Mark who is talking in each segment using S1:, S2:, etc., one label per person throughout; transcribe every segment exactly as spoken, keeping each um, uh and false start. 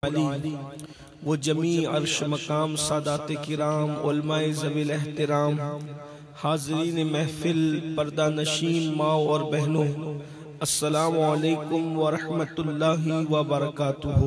S1: العلی، وہ جمیع عرش مقام سادات کرام علماء ذوی الاحترام، حاضرین محفل، پردہ نشین ماں اور بہنوں، السلام علیکم ورحمۃ اللہ وبرکاتہ۔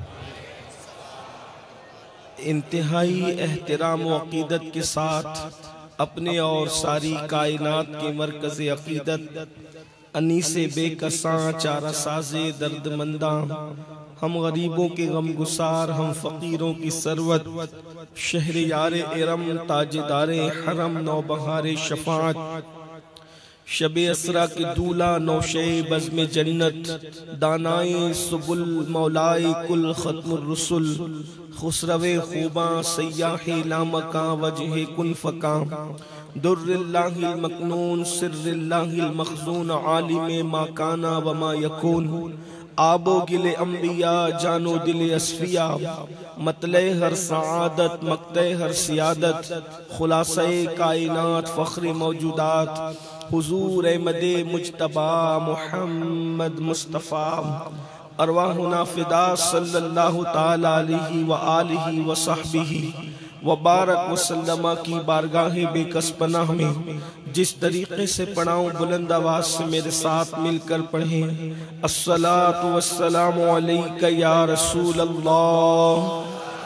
S1: انتہائی احترام و عقیدت کے ساتھ اپنے اور ساری کائنات کے مرکز عقیدت، انیس بے کساں چارہ ساز درد منداں، ہم غریبوں کے غم گسار، ہم فقیروں کی ثروت، شہر یار ارم، تاجدار حرم، نوبہار شفاعت، شب اسرا کے دولہ، نوشے بزم جنت، دانائے سبل، مولائے کل ختم الرسل، خسرو خوباں، سیاح لامکاں، وجہ کن فکاں، در اللہ المکنون، سر اللہ المخزون، عالم ما کانا وما یکون، آب و گل انبیاء، جان و دل اصفیاء، مطلع ہر سعادت، مقطع ہر سیادت، خلاصہ کائنات، فخر موجودات، حضور احمد مجتبی محمد مصطفیٰ، ارواحنا فدا صلی اللہ تعالی علیہ وآلہ وصحبہ وبارک وسلم کی بارگاہ بے کس پناہ میں جس طریقے سے پڑھاؤں بلند آواز سے میرے ساتھ مل کر پڑھیں۔ الصلاۃ والسلام علیک یا رسول اللہ،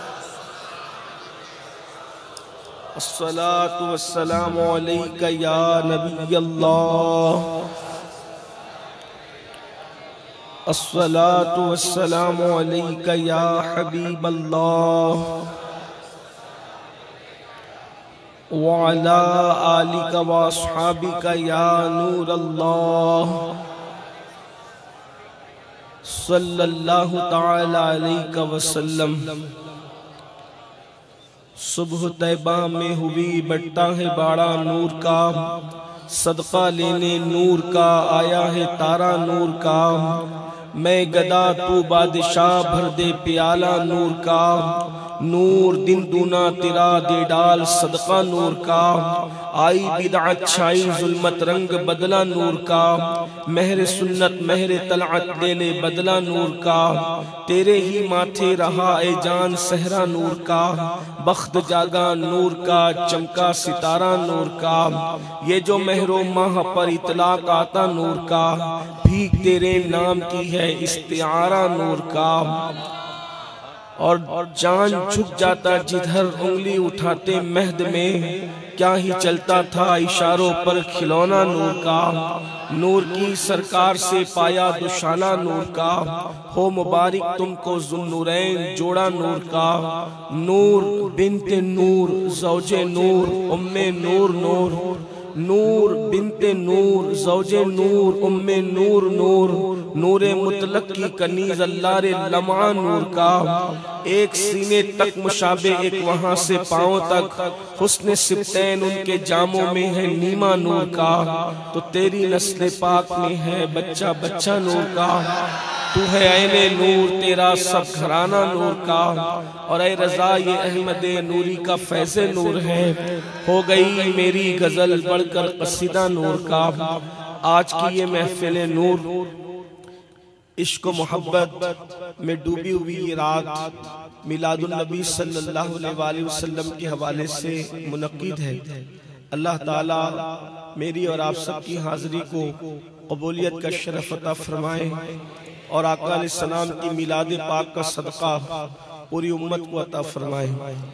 S1: الصلاۃ والسلام علیک یا نبی اللہ، الصلاۃ والسلام علیک یا حبیب اللہ، وعلى آلك وأصحابك يا نور الله، صلی اللہ تعالی علیہ وسلم۔ صبح طیبہ میں ہوئی بٹتا ہے باڑا نور کا، صدقہ لینے نور کا آیا ہے تارا نور کا، میں گدا تو بادشاہ بھر دے پیالہ نور کا، نور دن دونا تیرا دے ڈال صدقہ نور کا، آئی بدعت چھائی ظلمت رنگ بدلا نور کا، مہر سنت مہر طلعت لے لے بدلا نور کا، تیرے ہی ماتھے رہا اے جان صحرا نور کا، بخت جاگا نور کا، چمکا ستارہ نور کا، یہ جو مہر و ماہ پر اطلاق آتا نور کا، بھیک تیرے نام کی ہے استعارہ نور کا، اور جان جھک جاتا جدھر انگلی اٹھاتے مہد میں، کیا ہی چلتا تھا اشاروں پر کھلونا نور کا، نور کی سرکار سے پایا دشانہ نور کا، ہو مبارک تم کو ذوالنورین جوڑا نور کا، نور بنت نور زوج نور ام نور نور، نور بنت نور زوج نور ام نور نور، نور مطلق کی کنیز اللہ لمعہ نور کا، ایک سینے تک مشابہ ایک وہاں سے پاؤں تک، حسن سبتین ان کے جاموں میں ہے نیمہ نور کا، تو تیری نسل پاک میں ہے بچہ بچہ نور کا، تو ہے عین نور تیرا سب گھرانہ نور کا، اور اے رضا یہ احمد نوری کا فیض نور ہے، ہو گئی میری غزل بڑھ کر قصیدہ نور کا۔ آج کی یہ محفل نور عشق و محبت میں ڈوبی ہوئی یہ رات میلاد النبی صلی اللہ علیہ وآلہ وسلم کے حوالے سے منعقد ہے۔ اللہ تعالیٰ میری اور آپ سب کی حاضری کو قبولیت کا شرف عطا فرمائے، اور آقا علیہ السلام کی میلاد پاک کا صدقہ پوری امت کو عطا فرمائے۔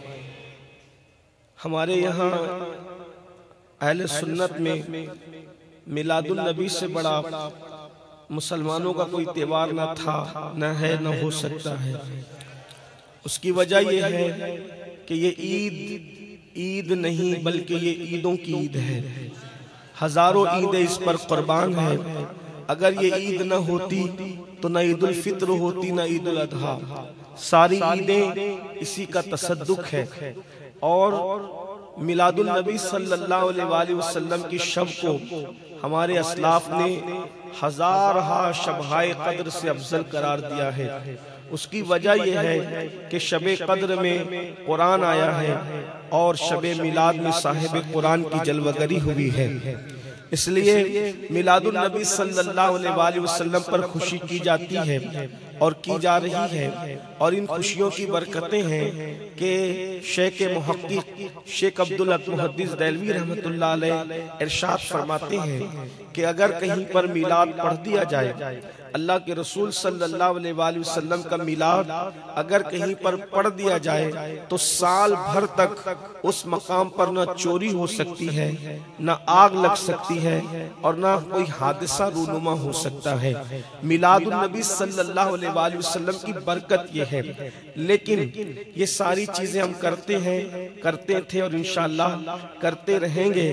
S1: ہمارے یہاں اہل سنت میں میلاد النبی سے بڑا مسلمانوں کا کوئی تہوار نہ تھا، نہ ہے، نہ ہو سکتا ہے۔ اس کی وجہ یہ ہے کہ یہ عید عید نہیں بلکہ یہ عیدوں کی عید ہے، ہزاروں عیدیں اس پر قربان ہیں۔ اگر یہ عید نہ ہوتی تو نہ عید الفطر ہوتی نہ عید الاضحیٰ، ساری عیدیں اسی کا تصدق ہے۔ اور میلاد النبی صلی اللہ علیہ وآلہ وسلم کی شب کو ہمارے اسلاف نے ہزارہا شبہائے قدر سے افضل قرار دیا ہے۔ اس کی وجہ یہ ہے کہ شب قدر میں قرآن آیا ہے، اور شب میلاد میں صاحب قرآن کی جلوگری ہوئی ہے۔ اس لیے میلاد النبی صلی اللہ علیہ وآلہ وسلم پر خوشی کی جاتی ہے، اور کی جا رہی ہے، اور ان خوشیوں کی برکتیں ہیں کہ شیخ محقق شیخ عبدالحق محدث دہلوی رحمۃ اللہ علیہ ارشاد فرماتے ہیں کہ اگر کہیں پر میلاد پڑھ دیا جائے، اللہ کے رسول صلی اللہ علیہ وآلہ وسلم کا میلاد اگر کہیں پر پڑھ دیا جائے تو سال بھر تک اس مقام پر نہ چوری ہو سکتی ہے، نہ آگ لگ سکتی ہے، اور نہ کوئی حادثہ رونما ہو سکتا ہے۔ میلاد النبی صلی اللہ علیہ وآلہ وسلم کی برکت یہ ہے۔ لیکن یہ ساری چیزیں ہم کرتے ہیں، کرتے تھے اور انشاءاللہ کرتے رہیں گے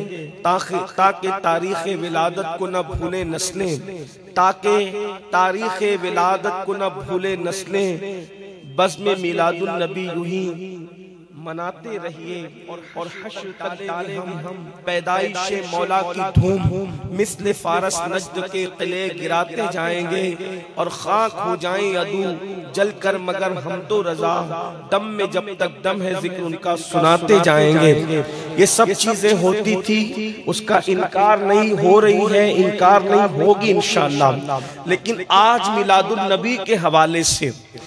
S1: تاکہ تاریخ ولادت کو نہ بھولے نسلیں، تاکہ تاریخ ولادت کو نہ بھولے نسلیں۔ بزم میلاد النبی یوں ہی مناتے رہیے اور حشر تک ڈالیں ہم پیدائش مولا کی دھوم، مثل فارس نجد کے قلعے گراتے جائیں گے، اور خاک ہو جائیں عدو جل کر مگر ہم تو رضا، دم میں جب تک دم ہے ذکر ان کا سناتے جائیں گے۔ یہ سب چیزیں ہوتی تھی، اس کا انکار نہیں ہو رہی ہے، انکار نہیں ہوگی انشاءاللہ۔ لیکن آج میلاد النبی کے حوالے سے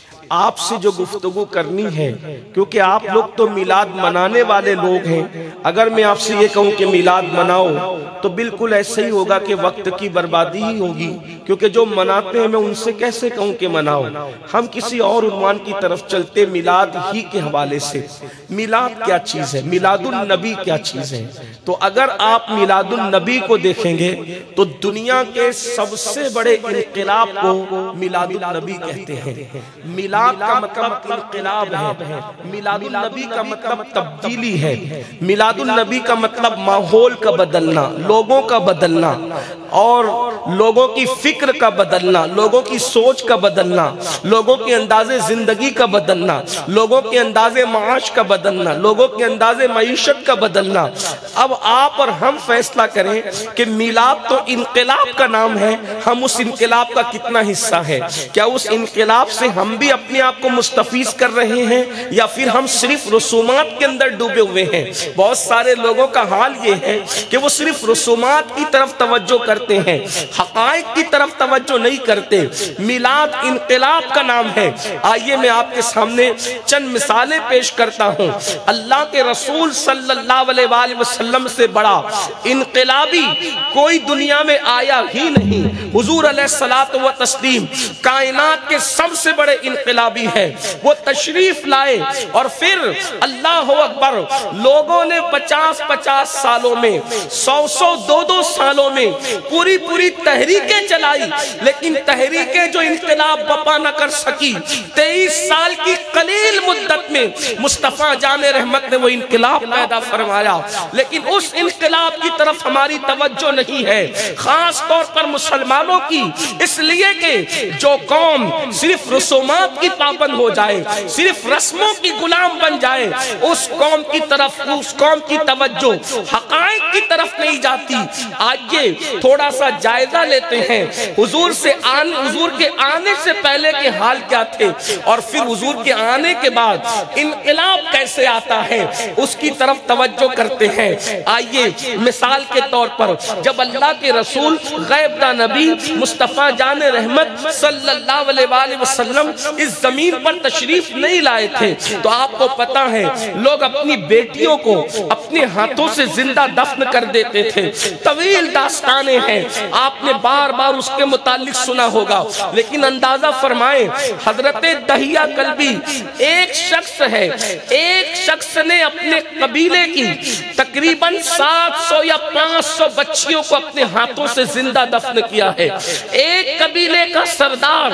S1: آپ سے جو گفتگو کرنی ہے، کیونکہ آپ لوگ تو میلاد منانے والے لوگ ہیں، اگر میں آپ سے یہ کہوں کہ میلاد مناؤ تو بالکل ایسے ہی ہوگا کہ وقت کی بربادی ہی ہوگی، کیونکہ جو مناتے ہیں میں ان سے کیسے کہوں کہ مناؤ۔ ہم کسی اور عنوان کی طرف چلتے میلاد ہی کے حوالے سے۔ میلاد کیا چیز ہے؟ میلاد النبی کیا چیز ہے؟ تو اگر آپ میلاد النبی کو دیکھیں گے تو دنیا کے سب سے بڑے انقلاب کو میلاد النبی کہتے ہیں۔ میلاد کا مطلب انقلاب ہے، میلاد النبی کا مطلب تبدیلی ہے، میلاد النبی کا مطلب ماحول کا بدلنا، لوگوں کا بدلنا، اور لوگوں کی فکر کا بدلنا، لوگوں کی سوچ کا بدلنا، لوگوں کے انداز زندگی کا بدلنا، لوگوں کے انداز معاش کا بدلنا، لوگوں کے انداز معیشت کا بدلنا۔ اب آپ اور ہم فیصلہ کریں کہ میلاد تو انقلاب کا نام ہے، ہم اس انقلاب کا کتنا حصہ ہے؟ کیا اس انقلاب سے ہم بھی اپنے آپ کو مستفیض کر رہے ہیں، یا پھر ہم صرف رسومات کے اندر ڈوبے ہوئے ہیں؟ بہت سارے لوگوں کا حال یہ ہے کہ وہ صرف رسومات کی طرف توجہ کرتے ہیں، حقائق کی طرف توجہ نہیں کرتے۔ میلاد انقلاب کا نام ہے۔ آئیے میں آپ کے سامنے چند مثالیں پیش کرتا ہوں۔ اللہ کے رسول صلی اللہ علیہ وآلہ وسلم سے بڑا انقلابی کوئی دنیا میں آیا ہی نہیں۔ حضور علیہ الصلوۃ والتسلیم کائنات کے سب سے بڑے انقلابی ہے۔ وہ تشریف لائے اور پھر اللہ اکبر، لوگوں نے پچاس پچاس سالوں میں، سو سو دو دو سالوں میں پوری پوری تحریکیں چلائی، لیکن تحریکیں جو انقلاب بپا نہ کر سکی، تیئیس سال کی قلیل مدت میں مصطفیٰ جان رحمت نے وہ انقلاب پیدا فرمایا۔ لیکن اس انقلاب کی طرف ہماری توجہ نہیں ہے، خاص طور پر مسلمانوں کی، اس لیے کہ جو قوم صرف رسومات کی پابند ہو جائے، صرف رسموں کی غلام بن جائے، اس قوم کی طرف اس قوم کی توجہ حقائق کی طرف نہیں جاتی۔ آئیے تھوڑا سا جائزہ لیتے ہیں حضور سے آن حضور کے آنے سے پہلے کے حال کیا تھے، اور پھر حضور کے آنے کے بعد انقلاب کیسے آتا ہے، اس کی طرف توجہ کرتے ہیں۔ آئیے مثال کے طور پر جب اللہ کے رسول غیب داں نبی مصطفیٰ جان رحمت صلی اللہ علیہ وآلہ وسلم اس زمین پر تشریف نہیں لائے تھے تو آپ کو پتا ہے لوگ اپنی بیٹیوں کو اپنے ہاتھوں سے زندہ دفن کر دیتے تھے۔ طویل داستانیں ہیں، آپ نے بار بار اس کے متعلق سنا ہوگا، لیکن اندازہ فرمائیں حضرت دہیہ کلبی ایک شخص ہے، ایک شخص نے اپنے قبیلے کی تقریباً سات سو یا پانچ سو بچیوں کو اپنے ہاتھوں سے زندہ دفن کیا ہے۔ ایک قبیلے کا سردار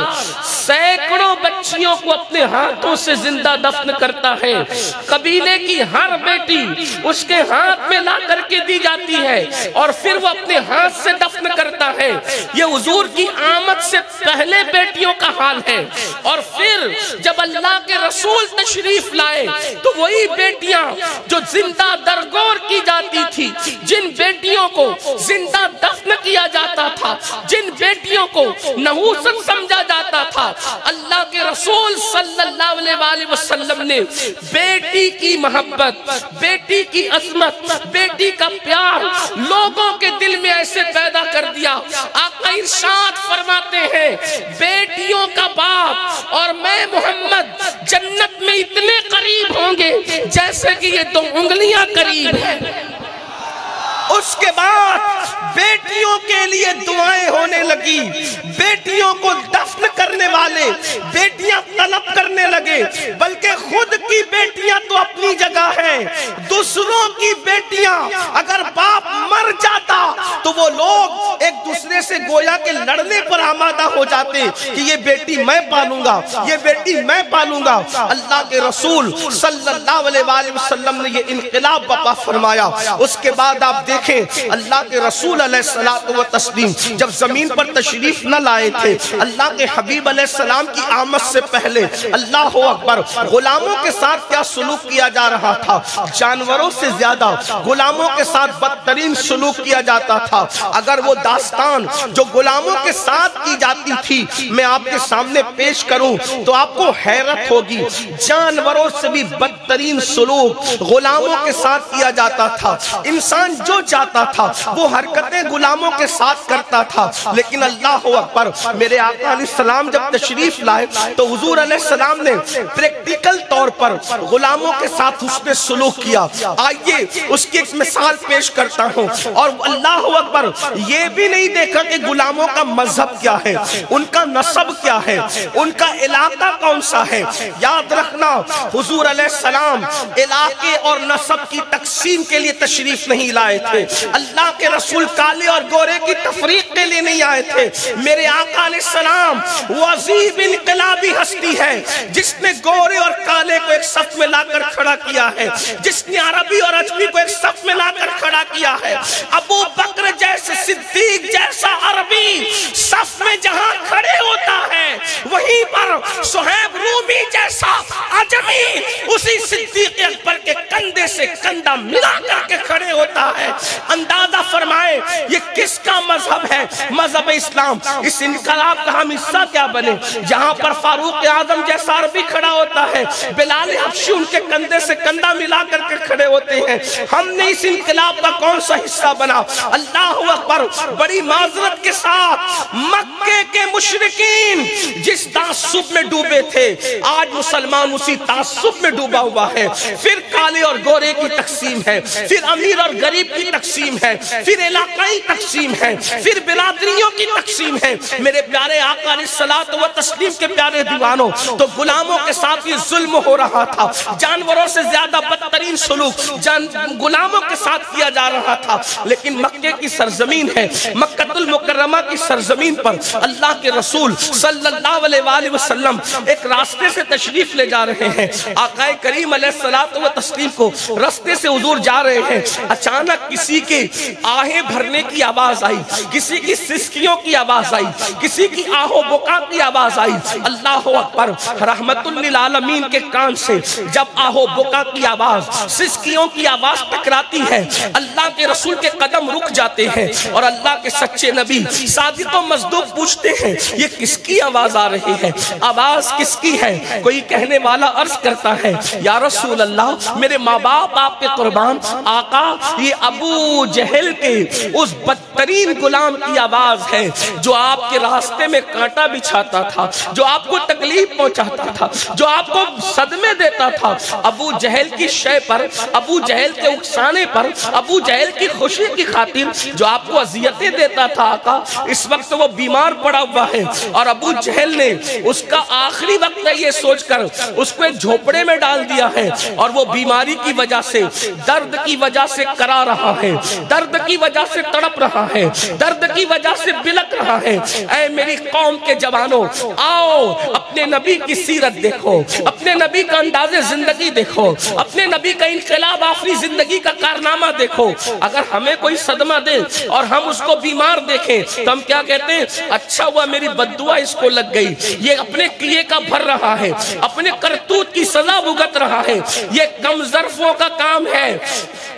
S1: سینکڑوں بچیوں کو اپنے ہاتھوں سے زندہ دفن کرتا ہے۔ قبیلے کی ہر بیٹی اس کے ہاتھ میں لا کر کے دی جاتی ہے اور پھر وہ اپنے ہاتھ سے دفن کرتا ہے۔ یہ حضور کی آمد سے پہلے بیٹیوں کا حال ہے، اور پھر جب اللہ کے رسول تشریف لائے تو وہی بیٹیاں جو زندہ درگور کی جاتی تھی، جن بیٹیوں کو زندہ دفن کیا جاتا تھا، جن بیٹیوں کو نحوست سمجھا جاتا تھا، اللہ کے رسول صلی اللہ علیہ وآلہ وسلم نے بیٹی کی محبت، بیٹی کی عظمت، بیٹی کا پیار لوگوں کے دل میں ایسے پیدا پیدا کر دیا۔ آقا ارشاد فرماتے ہیں بیٹیوں کا باپ اور میں محمد جنت میں اتنے قریب ہوں گے جیسے کہ یہ دو انگلیاں قریب ہیں۔ اس کے بعد بیٹیوں کے لیے دعائیں ہونے لگی، بیٹیوں کو دفن کرنے والے بیٹیاں طلب کرنے لگے، بلکہ خود کی بیٹیاں تو اپنی جگہ ہیں، دوسروں کی بیٹیاں اگر باپ مر جاتا تو وہ لوگ ایک دوسرے سے گویا کہ لڑنے پر آمادہ ہو جاتے کہ یہ بیٹی میں پالوں گا، یہ بیٹی میں پالوں گا۔ اللہ کے رسول صلی اللہ علیہ وآلہ وسلم نے یہ انقلاب برپا فرمایا۔ اس کے بعد آپ دیکھیں اللہ کے رسول علیہ السلام و تسلیم جب زمین پر تشریف نہ لائے تھے، اللہ کے حبیب علیہ السلام کی آمد سے پہلے اللہ اکبر غلاموں کے ساتھ کیا سلوک کیا جا رہا تھا؟ جانوروں سے زیادہ غلاموں کے ساتھ بدترین سلوک کیا جاتا تھا۔ اگر وہ داستان جو غلاموں کے ساتھ کی جاتی تھی میں آپ کے سامنے پیش کروں تو آپ کو حیرت ہوگی، جانوروں سے بھی بدترین سلوک غلاموں کے ساتھ کیا جاتا تھا۔ انسان جو چاہتا تھا وہ حرکتیں غلاموں کے ساتھ کرتا تھا، لیکن اللہ اکبر میرے آقا علیہ السلام جب تشریف لائے تو حضور علیہ السلام نے پریکٹیکل طور پر غلاموں کے ساتھ حسن سلوک کیا۔ آئیے اس کی ایک مثال پیش کرتا ہوں، اور اللہ اکبر یہ بھی نہیں دیکھا کہ غلاموں کا مذہب کیا ہے، ان کا نسب کیا ہے، ان کا علاقہ کون سا ہے۔ یاد رکھنا حضور علیہ السلام علاقے اور نسب کی تقسیم کے لیے تشریف نہیں لائے تھے، اللہ کے رسول کالے اور گورے کی تفریق کے لیے نہیں آئے تھے۔ میرے آقا علیہ السلام وہ عظیم انقلابی ہستی ہے جس نے گورے اور کالے کو ایک صف میں لا کر کھڑا کیا ہے، جس نے عربی اور اجمی کو ایک صف میں لا کر کھڑا کیا ہے۔ ابو بکر جیسے صدیق جیسا عربی صف میں جہاں کھڑے ہوتا ہے وہیں پر صہیب رومی جیسا عجمی اسی صدیق اکبر کے کندھے سے کندھا ملا کر کے کھڑے ہوتا ہے۔ اندازہ فرمائے یہ کس کا مذہب ہے؟ مذہب اسلام۔ اس انقلاب کا ہم حصہ کیا بنے جہاں پر فاروق اعظم جیسا عربی کھڑا ہوتا ہے، بلال حبشی ان کے کندھے سے کندھا ملا کر کے کھڑے ہوتے ہیں، ہم نے اس انقلاب کا کون سا حصہ بنا؟ اللہ اکبر بڑی معذرت کے ساتھ مکے کے مشرکین جس تعصب میں ڈوبے تھے آج مسلمان اسی تعصب میں ڈوبا ہوا ہے۔ پھر کالے اور گورے کی تقسیم ہے، پھر امیر اور غریب کی تقسیم ہے، پھر علاقائی تقسیم ہے، پھر برادریوں کی تقسیم ہے۔ میرے پیارے آقا علیہ الصلوۃ والتسلیم کے پیارے دیوانوں، تو غلاموں کے ساتھ یہ ظلم ہو رہا تھا، جانوروں سے زیادہ بدترین سلوک جان غلاموں کے ساتھ کیا جا رہا تھا۔ لیکن مکے کی سرزمین ہے، مکہ المکرمہ کی سرزمین پر اللہ کے رسول صلی اللہ علیہ وآلہ وسلم ایک راستے سے تشریف لے جا رہے ہیں۔ آقا کریم علیہ الصلوۃ والتسلیم کو راستے سے حضور جا رہے ہیں، اچانک کسی کے آہیں بھرنے کی آواز آئی، کسی کی سسکیوں کی آواز آئی، کسی کی آہو بکا کی آواز آئی۔ اللہ اکبر رحمت للعالمین کے کان سے جب آہو بکا کی آواز، سسکیوں کی آواز ٹکراتی ہے، اللہ کے رسول کے قدم رک جاتے ہیں اور اللہ کے سچے نبی صادق و مصدوق پوچھتے ہیں یہ کس کی آواز آ رہی ہے؟ آواز کس کی ہے؟ کوئی کہنے والا عرض کرتا ہے یا رسول اللہ میرے ماں باپ آپ کے قربان، آقا یہ ابو جہل کے اس بدترین غلام کی آواز ہے جو آپ کے راستے میں کانٹا بچھاتا تھا، جو آپ کو تکلیف پہنچاتا تھا، جو آپ کو صدمے دیتا تھا۔ ابو جہل کی شے پر، ابو جہل کے اکسانے پر، ابو جہل کی خوشی کی خاطر جو آپ کو اذیتیں دیتا تھا آقا، اس وقت وہ بیمار پڑا ہوا ہے اور ابو جہل نے اس کا آخری وقت یہ سوچ کر اس کو ایک جھوپڑے میں ڈال دیا ہے اور وہ بیماری کی وجہ سے، درد کی وجہ سے کرا رہا ہے، درد کی وجہ سے تڑپ رہا ہے، درد کی وجہ سے بلک رہا ہے۔ اے میری قوم کے جوانوں، آؤ اپنے نبی کی سیرت دیکھو، اپنے نبی کا انداز زندگی دیکھو، اپنے نبی کا انقلاب آفری زندگی کا کارنامہ دیکھو۔ اگر ہمیں کوئی صدمہ دے اور ہم اس کو بیمار دیکھیں تو ہم کیا کہتے ہیں؟ اچھا ہوا میری بددعا اس کو لگ گئی، یہ اپنے کیے کا بھر رہا ہے، اپنے کرتوت کی سزا بھگت رہا ہے، یہ کم ظرفوں کا کام ہے۔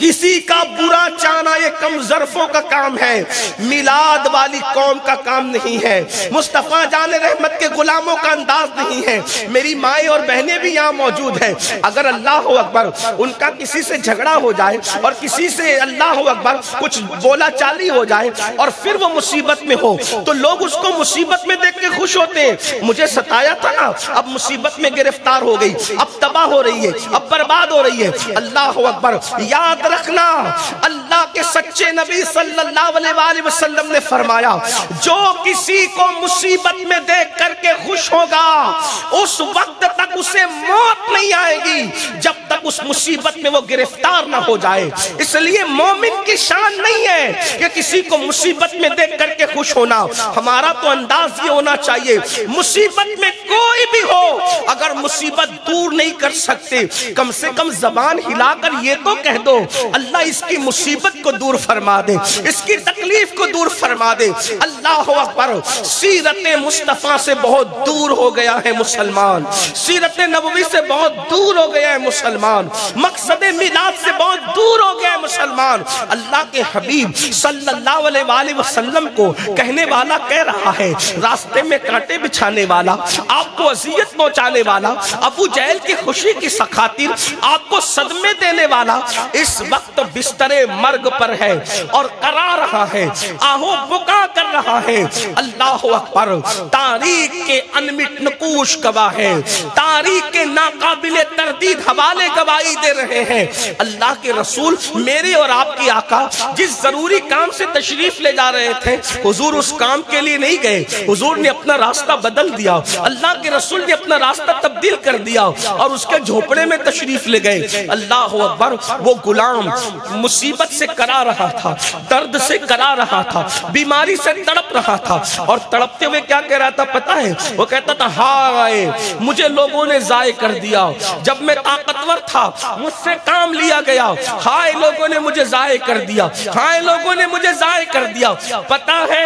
S1: کسی کا برا چاہنا یہ کم ظرفوں کا کام ہے، میلاد والی قوم کا کام نہیں ہے، مصطفیٰ جان رحمت کے غلاموں کا انداز نہیں ہے۔ میری مائیں اور بہنیں بھی یہاں موجود ہیں، اگر اللہ اکبر ان کا کسی سے جھگڑا ہو جائے اور کسی سے اللہ اکبر کچھ بولا چالی ہو جائے اور پھر وہ مصیبت میں ہو تو لوگ اس کو مصیبت میں دیکھ کے خوش ہوتے ہیں، مجھے ستایا تھا نا، اب مصیبت میں گرفتار ہو گئی، اب تباہ ہو رہی ہے، اب برباد ہو رہی ہے۔ اللہ اکبر، یاد رکھنا اللہ کے سچے نبی صلی اللہ علیہ وآلہ وسلم نے فرمایا جو کسی کو مصیبت میں دیکھ کر کے خوش ہوگا اس وقت تک اسے موت نہیں آئے گی جب تک اس مصیبت میں وہ گرفتار نہ ہو جائے۔ اس لیے مومن کی شان نہیں ہے کہ کسی کو مصیبت میں دیکھ کر کے خوش ہونا، ہمارا تو انداز یہ ہونا چاہیے مصیبت میں کوئی بھی ہو اگر مصیبت دور نہیں کر سکتے کم سے کم زبان ہلا کر یہ تو کہہ دو اللہ اس کی مصیبت کو دور فرما دے، اس کی تکلیف کو دور فرما دے۔ اللہ اکبر، سیرت مصطفیٰ سے بہت دور ہو گیا ہے مسلمان، سیرت نبوی سے بہت دور ہو گیا ہے مسلمان، مقصد میلاد سے بہت دور ہو گیا ہے مسلمان۔ اللہ کے حبیب صلی اللہ علیہ وآلہ وسلم کو کہنے والا کہہ رہا ہے، راستے میں کانٹے بچھانے والا، آپ کو اذیت پہنچانے والا، ابو جہل کی خوشی کی خاطر آپ کو صدمے دینے والا اس وقت بستر مرگ پر ہے اور کرا رہا ہے، آہو بکا کر رہا ہے۔ اللہ اکبر، تاریخ کے انمٹ نقوش گواہ ہے، تاریخ کے ناقابل تردید حوالے گواہی دے رہے ہیں۔ اللہ کے رسول میرے اور آپ کی آقا جس ضروری کام سے تشریف لے جا رہے تھے حضور اس کام کے لیے نہیں گئے، حضور نے اپنا راستہ بدل دیا، اللہ کے رسول نے اپنا راستہ تبدیل کر دیا اور اس کے جھوپڑے میں تشریف لے گئے۔ اللہ اکبر، وہ غلام مصیبت سے کرا رہا تھا، درد سے کرا رہا تھا، بیماری سے تڑپ رہا تھا اور تڑپتے ہوئے کیا کہہ رہا تھا پتہ ہے؟ وہ کہتا تھا ہائے مجھے لوگوں نے ضائع کر دیا، جب میں طاقتور تھا مجھ سے کام لیا گیا، ہائے لوگوں نے مجھے ضائع کر دیا، ہائے لوگوں نے مجھے ضائع کر دیا۔ پتہ ہے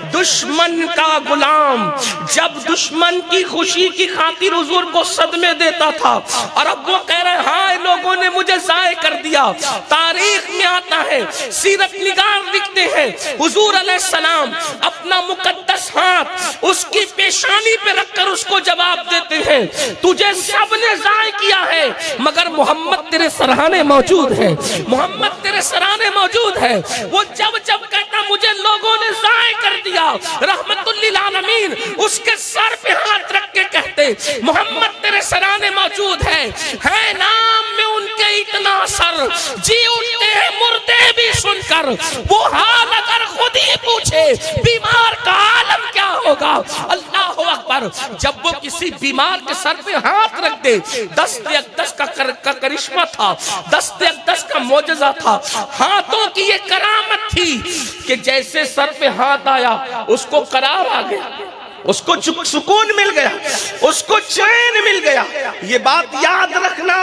S1: دشمن کا غلام جب دشمن کی خوشی کی خاطر حضور کو صدمے دیتا تھا اور اب وہ کہہ رہے ہائے لوگوں نے مجھے ضائع کر دیا۔ تاریخ میں آتا ہے، سیرت نگار لکھتے ہیں حضور علیہ السلام اپنا مقدس ہاتھ اس کی پیشانی پہ رکھ کر اس کو جواب دیتے ہیں تجھے سب نے ضائع کیا ہے مگر محمد تیرے سرانے موجود ہے، محمد تیرے سرانے موجود ہے۔ وہ جب جب کہتا مجھے لوگوں نے ضائع کر دیا رحمت للعالمین اس کے سر پہ ہاتھ رکھ کے کہتے محمد تیرے سرانے موجود ہے، ہے نام میں ان کے اتنا اثر جی اٹھتے ہیں مردے بھی سن کر، وہ حال اگر خود ہی پوچھے بیمار کا عالم کیا ہوگا۔ اللہ اکبر، جب وہ کسی بیمار کے سر پہ ہاتھ رکھ دے، دست اقدس کا کا کرشمہ تھا، دست اقدس کا معجزہ تھا، ہاتھوں کی یہ کرامت تھی کہ جیسے سر پہ ہاتھ آیا اس کو قرار آ گیا، اس کو سکون مل گیا، اس کو چین مل گیا۔ یہ بات یاد رکھنا،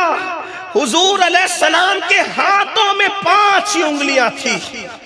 S1: حضور علیہ السلام کے ہاتھوں میں پانچ ہی انگلیاں تھی،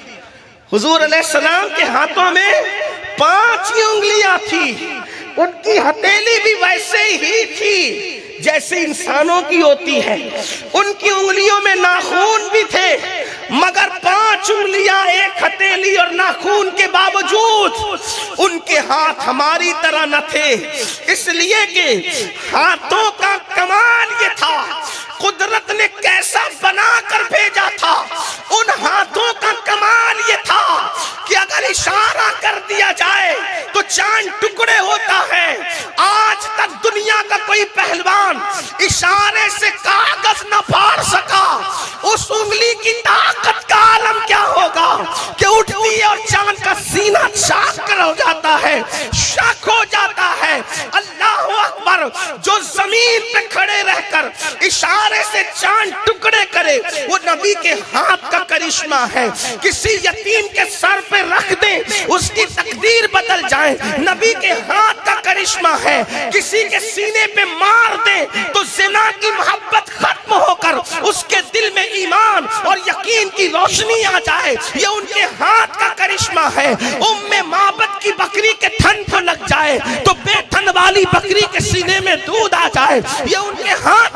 S1: حضور علیہ السلام کے ہاتھوں میں پانچ ہی انگلیاں تھی، ان کی ہتھیلی بھی ویسے ہی تھی جیسے انسانوں کی ہوتی ہے، ان کی انگلیوں میں ناخون بھی تھے مگر پانچ انگلیاں ایک ہتھیلی اور ناخون کے باوجود ان کے ہاتھ ہماری طرح نہ تھے، اس لیے کہ ہاتھوں کا کمال یہ تھا قدرت نے کیسا بنا کر بھیجا تھا، ان ہاتھوں کا کمال یہ تھا کہ اگر اشارہ کر دیا جائے تو چاند ٹکڑے ہوتا ہے۔ آج تک دنیا کا کوئی پہلوان اشارے سے کاغذ نہ پھاڑ سکا، اس انگلی کی طاقت کا عالم کیا ہوگا کہ اٹھتی ہے اور چاند کا سینہ چاک کر ہو جاتا ہے، شک ہو جاتا ہے۔ اللہ اکبر، جو زمین پہ کھڑے رہ کر اشارے سے چاند ٹکڑے کرے وہ نبی کے ہاتھ کا کرشمہ ہے۔ کسی یتیم کے سر پہ رکھ دیں اس کی تقدیر بدل جائے، نبی کے ہاتھ کا کرشمہ ہے۔ کسی کے سینے پہ مار دیں تو زنا کی محبت ختم ہو کر اس کے دل میں ایمان اور یقین کی روشنی آ جائے، یہ ان کے ہاتھ کا کرشمہ ہے۔ ام معبد کی بکری کے تھن کو لگ جائے تو بے تھن والی بکری کے سینے میں دودھ آ جائے، یہ ان کے ہاتھ کا کرشمہ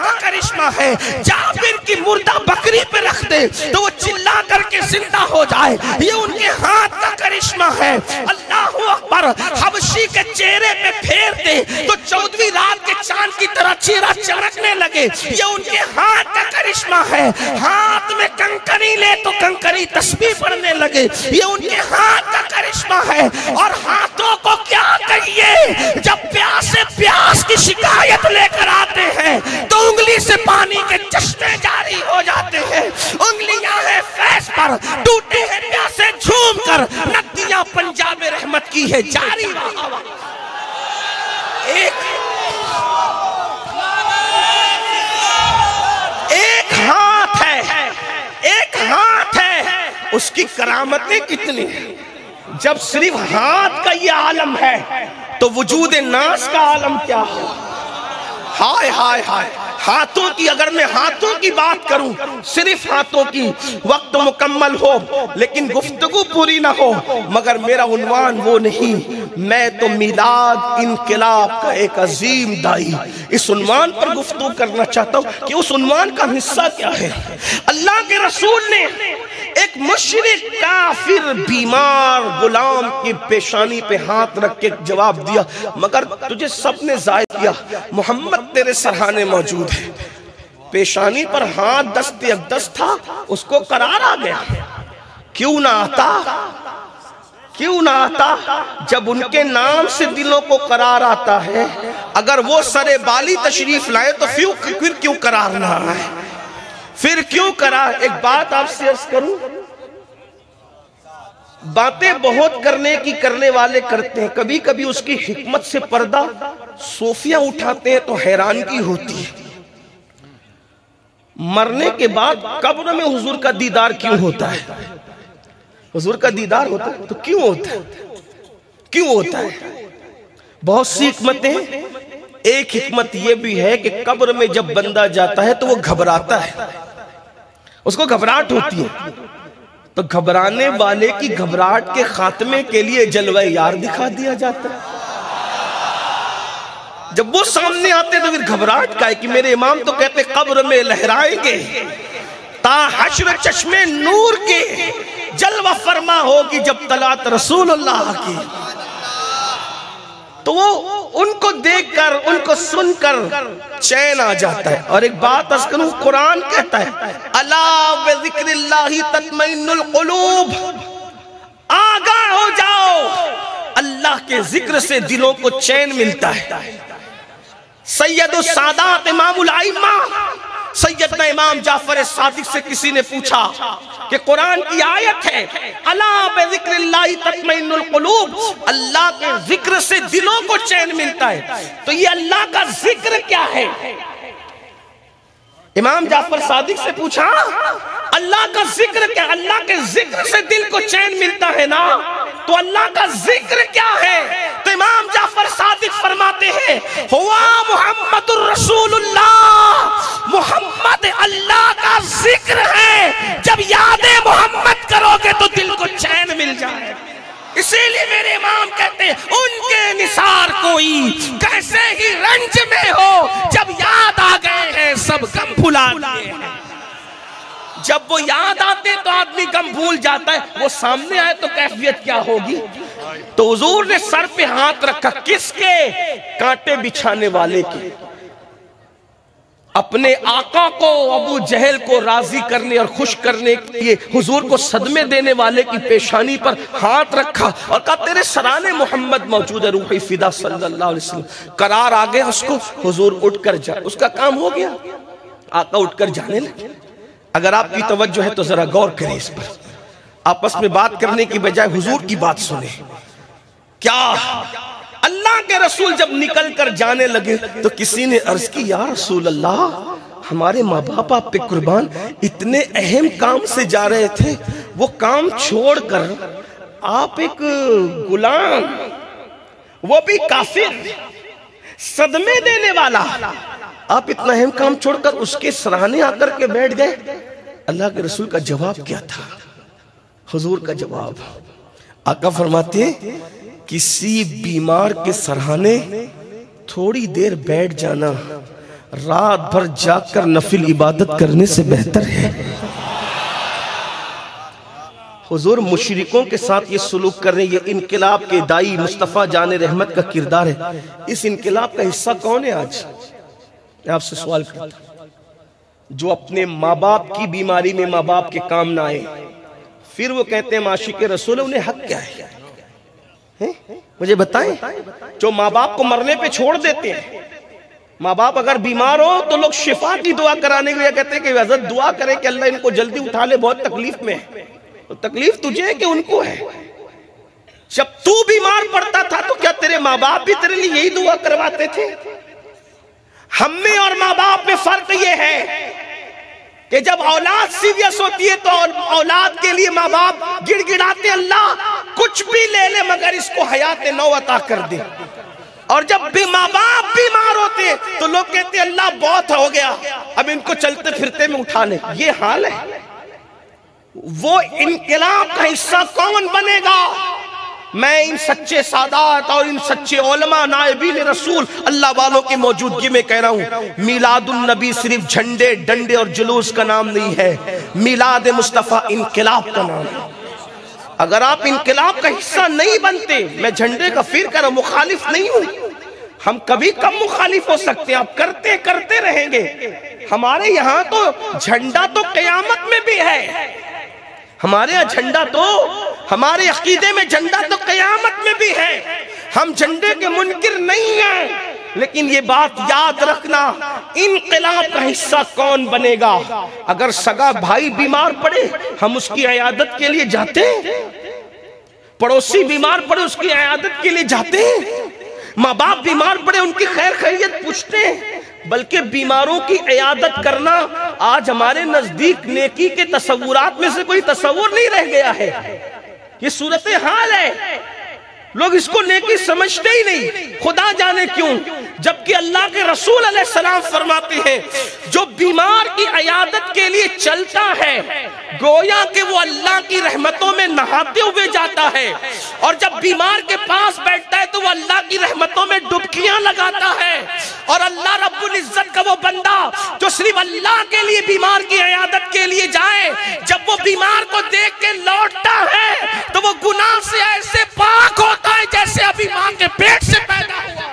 S1: کرشمہ ہے، جابر کی مردہ بکری پہ رکھ دے تو وہ چلا کر کے زندہ ہو جائے، یہ ان کے ہاتھ کا کرشمہ ہے۔ اللہ اکبر، حبشی کے چہرے پہ پھیر دے تو چودویں رات کے چاند کی طرح چہرہ چمکنے لگے، یہ ان کے ہاتھ کا کرشمہ ہے۔ ہاتھ میں کنکری لے تو کنکری تسبیح پڑھنے لگے، یہ ان کے ہاتھ کا کرشمہ ہے۔ اور ہاتھوں کو کیا کہیے، جب پیاس سے پیاس کی شکایت لے کر آتے ہیں تو انگلی سے پانی کے چشمے جاری ہو جاتے ہیں، انگلیاں ہیں فیض پر، ٹوٹے ہیں پیاسے جھوم کر، ندیاں پنجاب رحمت کی ہے جاری۔ ایک ایک ہاتھ ہے، ایک ہاتھ ہے، اس کی کرامتیں کتنی ہیں۔ جب صرف ہاتھ کا یہ عالم ہے تو وجود ناس کا عالم کیا ہے۔ ہائے ہائے ہائے، ہاتھوں کی، اگر میں ہاتھوں کی بات کروں، صرف ہاتھوں کی، وقت مکمل ہو لیکن گفتگو پوری نہ ہو، مگر میرا عنوان وہ نہیں، میں تو میلاد انقلاب کا ایک عظیم دائی، اس عنوان پر گفتگو کرنا چاہتا ہوں کہ اس عنوان کا حصہ کیا ہے۔ اللہ کے رسول نے ایک مشرک کافر بیمار غلام کی پیشانی پہ ہاتھ رکھ کے جواب دیا، مگر تجھے سب نے ضائع کیا، محمد تیرے سرحانے موجود ہے۔ پیشانی پر ہاتھ دست اقدس تھا، اس کو قرار آ گیا۔ کیوں نہ آتا، کیوں نہ آتا جب ان کے نام سے دلوں کو قرار آتا ہے۔ اگر وہ سر بالی تشریف لائے تو پھر کیوں قرار نہ آئے، پھر کیوں قرار۔ ایک بات آپ سے عرض کروں، باتیں بہت کرنے کی کرنے والے کرتے ہیں، کبھی کبھی اس کی حکمت سے پردہ صوفیہ اٹھاتے ہیں تو حیرانگی ہوتی ہے۔ مرنے کے بعد قبر میں حضور کا دیدار کیوں ہوتا ہے؟ حضور کا دیدار ہوتا ہے تو کیوں ہوتا ہے، کیوں ہوتا ہے؟ بہت سی حکمتیں، ایک حکمت یہ بھی ہے کہ قبر میں جب بندہ جاتا ہے تو وہ گھبراتا ہے، اس کو گھبراہٹ ہوتی ہے، تو گھبرانے والے کی گھبراہٹ کے خاتمے کے لیے جلوہ یار دکھا دیا جاتا ہے۔ جب وہ سامنے آتے تو پھر گھبراہٹ کا ہے کہ میرے امام تو کہتے قبر میں لہرائیں گے تا حشر چشمے نور کے، جلوہ فرما ہوگی جب طلعت رسول اللہ کی۔ تو وہ ان کو دیکھ کر، ان کو سن کر چین آ جاتا ہے۔ اور ایک بات عرض کروں، قرآن کہتا ہے الا بذکر اللہ تطمئن القلوب، آگاہ ہو جاؤ، اللہ کے ذکر سے دلوں کو چین ملتا ہے۔ سید السادات امام الائمہ سیدنا امام جعفر صادق سے کسی نے پوچھا کہ قرآن کی آیت ہے الا بذکر اللہ تطمئن القلوب، اللہ کے ذکر سے دلوں کو چین ملتا ہے، تو یہ اللہ کا ذکر کیا ہے؟ امام جعفر صادق سے پوچھا اللہ کا ذکر کیا؟ اللہ کے ذکر سے دل کو چین ملتا ہے نا، تو اللہ کا ذکر کیا ہے؟ تو امام جعفر صادق فرماتے ہیں ہوا محمد الرسول اللہ، محمد اللہ کا ذکر ہے، جب یاد محمد کرو گے تو دل کو چین مل جائے۔ اسی لیے میرے امام کہتے ہیں ان کے نثار کوئی کیسے ہی رنج میں ہو، جب یاد آ گئے ہیں سب غم بھلا دیے ہیں۔ جب وہ یاد آتے تو آدمی غم بھول جاتا ہے، وہ سامنے آئے تو کیفیت کیا ہوگی؟ تو حضور نے سر پہ ہاتھ رکھا، کس کے؟ کانٹے بچھانے والے کے۔ اپنے آقا کو، ابو جہل کو راضی کرنے اور خوش کرنے کے لیے حضور کو صدمے دینے والے کی پیشانی پر ہاتھ رکھا اور کہا تیرے سرانے محمد موجود ہے، روحی فدا صلی اللہ علیہ وسلم۔ قرار آ گیا اس کو، حضور اٹھ کر جا، اس کا کام ہو گیا، آقا اٹھ کر جانے لگے۔ اگر آپ کی توجہ ہے تو ذرا غور کریں اس پر، آپس میں بات کرنے کی بجائے حضور کی بات سنیں۔ کیا اللہ کے رسول جب نکل کر جانے لگے تو کسی نے عرض کی یا رسول اللہ، ہمارے ماں باپ آپ پہ قربان، اتنے اہم کام سے جا رہے تھے، وہ کام چھوڑ کر آپ ایک غلام، وہ بھی کافر، صدمے دینے والا، آپ اتنا اہم کام چھوڑ کر اس کے سرانے آ کر کے بیٹھ گئے۔ اللہ کے رسول کا جواب کیا تھا؟ حضور کا جواب، آقا فرماتے ہیں کسی بیمار کے سرحانے تھوڑی دیر بیٹھ جانا رات بھر جاگ کر نفل عبادت کرنے سے بہتر ہے۔ حضور مشرکوں کے ساتھ یہ سلوک کر رہے ہیں، یہ انقلاب کے دائی مصطفیٰ جان رحمت کا کردار ہے۔ اس انقلاب کا حصہ کون ہے آج؟ میں آپ سے سوال کرتا ہوں، جو اپنے ماں باپ کی بیماری میں ماں باپ کے کام نہ آئے، پھر وہ کہتے ہیں عاشق رسول ہے، انہیں حق کیا ہے؟ مجھے بتائیں، جو ماں باپ کو مرنے پہ چھوڑ دیتے ہیں، ماں باپ اگر بیمار ہو تو لوگ شفا کی دعا کرانے کے لیے کہتے ہیں کہ حضرت دعا کرے کہ اللہ ان کو جلدی اٹھا لے، بہت تکلیف میں ہے۔ تکلیف تجھے ہے کہ ان کو ہے؟ جب تو بیمار پڑتا تھا تو کیا تیرے ماں باپ بھی تیرے لیے یہی دعا کرواتے تھے؟ ہم میں اور ماں باپ میں فرق یہ ہے کہ جب اولاد سیریس ہوتی ہے تو اولاد کے لیے ماں باپ گڑ گڑاتے اللہ کچھ بھی لے لے مگر اس کو حیات نو عطا کر دے، اور جب بھی ماں باپ بیمار ہوتے تو لوگ کہتے اللہ بہت ہو گیا، اب ان کو چلتے پھرتے میں اٹھا لے۔ یہ حال ہے۔ وہ انقلاب کا حصہ کون بنے گا؟ میں ان سچے سادات اور ان سچے علماء نائبین رسول اللہ والوں کی موجودگی میں کہہ رہا ہوں، میلاد النبی صرف جھنڈے ڈنڈے اور جلوس کا نام نہیں ہے، میلاد مصطفیٰ انقلاب کا نام ہے۔ اگر آپ انقلاب کا حصہ نہیں بنتے، میں جھنڈے کا فرقہ مخالف نہیں ہوں، ہم کبھی کم مخالف ہو سکتے ہیں، آپ کرتے کرتے رہیں گے۔ ہمارے یہاں تو جھنڈا تو قیامت میں بھی ہے، ہمارے یہاں جھنڈا تو ہمارے عقیدے میں جھنڈا تو قیامت میں بھی ہے، ہم جھنڈے کے منکر نہیں ہیں، لیکن یہ بات یاد رکھنا، انقلاب کا حصہ کون بنے گا؟ اگر سگا بھائی بیمار پڑے ہم اس کی عیادت کے لیے جاتے ہیں، پڑوسی بیمار پڑے اس کی عیادت کے لیے جاتے ہیں، ماں باپ بیمار پڑے ان کی خیر خیریت پوچھتے ہیں، بلکہ بیماروں کی عیادت کرنا آج ہمارے نزدیک نیکی کے تصورات میں سے کوئی تصور نہیں رہ گیا ہے۔ یہ صورتحال ہے، لوگ اس کو نیکی سمجھتے ہی نہیں، خدا جانے کیوں، جبکہ اللہ کے رسول علیہ السلام فرماتے ہیں جو بیمار کی عیادت کے لیے چلتا ہے گویا کہ وہ اللہ کی رحمتوں میں نہاتے ہوئے جاتا ہے، اور جب بیمار کے پاس بیٹھتا ہے تو وہ اللہ کی رحمتوں میں ڈبکیاں لگاتا ہے، اور اللہ رب العزت کا وہ بندہ جو صرف اللہ کے لیے بیمار کی عیادت کے لیے جائے، جب وہ بیمار کو دیکھ کے لوٹتا ہے تو وہ گناہ سے ایسے پاک ہوتا ہے جیسے ابھی ماں کے پیٹ سے پیدا ہوا۔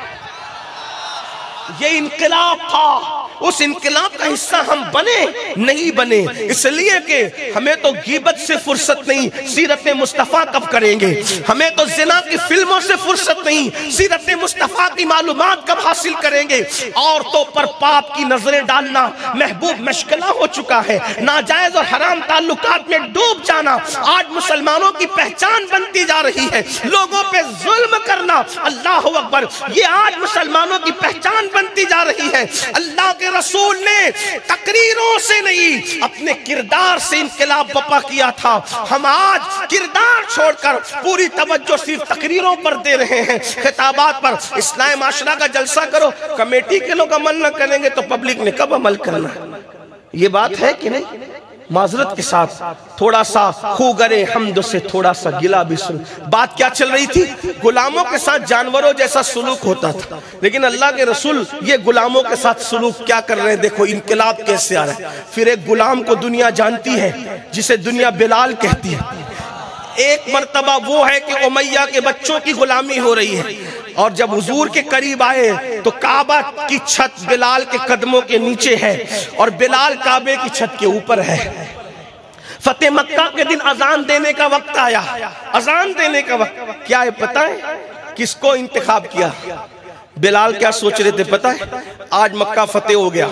S1: یہ انقلاب تھا، اس انقلاب کا حصہ ہم بنے نہیں بنے، اس لیے کہ ہمیں تو غیبت سے فرصت نہیں، سیرت مصطفیٰ کب کریں گے؟ ہمیں تو زنا کی فلموں سے فرصت نہیں، سیرت مصطفیٰ کی معلومات کب حاصل کریں گے؟ عورتوں پر پاپ کی نظریں ڈالنا محبوب مشغلہ ہو چکا ہے، ناجائز اور حرام تعلقات میں ڈوب جانا آج مسلمانوں کی پہچان بنتی جا رہی ہے، لوگوں پہ ظلم کرنا اللہ اکبر یہ آج مسلمانوں کی پہچان بنتی جا رہی ہے۔ اللہ کے رسول نے تقریروں سے نہیں اپنے کردار سے انقلاب برپا کیا تھا، ہم آج کردار چھوڑ کر پوری توجہ صرف تقریروں پر دے رہے ہیں، خطابات پر۔ اصلاح معاشرہ کا جلسہ کرو، کمیٹی کے لوگ عمل نہ کریں گے تو پبلک نے کب عمل کرنا ہے؟ یہ بات ہے کہ نہیں؟ معذرت کے ساتھ تھوڑا سا خوگرے حمد سے تھوڑا سا گلا بھی سن۔ بات کیا چل رہی تھی؟ غلاموں کے ساتھ جانوروں جیسا سلوک ہوتا تھا، لیکن اللہ کے رسول یہ غلاموں کے ساتھ سلوک کیا کر رہے ہیں؟ دیکھو انقلاب کیسے آ رہا ہے۔ پھر ایک غلام کو دنیا جانتی ہے جسے دنیا بلال کہتی ہے، ایک مرتبہ وہ ہے کہ امیہ کے بچوں کی غلامی ہو رہی ہے، اور جب حضور کے قریب آئے تو کعبہ کی چھت بلال کے قدموں کے نیچے ہے اور بلال کعبے کی چھت کے اوپر ہے۔ فتح مکہ کے دن اذان دینے کا وقت آیا، اذان دینے کا وقت کیا ہے پتہ ہے؟ کس کو انتخاب کیا؟ بلال کیا سوچ رہے تھے پتہ ہے؟ آج مکہ فتح ہو گیا،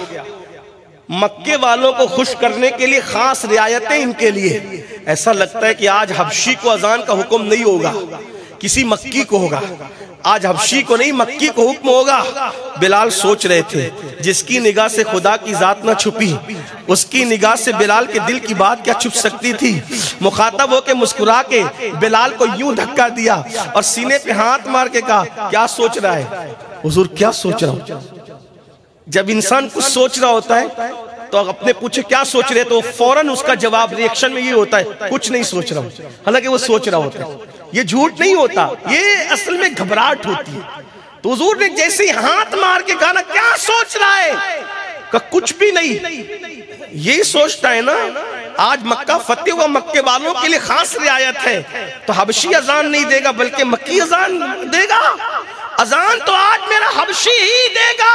S1: مکے والوں کو خوش کرنے کے لیے خاص رعایتیں ان کے لیے، ایسا لگتا ہے کہ آج حبشی کو اذان کا حکم نہیں ہوگا، کسی مکی کو ہوگا، آج حبشی کو نہیں مکی کو حکم ہوگا۔ بلال سوچ رہے تھے جس کی نگاہ سے خدا کی ذات نہ چھپی، اس کی نگاہ سے بلال کے دل کی بات کیا چھپ سکتی تھی؟ مخاطب ہو کے مسکرا کے بلال کو یوں دھکا دیا اور سینے پہ ہاتھ مار کے کہا کیا سوچ رہا ہے؟ حضور کیا سوچ رہا ہوں؟ جب انسان کچھ سوچ رہا ہوتا ہے تو اپنے پوچھے کیا سوچ رہے تو فوراً اس کا جواب ریاکشن میں یہ ہوتا ہے کچھ نہیں سوچ رہا ہوں، حالانکہ وہ سوچ رہا ہوتا ہے۔ یہ جھوٹ نہیں ہوتا، یہ اصل میں گھبراہٹ ہوتی ہے۔ تو حضور نے جیسے ہی ہاتھ مار کے کہا نا کیا سوچ رہا ہے کہ کچھ بھی نہیں، یہ سوچتا ہے نا آج مکہ فتح ہوا، مکے والوں کے لیے خاص رعایت ہے، تو حبشی اذان نہیں دے گا بلکہ مکی اذان دے گا، اذان تو آج میرا حبشی ہی دے گا،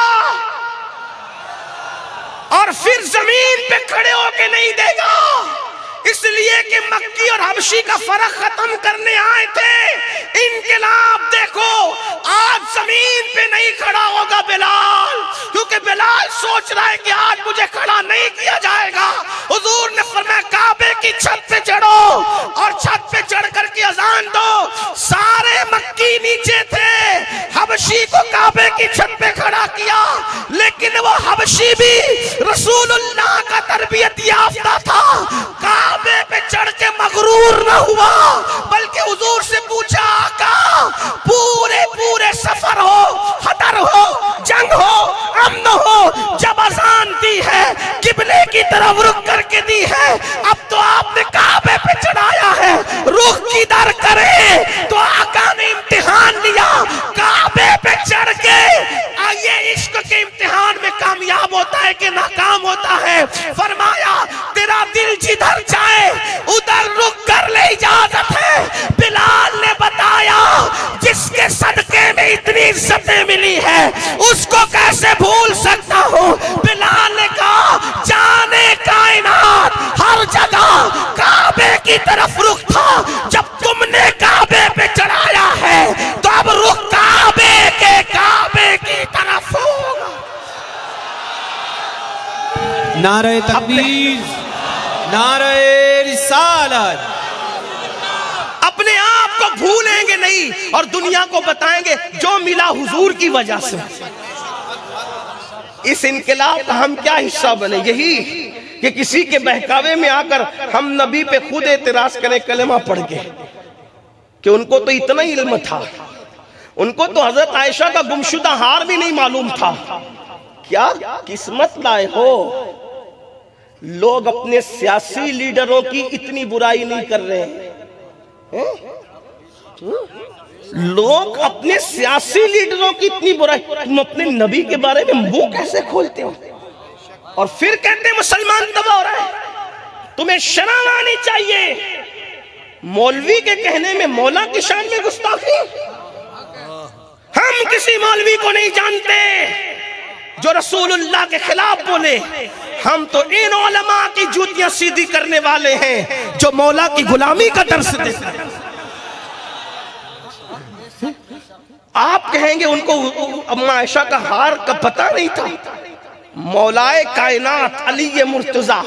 S1: اور پھر زمین پہ کھڑے ہو کے نہیں دے گا، اس لیے کہ مکی اور حبشی کا فرق ختم کرنے آئے تھے۔ انقلاب دیکھو آج زمین پہ نہیں کھڑا ہوگا بلال، کیونکہ بلال سوچ رہا ہے کہ آج مجھے کھڑا نہیں کیا جائے گا۔ حضور نے فرمایا کعبے کی چھت پہ چڑھو اور چھت پہ چڑھ کر کے اذان دو۔ سارے مکی نیچے تھے، حبشی کو کعبے کی چھت پہ کھڑا کیا، لیکن وہ حبشی بھی رسول اللہ کا تربیت یافتہ تھا، کعبے پہ چڑھ کے مغرور نہ ہوا، بلکہ حضور سے پوچھا آقا پورے پورے سفر ہو، خطر ہو، جنگ ہو، امن ہو، جب اذان دی ہے قبلے کی طرف رخ کر کے دی ہے، اب تو آپ نے کعبے پہ چڑھایا ہے، رخ کدھر کرے؟ تو آقا نے امتحان لیا، کعبے پہ چڑھ کے یہ عشق کے امتحان میں کامیاب ہوتا ہے کہ ناکام ہوتا ہے؟ فرمایا تیرا دل جدھر جائے ادھر رک کر لے اجازت ہے۔ بلال نے بتایا جس کے صدقے میں اتنی عزتیں ملی ہے اس کو کیسے بھول سکتا ہوں؟ بلال نے کہا جانے کائنات ہر جگہ کعبے کی طرف رخ تھا، جب تم نے کعبے پہ چڑھایا ہے تو اب رخ کعبے کے کعبے کی طرف ہوگا۔
S2: نعرہ تکبیر، نعرہ رسالت۔
S1: اپنے آپ کو بھولیں گے نہیں اور دنیا کو بتائیں گے جو ملا حضور کی وجہ سے۔ اس انقلاب کا ہم کیا حصہ بنے؟ یہی کہ کسی کے بہکاوے میں آ کر ہم نبی پہ خود اعتراض کریں کلمہ پڑھ کے، کہ ان کو تو اتنا ہی علم تھا، ان کو تو حضرت عائشہ کا گمشدہ ہار بھی نہیں معلوم تھا۔ کیا قسمت لائے ہو، لوگ اپنے سیاسی لیڈروں کی اتنی برائی نہیں کر رہے ہیں، لوگ اپنے سیاسی لیڈروں کی اتنی برائی، تم اپنے نبی کے بارے میں منہ کیسے کھولتے ہو اور پھر کہتے ہیں مسلمان تباہ ہو رہا ہے؟ تمہیں شرم آنی چاہیے۔ مولوی کے کہنے میں مولا کی شان میں گستاخی؟ ہم کسی مولوی کو نہیں جانتے جو رسول اللہ کے خلاف بولے، ہم تو ان علماء کی جوتیاں سیدھی کرنے والے ہیں جو مولا کی غلامی کا درس دیتے ہیں۔ آپ کہیں گے ان کو اما عائشہ کا ہار کا پتہ نہیں تھا؟ مولائے کائنات علی مرتضیٰ،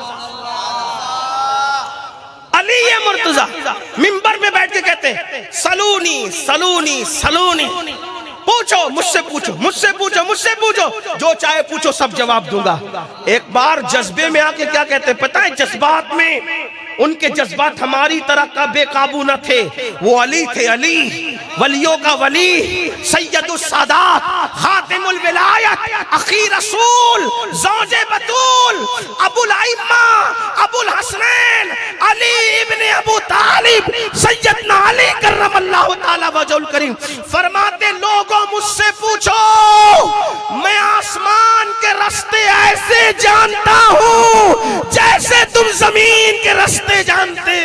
S1: علی مرتضیٰ منبر میں بیٹھ کے کہتے ہیں سلونی سلونی سلونی، پوچھو مجھ سے پوچھو مجھ سے پوچھو مجھ سے پوچھو، جو چاہے پوچھو سب جواب دوں گا۔ ایک بار جذبے میں آ کے کیا کہتے ہیں پتہ ہے؟ جذبات میں ان کے جذبات ہماری طرح کا بے قابو نہ تھے، وہ علی تھے، علی ولیوں کا ولی، سید السادات، خاتم الولایت، اخی رسول، زوج بطول، ابو الائمہ، ابو الحسنین، علی ابن ابو طالب، سیدنا علی کرم اللہ تعالی وجہ الکریم فرماتے لوگوں مجھ سے پوچھو، میں آسمان کے رستے ایسے جانتا ہوں جیسے تم زمین کے رستے جانتے۔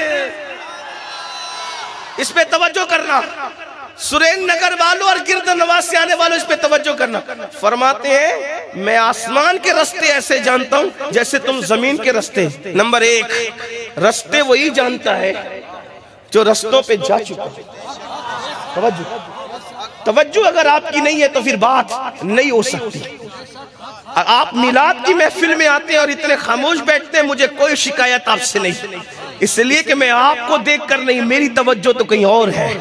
S1: اس پہ توجہ کرنا، سرین نگر والوں اور گرد نواز سے آنے والوں اس پہ توجہ کرنا۔ فرماتے ہیں میں آسمان کے رستے ایسے جانتا ہوں جیسے تم زمین کے رستے۔ نمبر ایک، رستے وہی جانتا ہے جو رستوں پہ جا چکا۔ توجہ توجہ اگر آپ کی نہیں ہے تو پھر بات نہیں ہو سکتی۔ آپ میلاد کی محفل میں آتے ہیں اور اتنے خاموش بیٹھتے ہیں، مجھے کوئی شکایت آپ سے نہیں، اس لیے کہ میں آپ کو دیکھ کر نہیں، میری توجہ تو کہیں اور ہے۔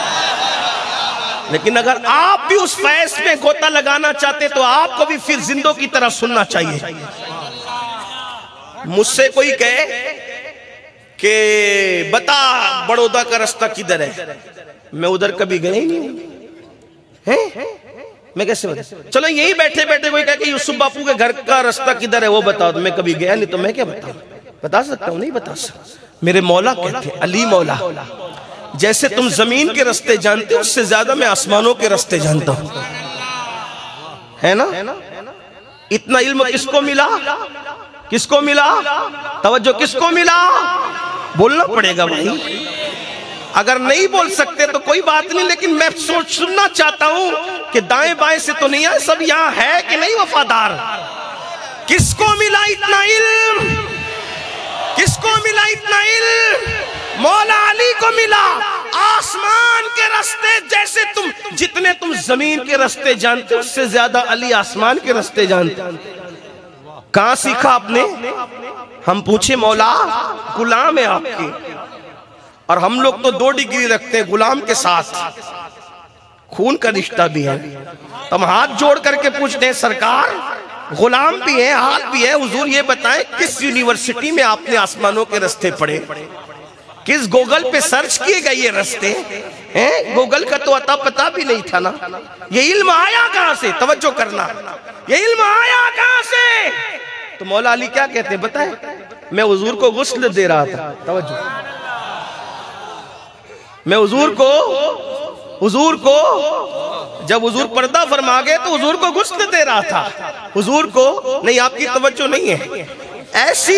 S1: لیکن اگر آپ بھی اس فیض میں گوتا لگانا چاہتے تو آپ کو بھی پھر زندوں کی طرح سننا چاہیے۔ مجھ سے کوئی کہے کہ بتا بڑودہ کا رستہ کدھر ہے، میں ادھر کبھی گئے ہی نہیں ہوں، میں کیسے بتا؟ چلو یہی بیٹھے بیٹھے کوئی کہے کہ یوسف باپو کے گھر کا رستہ کدھر ہے وہ بتاؤ، تو میں کبھی گیا نہیں، تو میں کیا بتاؤں؟ بتا سکتا ہوں؟ نہیں بتا سکتا۔ میرے مولا کہتے ہیں علی مولا جیسے تم زمین کے رستے جانتے ہو اس سے زیادہ میں آسمانوں کے رستے جانتا ہوں۔ ہے نا؟ اتنا علم کس کو ملا؟ کس کو ملا؟ توجہ کس کو ملا؟ بولنا پڑے گا بھائی، اگر نہیں بول سکتے تو کوئی بات نہیں، لیکن میں سوچ سننا چاہتا ہوں کہ دائیں بائیں سے تو نہیں ہے، سب یہاں ہے کہ نہیں وفادار؟ کس کو ملا اتنا علم؟ کس کو ملا اتنا علم؟ مولا علی کو ملا۔ آسمان کے رستے جیسے تم جتنے تم زمین کے رستے جانتے اس سے زیادہ علی آسمان کے رستے جانتے۔ کہاں سیکھا آپ نے؟ ہم پوچھے مولا، غلام ہے آپ کے، اور ہم لوگ تو دو ڈگری رکھتے ہیں غلام کے ساتھ، خون کا رشتہ بھی ہے، ہم ہاتھ جوڑ کر کے پوچھتے ہیں سرکار غلام بھی ہے ہاتھ بھی ہے، حضور یہ بتائیں کس یونیورسٹی میں آپ نے آسمانوں کے رستے پڑھے؟ کس گوگل پہ سرچ کیے گئے یہ رستے ہیں؟ گوگل کا تو عطا پتہ بھی نہیں تھا نا۔ یہ علم آیا کہاں سے؟ توجہ کرنا، یہ علم آیا کہاں سے؟ تو مولا علی کیا کہتے ہیں بتائیں؟ میں حضور کو غسل دے رہا تھا، توجہ، میں حضور کو حضور کو جب حضور پردہ فرما گئے تو حضور کو غسل دے رہا تھا، حضور کو نہیں۔ آپ کی توجہ نہیں ہے، ایسی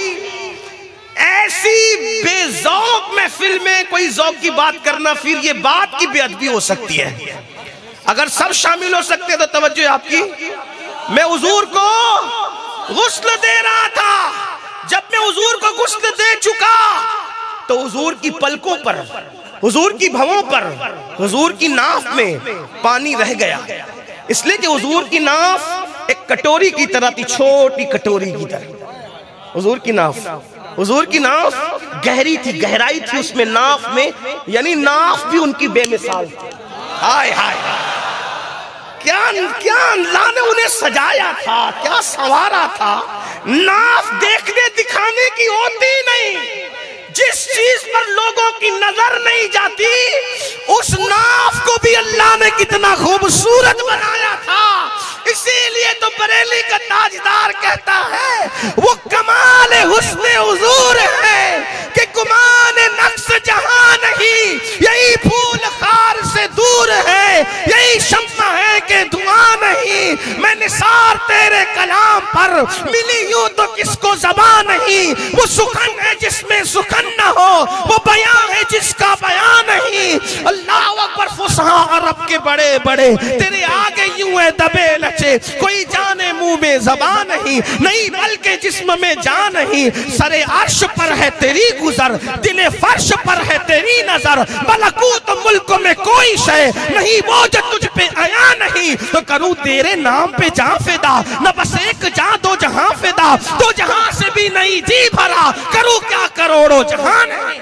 S1: ایسی بے ذوق محفل میں کوئی ذوق کی بات کرنا، پھر یہ بات کی بے ادبی ہو سکتی ہے۔ اگر سب شامل ہو سکتے تو توجہ آپ کی۔ میں حضور کو غسل دے رہا تھا، جب میں حضور کو غسل دے چکا تو حضور کی پلکوں پر، حضور کی بھووں پر، حضور کی ناف میں پانی رہ گیا، اس لیے کہ حضور کی ناف ایک کٹوری کی طرح تھی، چھوٹی کٹوری کی طرح حضور کی ناف حضور کی ناف گہری تھی، گہرائی تھی اس میں ناف میں، یعنی ناف بھی ان کی بے مثال تھی۔ ہائے ہائے کیا کیا اللہ نے انہیں سجایا تھا، کیا سنوارا تھا۔ ناف دیکھنے دکھانے کی ہوتی نہیں، جس چیز پر لوگوں کی نظر نہیں جاتی اس ناف کو بھی اللہ نے کتنا خوبصورت بنایا تھا۔ اسی لیے تو بریلی کا تاجدار کہتا ہے وہ کمال حسن حضور ہے کہ گمان نقص جہاں نہیں، یہی پھول خار سے دور ہے، یہی شمع ہے کہ دھواں نہیں۔ میں نثار تیرے کلام پر ملی یوں تو کس کو زبان نہیں، وہ سخن ہے جس میں سخن نہ ہو، وہ بیان ہے جس کا بیان نہیں۔ اللہ اکبر، فصحا عرب کے بڑے بڑے تیرے آگے یوں ہے دبے لچے، کوئی جانے منہ میں زبان نہیں، نہیں بلکہ جسم میں جان نہیں۔ سر عرش پر ہے تیری گزر، دل فرش پر ہے تیری نظر، ملکوت ملک میں کوئی شے نہیں وہ جو تجھ پہ آیا نہیں۔ تو کروں تیرے نام پہ جان فدا، نہ بس ایک جان دو جہاں فدا، دو جہاں سے بھی نہیں جی بھرا، کروں کیا کروڑوں جہاں نہیں۔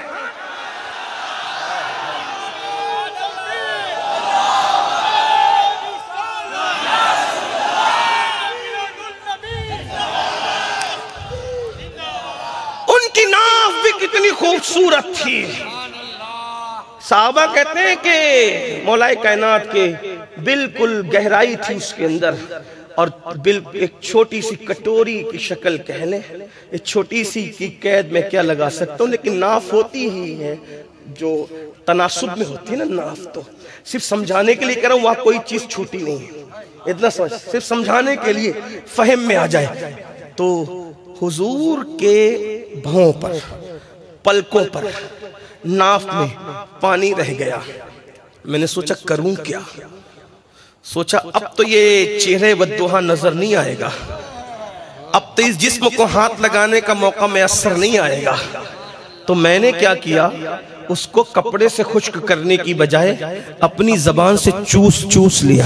S1: ان کی ناف بھی کتنی خوبصورت تھی۔ صحابہ کہتے ہیں کہ مولا کائنات کے بالکل گہرائی تھی اس کے اندر، اور ایک چھوٹی سی کٹوری کی شکل کہہ لیں، ایک چھوٹی سی کی قید میں کیا لگا سکتا ہوں، لیکن ناف ہوتی ہی ہے جو تناسب میں ہوتی ہے نا ناف، تو صرف سمجھانے کے لیے کہہ رہا ہوں، وہاں کوئی چیز چھوٹی نہیں ہے، اتنا سمجھ، صرف سمجھانے کے لیے فہم میں آ جائے۔ تو حضور کے بھوں پر، پلکوں پر، ناف میں پانی رہ گیا۔ میں نے سوچا کروں کیا؟ سوچا اب تو یہ چہرے ودوہا نظر نہیں آئے گا، اب تو اس جسم کو ہاتھ لگانے کا موقع میسر نہیں آئے گا۔ تو میں نے کیا کیا، اس کو کپڑے سے خشک کرنے کی بجائے اپنی زبان سے چوس چوس لیا۔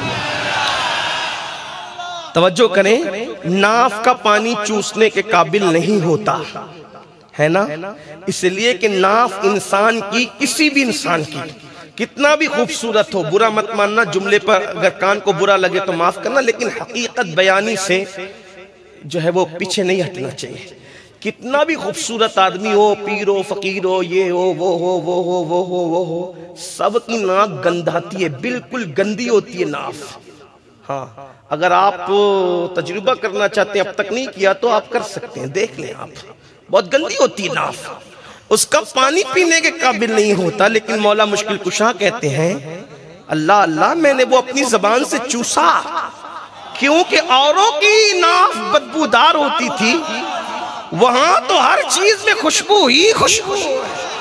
S1: توجہ کریں، ناف کا پانی چوسنے کے قابل نہیں ہوتا ہے نا، اس لیے کہ ناف انسان کی، کسی بھی انسان کی کتنا بھی خوبصورت ہو، برا مت ماننا، جملے پر اگر کان کو برا لگے تو معاف کرنا، لیکن حقیقت بیانی سے جو ہے وہ پیچھے نہیں ہٹنا چاہیے۔ کتنا بھی خوبصورت آدمی ہو، پیر ہو، فقیر ہو، یہ ہو، وہ ہو، وہ ہو، وہ ہو، وہ ہو، سب کی ناک گندھاتی ہے، بالکل گندی ہوتی ہے ناف۔ ہاں اگر آپ تجربہ کرنا چاہتے ہیں، اب تک نہیں کیا تو آپ کر سکتے ہیں، دیکھ لیں آپ، بہت گندی ہوتی ہے ناف، اس کا پانی پینے کے قابل نہیں ہوتا۔ لیکن مولا مشکل کشا کہتے ہیں اللہ اللہ میں نے وہ اپنی زبان سے چوسا، کیونکہ اوروں کی ناف بدبودار ہوتی تھی، وہاں تو ہر چیز میں خوشبو ہی خوشبو ہے،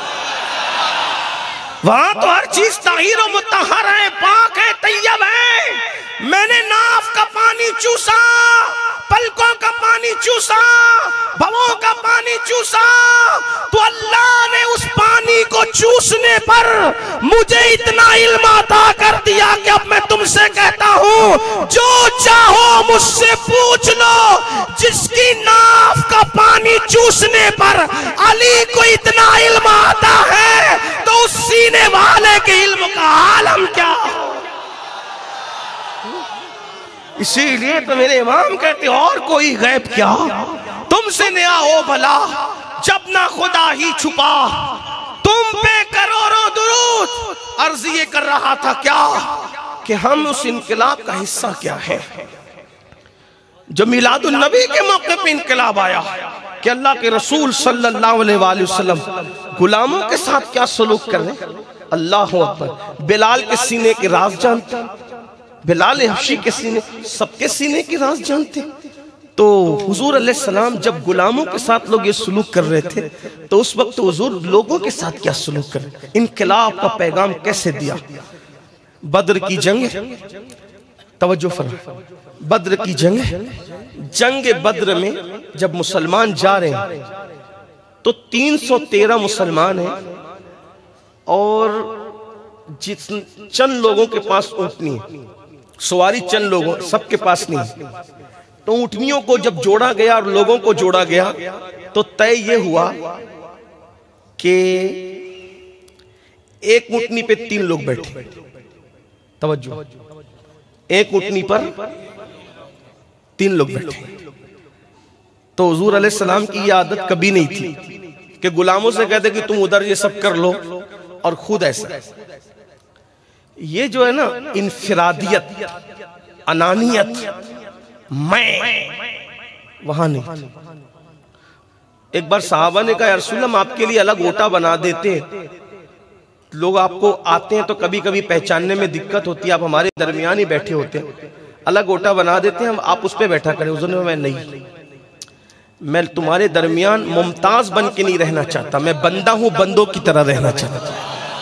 S1: وہاں تو ہر چیز طاہر و مطہر ہے، پاک ہے، طیب ہے۔ میں نے ناف کا پانی چوسا، پلکوں کا پانی چوسا، بھووں کا پانی چوسا، تو اللہ نے اس پانی کو چوسنے پر مجھے اتنا علم عطا کر دیا کہ اب میں تم سے کہتا ہوں جو چاہو مجھ سے پوچھ لو۔ جس کی ناف کا پانی چوسنے پر علی کو اتنا علم آتا ہے تو اس سینے والے کے علم کا عالم کیا ہو۔ اسی لیے تو میرے امام کہتے اور کوئی غیب کیا تم سے نیا ہو بھلا، جب نہ خدا ہی چھپا تم پہ کروڑوں درود۔ عرض یہ کر رہا تھا کیا کہ ہم اس انقلاب کا حصہ کیا ہے جو میلاد النبی کے موقع پہ انقلاب آیا کہ اللہ کے رسول صلی اللہ علیہ وآلہ وسلم غلاموں کے ساتھ کیا سلوک کر رہے ہیں۔ اللہ اکبر۔ بلال کے سینے کے راز جانتے، بلال حبشی کے سینے، سب کے سینے کے راز جانتے۔ تو حضور علیہ السلام جب غلاموں کے ساتھ لوگ یہ سلوک کر رہے تھے تو اس وقت حضور لوگوں کے ساتھ کیا سلوک کر رہے، انقلاب کا پیغام کیسے دیا۔ بدر کی جنگ، توجہ فرمائیں، بدر کی جنگ، جنگ بدر میں جب مسلمان جا رہے ہیں تو تین سو تیرہ مسلمان ہیں اور جس چند لوگوں کے پاس اونٹنی ہے، سواری چند لوگوں سب کے پاس نہیں، تو اونٹنیوں کو جب جوڑا گیا اور لوگوں کو جوڑا گیا تو طے یہ ہوا کہ ایک اونٹنی پہ تین لوگ بیٹھے، توجہ، ایک اونٹنی پر تین لوگ بیٹھے۔ تو حضور علیہ السلام کی یہ عادت کبھی نہیں تھی کہ غلاموں سے کہتے کہ تم ادھر یہ سب کر لو اور خود ایسا۔ یہ جو ہے نا انفرادیت، انانیت، میں وہاں نہیں۔ ایک بار صحابہ نے کہا یا رسول اللہ ہم آپ کے لیے الگ اوٹا بنا دیتے، لوگ آپ کو آتے ہیں تو کبھی کبھی پہچاننے میں دقت ہوتی ہے، آپ ہمارے درمیان ہی بیٹھے ہوتے ہیں، الگ اوٹا بنا دیتے ہیں، ہم آپ اس پہ بیٹھا کریں۔ حضور نے میں نہیں، میں تمہارے درمیان ممتاز بن کے نہیں رہنا چاہتا، میں بندہ ہوں، بندوں کی طرح رہنا چاہتا ہوں۔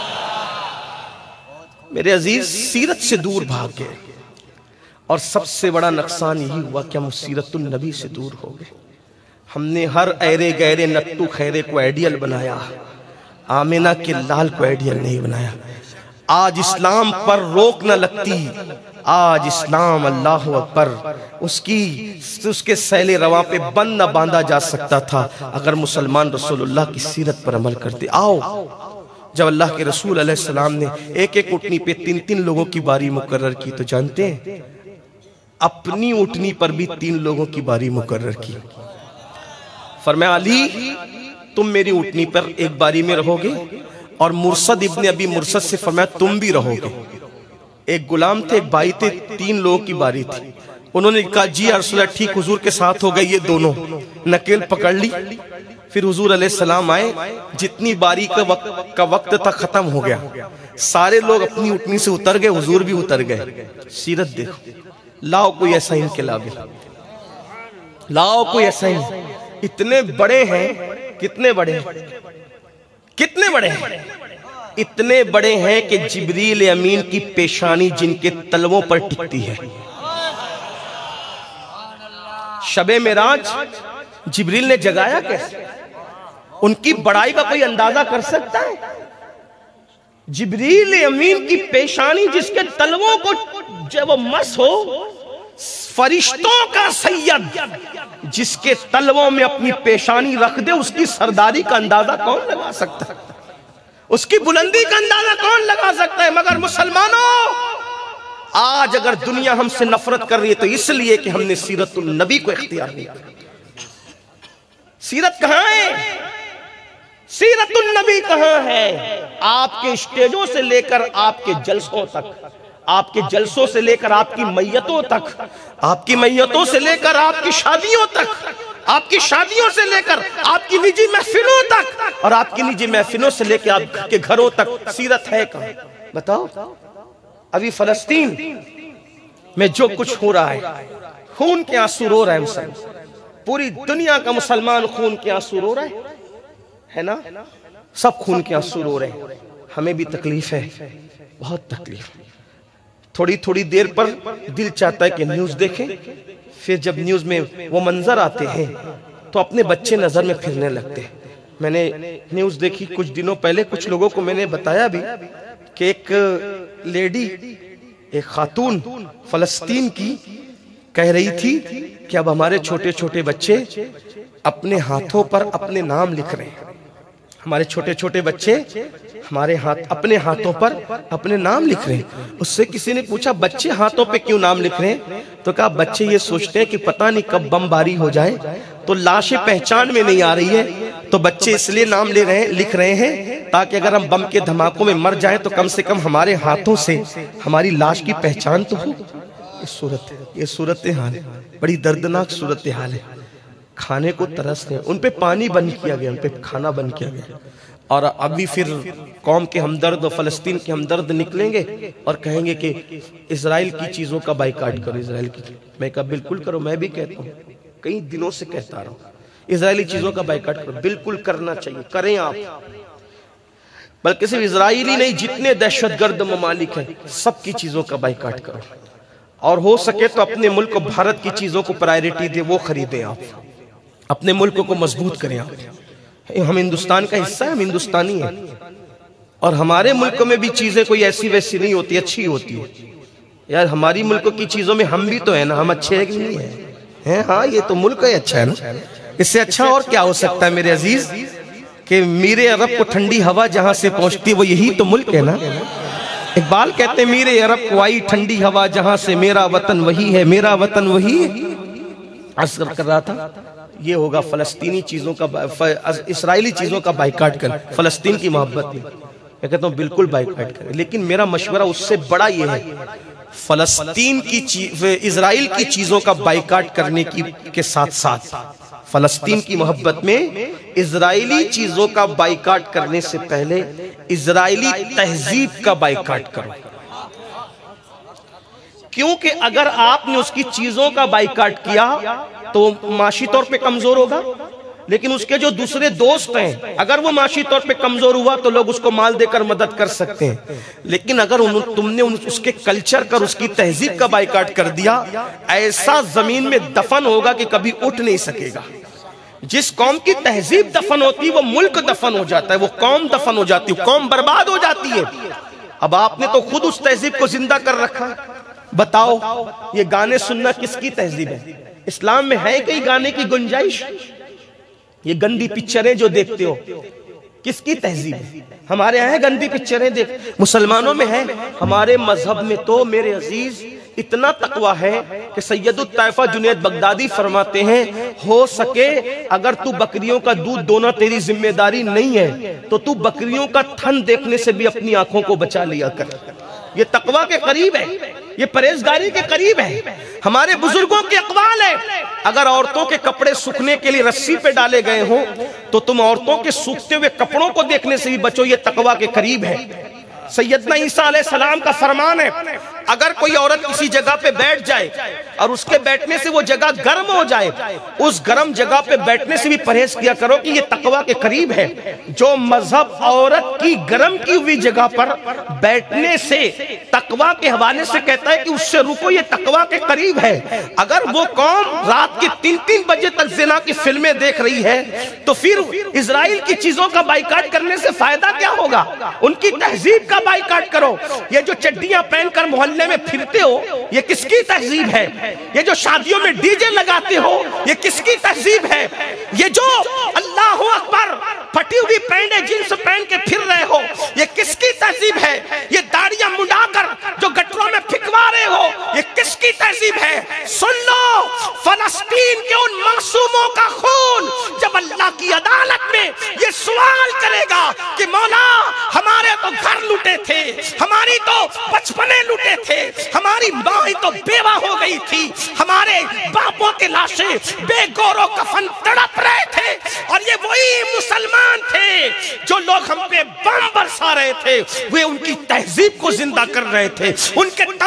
S1: میرے عزیز سیرت سے دور بھاگ گئے اور سب سے بڑا نقصان یہی ہوا کہ ہم سیرت النبی سے دور ہو گئے۔ ہم نے ہر ایرے گہرے نتو خیرے کو آئیڈیل بنایا، آمینہ کے لال کو آئیڈیل نہیں بنایا۔ آج اسلام پر روک نہ لگتی، آج اسلام اللہ اکبر اس کی اس کے سیل رواں پہ بند نہ باندھا جا سکتا تھا اگر مسلمان رسول اللہ کی سیرت پر عمل کرتے۔ آؤ، جب اللہ کے رسول علیہ السلام نے ایک ایک اٹھنی پہ تین تین لوگوں کی باری مقرر کی تو جانتے ہیں اپنی اٹھنی پر بھی تین لوگوں کی باری مقرر کی۔ فرمایا علی تم میری اٹھنی پر ایک باری میں رہو گے، اور مرصد ابن ابی مرصد سے فرمایا تم بھی رہو گے۔ ایک غلام تھے، ایک بھائی تھے، تین لوگوں کی باری تھی۔ انہوں نے کہا جی یا رسول اللہ ٹھیک، حضور کے ساتھ ہو گئے یہ دونوں، نکیل پکڑ لی۔ پھر حضور علیہ السلام آئے، جتنی باری کا وقت کا وقت تھا ختم ہو گیا، سارے لوگ اپنی اٹھنی سے اتر گئے، حضور بھی اتر گئے۔ سیرت دیکھو، لاؤ کوئی ایسا انقلابی، لاؤ کوئی ایسا ہی۔ اتنے بڑے ہیں، کتنے بڑے ہیں، کتنے بڑے ہیں، اتنے بڑے ہیں کہ جبریل امین کی پیشانی جن کے تلووں پر ٹکتی ہے۔ شب معراج جبریل نے جگایا کیسے؟ ان کی بڑائی کا کوئی اندازہ کر سکتا ہے؟ جبریل امین کی پیشانی جس کے تلووں کو جب وہ مس ہو، فرشتوں کا سید جس کے تلووں میں اپنی پیشانی رکھ دے، اس کی سرداری کا اندازہ کون لگا سکتا ہے؟ اس کی بلندی کا اندازہ کون لگا سکتا ہے؟ مگر مسلمانوں، آج اگر دنیا ہم سے نفرت کر رہی ہے تو اس لیے کہ ہم نے سیرت النبی کو اختیار نہیں کیا۔ سیرت کہاں ہے؟ سیرت النبی کہاں ہے؟ آپ کے اسٹیجوں سے لے کر آپ کے جلسوں تک، آپ کے جلسوں سے لے کر آپ کی میتوں تک، آپ کی میتوں سے لے کر آپ کی شادیوں تک، آپ کی شادیوں سے لے کر آپ کی نجی محفلوں تک، اور آپ کی نجی محفلوں سے لے کے آپ کے گھروں تک سیرت ہے کہاں؟ بتاؤ۔ ابھی فلسطین میں جو کچھ ہو رہا ہے، خون کے آنسو رو رہا ہے مسلمان، پوری دنیا کا مسلمان خون کے آنسو رو رہا ہے ہے نا، سب خون کے آنسو رو رہے ہیں، ہمیں بھی تکلیف ہے، بہت تکلیف۔ تھوڑی تھوڑی دیر پر دل چاہتا ہے کہ نیوز دیکھیں، پھر جب نیوز میں وہ منظر آتے ہیں تو اپنے بچے نظر میں پھرنے لگتے ہیں۔ میں نے نیوز دیکھی کچھ دنوں پہلے، کچھ لوگوں کو میں نے بتایا بھی کہ ایک لیڈی، ایک خاتون فلسطین کی کہہ رہی تھی کہ اب ہمارے چھوٹے چھوٹے بچے اپنے ہاتھوں پر اپنے نام لکھ رہے ہیں، ہمارے چھوٹے چھوٹے بچے ہمارے ہاتھ اپنے ہاتھوں پر اپنے نام لکھ رہے ہیں۔ اس سے کسی نے پوچھا بچے ہاتھوں پہ کیوں نام لکھ رہے ہیں؟ تو کہا بچے یہ سوچتے ہیں کہ پتہ نہیں کب بم باری ہو جائے تو لاشیں پہچان میں نہیں آ رہی ہے، تو بچے اس لیے نام لے رہے ہیں لکھ رہے ہیں تاکہ اگر ہم بم کے دھماکوں میں مر جائیں تو کم سے کم ہمارے ہاتھوں سے ہماری لاش کی پہچان تو ہو۔ یہ صورت یہ صورتحال ہے، بڑی دردناک صورتحال ہے۔ کھانے کو ترستے ہیں، ان پہ پانی بند کیا گیا، ان پہ کھانا بند کیا گیا، اور ابھی پھر قوم کے ہمدرد اور فلسطین کے ہمدرد نکلیں گے اور کہیں گے کہ اسرائیل کی چیزوں کا بائیکاٹ کرو، اسرائیل کی۔ میں کہا بالکل کرو، میں بھی کہتا ہوں، کئی دنوں سے کہتا رہا ہوں، اسرائیلی چیزوں کا بائیکاٹ کرو، بالکل کرنا چاہیے، کریں آپ۔ بلکہ صرف اسرائیلی نہیں، جتنے دہشت گرد ممالک ہیں سب کی چیزوں کا بائیکاٹ کرو، اور ہو سکے تو اپنے ملک کو بھارت کی چیزوں کو پرائیورٹی دے، وہ خریدیں آپ، اپنے ملک کو مضبوط کریں آپ۔ ہم ہندوستان کا حصہ ہیں، ہم ہندوستانی ہیں، اور ہمارے ملک میں بھی چیزیں کوئی ایسی ویسی نہیں ہوتی، اچھی ہوتی ہے۔ یار ہماری ملک کی چیزوں میں ہم بھی تو ہیں نا، ہم اچھے ہیں کہ نہیں ہیں؟ ہاں یہ تو ملک ہے، اچھا ہے نا۔ اس سے اچھا اور کیا ہو سکتا ہے میرے عزیز کہ میرے عرب کو ٹھنڈی ہوا جہاں سے پہنچتی ہے وہ یہی تو ملک ہے نا۔ اقبال کہتے ہیں میرے عرب کو آئی ٹھنڈی ہوا جہاں سے، میرا وطن وہی ہے، میرا وطن وہی ہے۔ عرض کر رہا تھا یہ ہوگا فلسطینی چیزوں کا اسرائیلی چیزوں کا بائیکاٹ کریں، فلسطین کی محبت میں میں کہتا ہوں بالکل بائیکاٹ کریں، لیکن میرا مشورہ اس سے بڑا یہ ہے، فلسطین کی اسرائیل کی چیزوں کا بائیکاٹ کرنے کی کے ساتھ ساتھ فلسطین کی محبت میں اسرائیلی چیزوں کا بائیکاٹ کرنے سے پہلے اسرائیلی تہذیب کا بائیکاٹ کرو، کیونکہ اگر آپ نے اس کی چیزوں کا بائیکاٹ کیا تو معاشی طور پہ کمزور ہوگا، لیکن اس کے جو دوسرے دوست ہیں اگر وہ معاشی طور پہ کمزور ہوا تو لوگ اس کو مال دے کر مدد کر سکتے ہیں، لیکن اگر تم نے اس کے کلچر کر اس کی تہذیب کا بائیکاٹ کر دیا، ایسا زمین میں دفن ہوگا کہ کبھی اٹھ نہیں سکے گا۔ جس قوم کی تہذیب دفن ہوتی ہے وہ ملک دفن ہو جاتا ہے، وہ قوم دفن ہو جاتی ہے، قوم برباد ہو جاتی ہے۔ اب آپ نے تو خود اس تہذیب کو زندہ کر رکھا، بتاؤ یہ گانے سننا کس کی تہذیب ہے؟ اسلام میں ہے کئی گانے کی گنجائش؟ یہ گندی پکچریں جو دیکھتے ہو کس کی تہذیب ہے؟ ہمارے یہاں گندی پکچریں دیکھ، مسلمانوں میں ہے، ہمارے مذہب میں تو میرے عزیز اتنا تقوی ہے کہ سید الطائفہ جنید بغدادی فرماتے ہیں ہو سکے اگر تو بکریوں کا دودھ دونا تیری ذمہ داری نہیں ہے تو تو بکریوں کا تھن دیکھنے سے بھی اپنی آنکھوں کو بچا لیا کر۔ یہ تقوی کے قریب ہے، یہ پرہیزگاری کے قریب ہے، ہمارے بزرگوں کے اقوال ہے۔ اگر عورتوں کے کپڑے سوکھنے کے لیے رسی پہ ڈالے گئے ہوں تو تم عورتوں کے سوکھتے ہوئے کپڑوں کو دیکھنے سے بھی بچو، یہ تقوی کے قریب ہے۔ سیدنا عیسیٰ علیہ السلام کا فرمان ہے اگر کوئی عورت کسی جگہ پہ بیٹھ جائے اور اس کے بیٹھنے سے وہ جگہ گرم ہو جائے، اس گرم جگہ پہ بیٹھنے سے بھی پرہیز کیا کرو کہ یہ تقوی کے قریب ہے۔ جو مذہب عورت کی گرم کی ہوئی جگہ پر بیٹھنے سے تقوی کے حوالے سے کہتا ہے کہ اس سے رکو، یہ تقوی کے قریب ہے۔ اگر وہ قوم رات کی تین تین بجے تک زنا کی فلمیں دیکھ رہی ہے تو پھر اسرائیل کی چیزوں کا بائیکاٹ کرنے سے فائدہ کیا ہوگا؟ ان کی تہذیب کا بائیکاٹ کرو۔ یہ جو چڈیاں پہن کر محلے میں پھرتے ہو یہ کس کی تہذیب ہے؟ یہ جو شادیوں میں ڈی جے لگاتے ہو یہ کس کی تہذیب ہے؟ یہ جو اللہ اکبر پھٹی ہوئی پینڈے جنس پہن کے پھر رہے ہو یہ کس کی تہذیب ہے؟ یہ داڑیاں منڈا کر جو گٹروں میں پھکوا رہے ہو یہ کس کی تہذیب ہے؟ سن لو، فلسطین کے ان معصوموں کا خون جب اللہ کی عدالت میں یہ سوال کرے گا کہ مولا ہمارے تو گھر لوٹے تھے، ہماری تو بچپنے لوٹے تھے، ہماری ماں ہی تو بیوہ ہو گئی تھی، ہمارے باپوں کے لاشیں بے گور و کفن تڑپ رہے تھے، اور یہ وہی مسلمان تھے جو لوگ ہم پہ بم برسا رہے تھے، وہ ان کی تہذیب کو زندہ کر رہے تھے، ان کے تمدن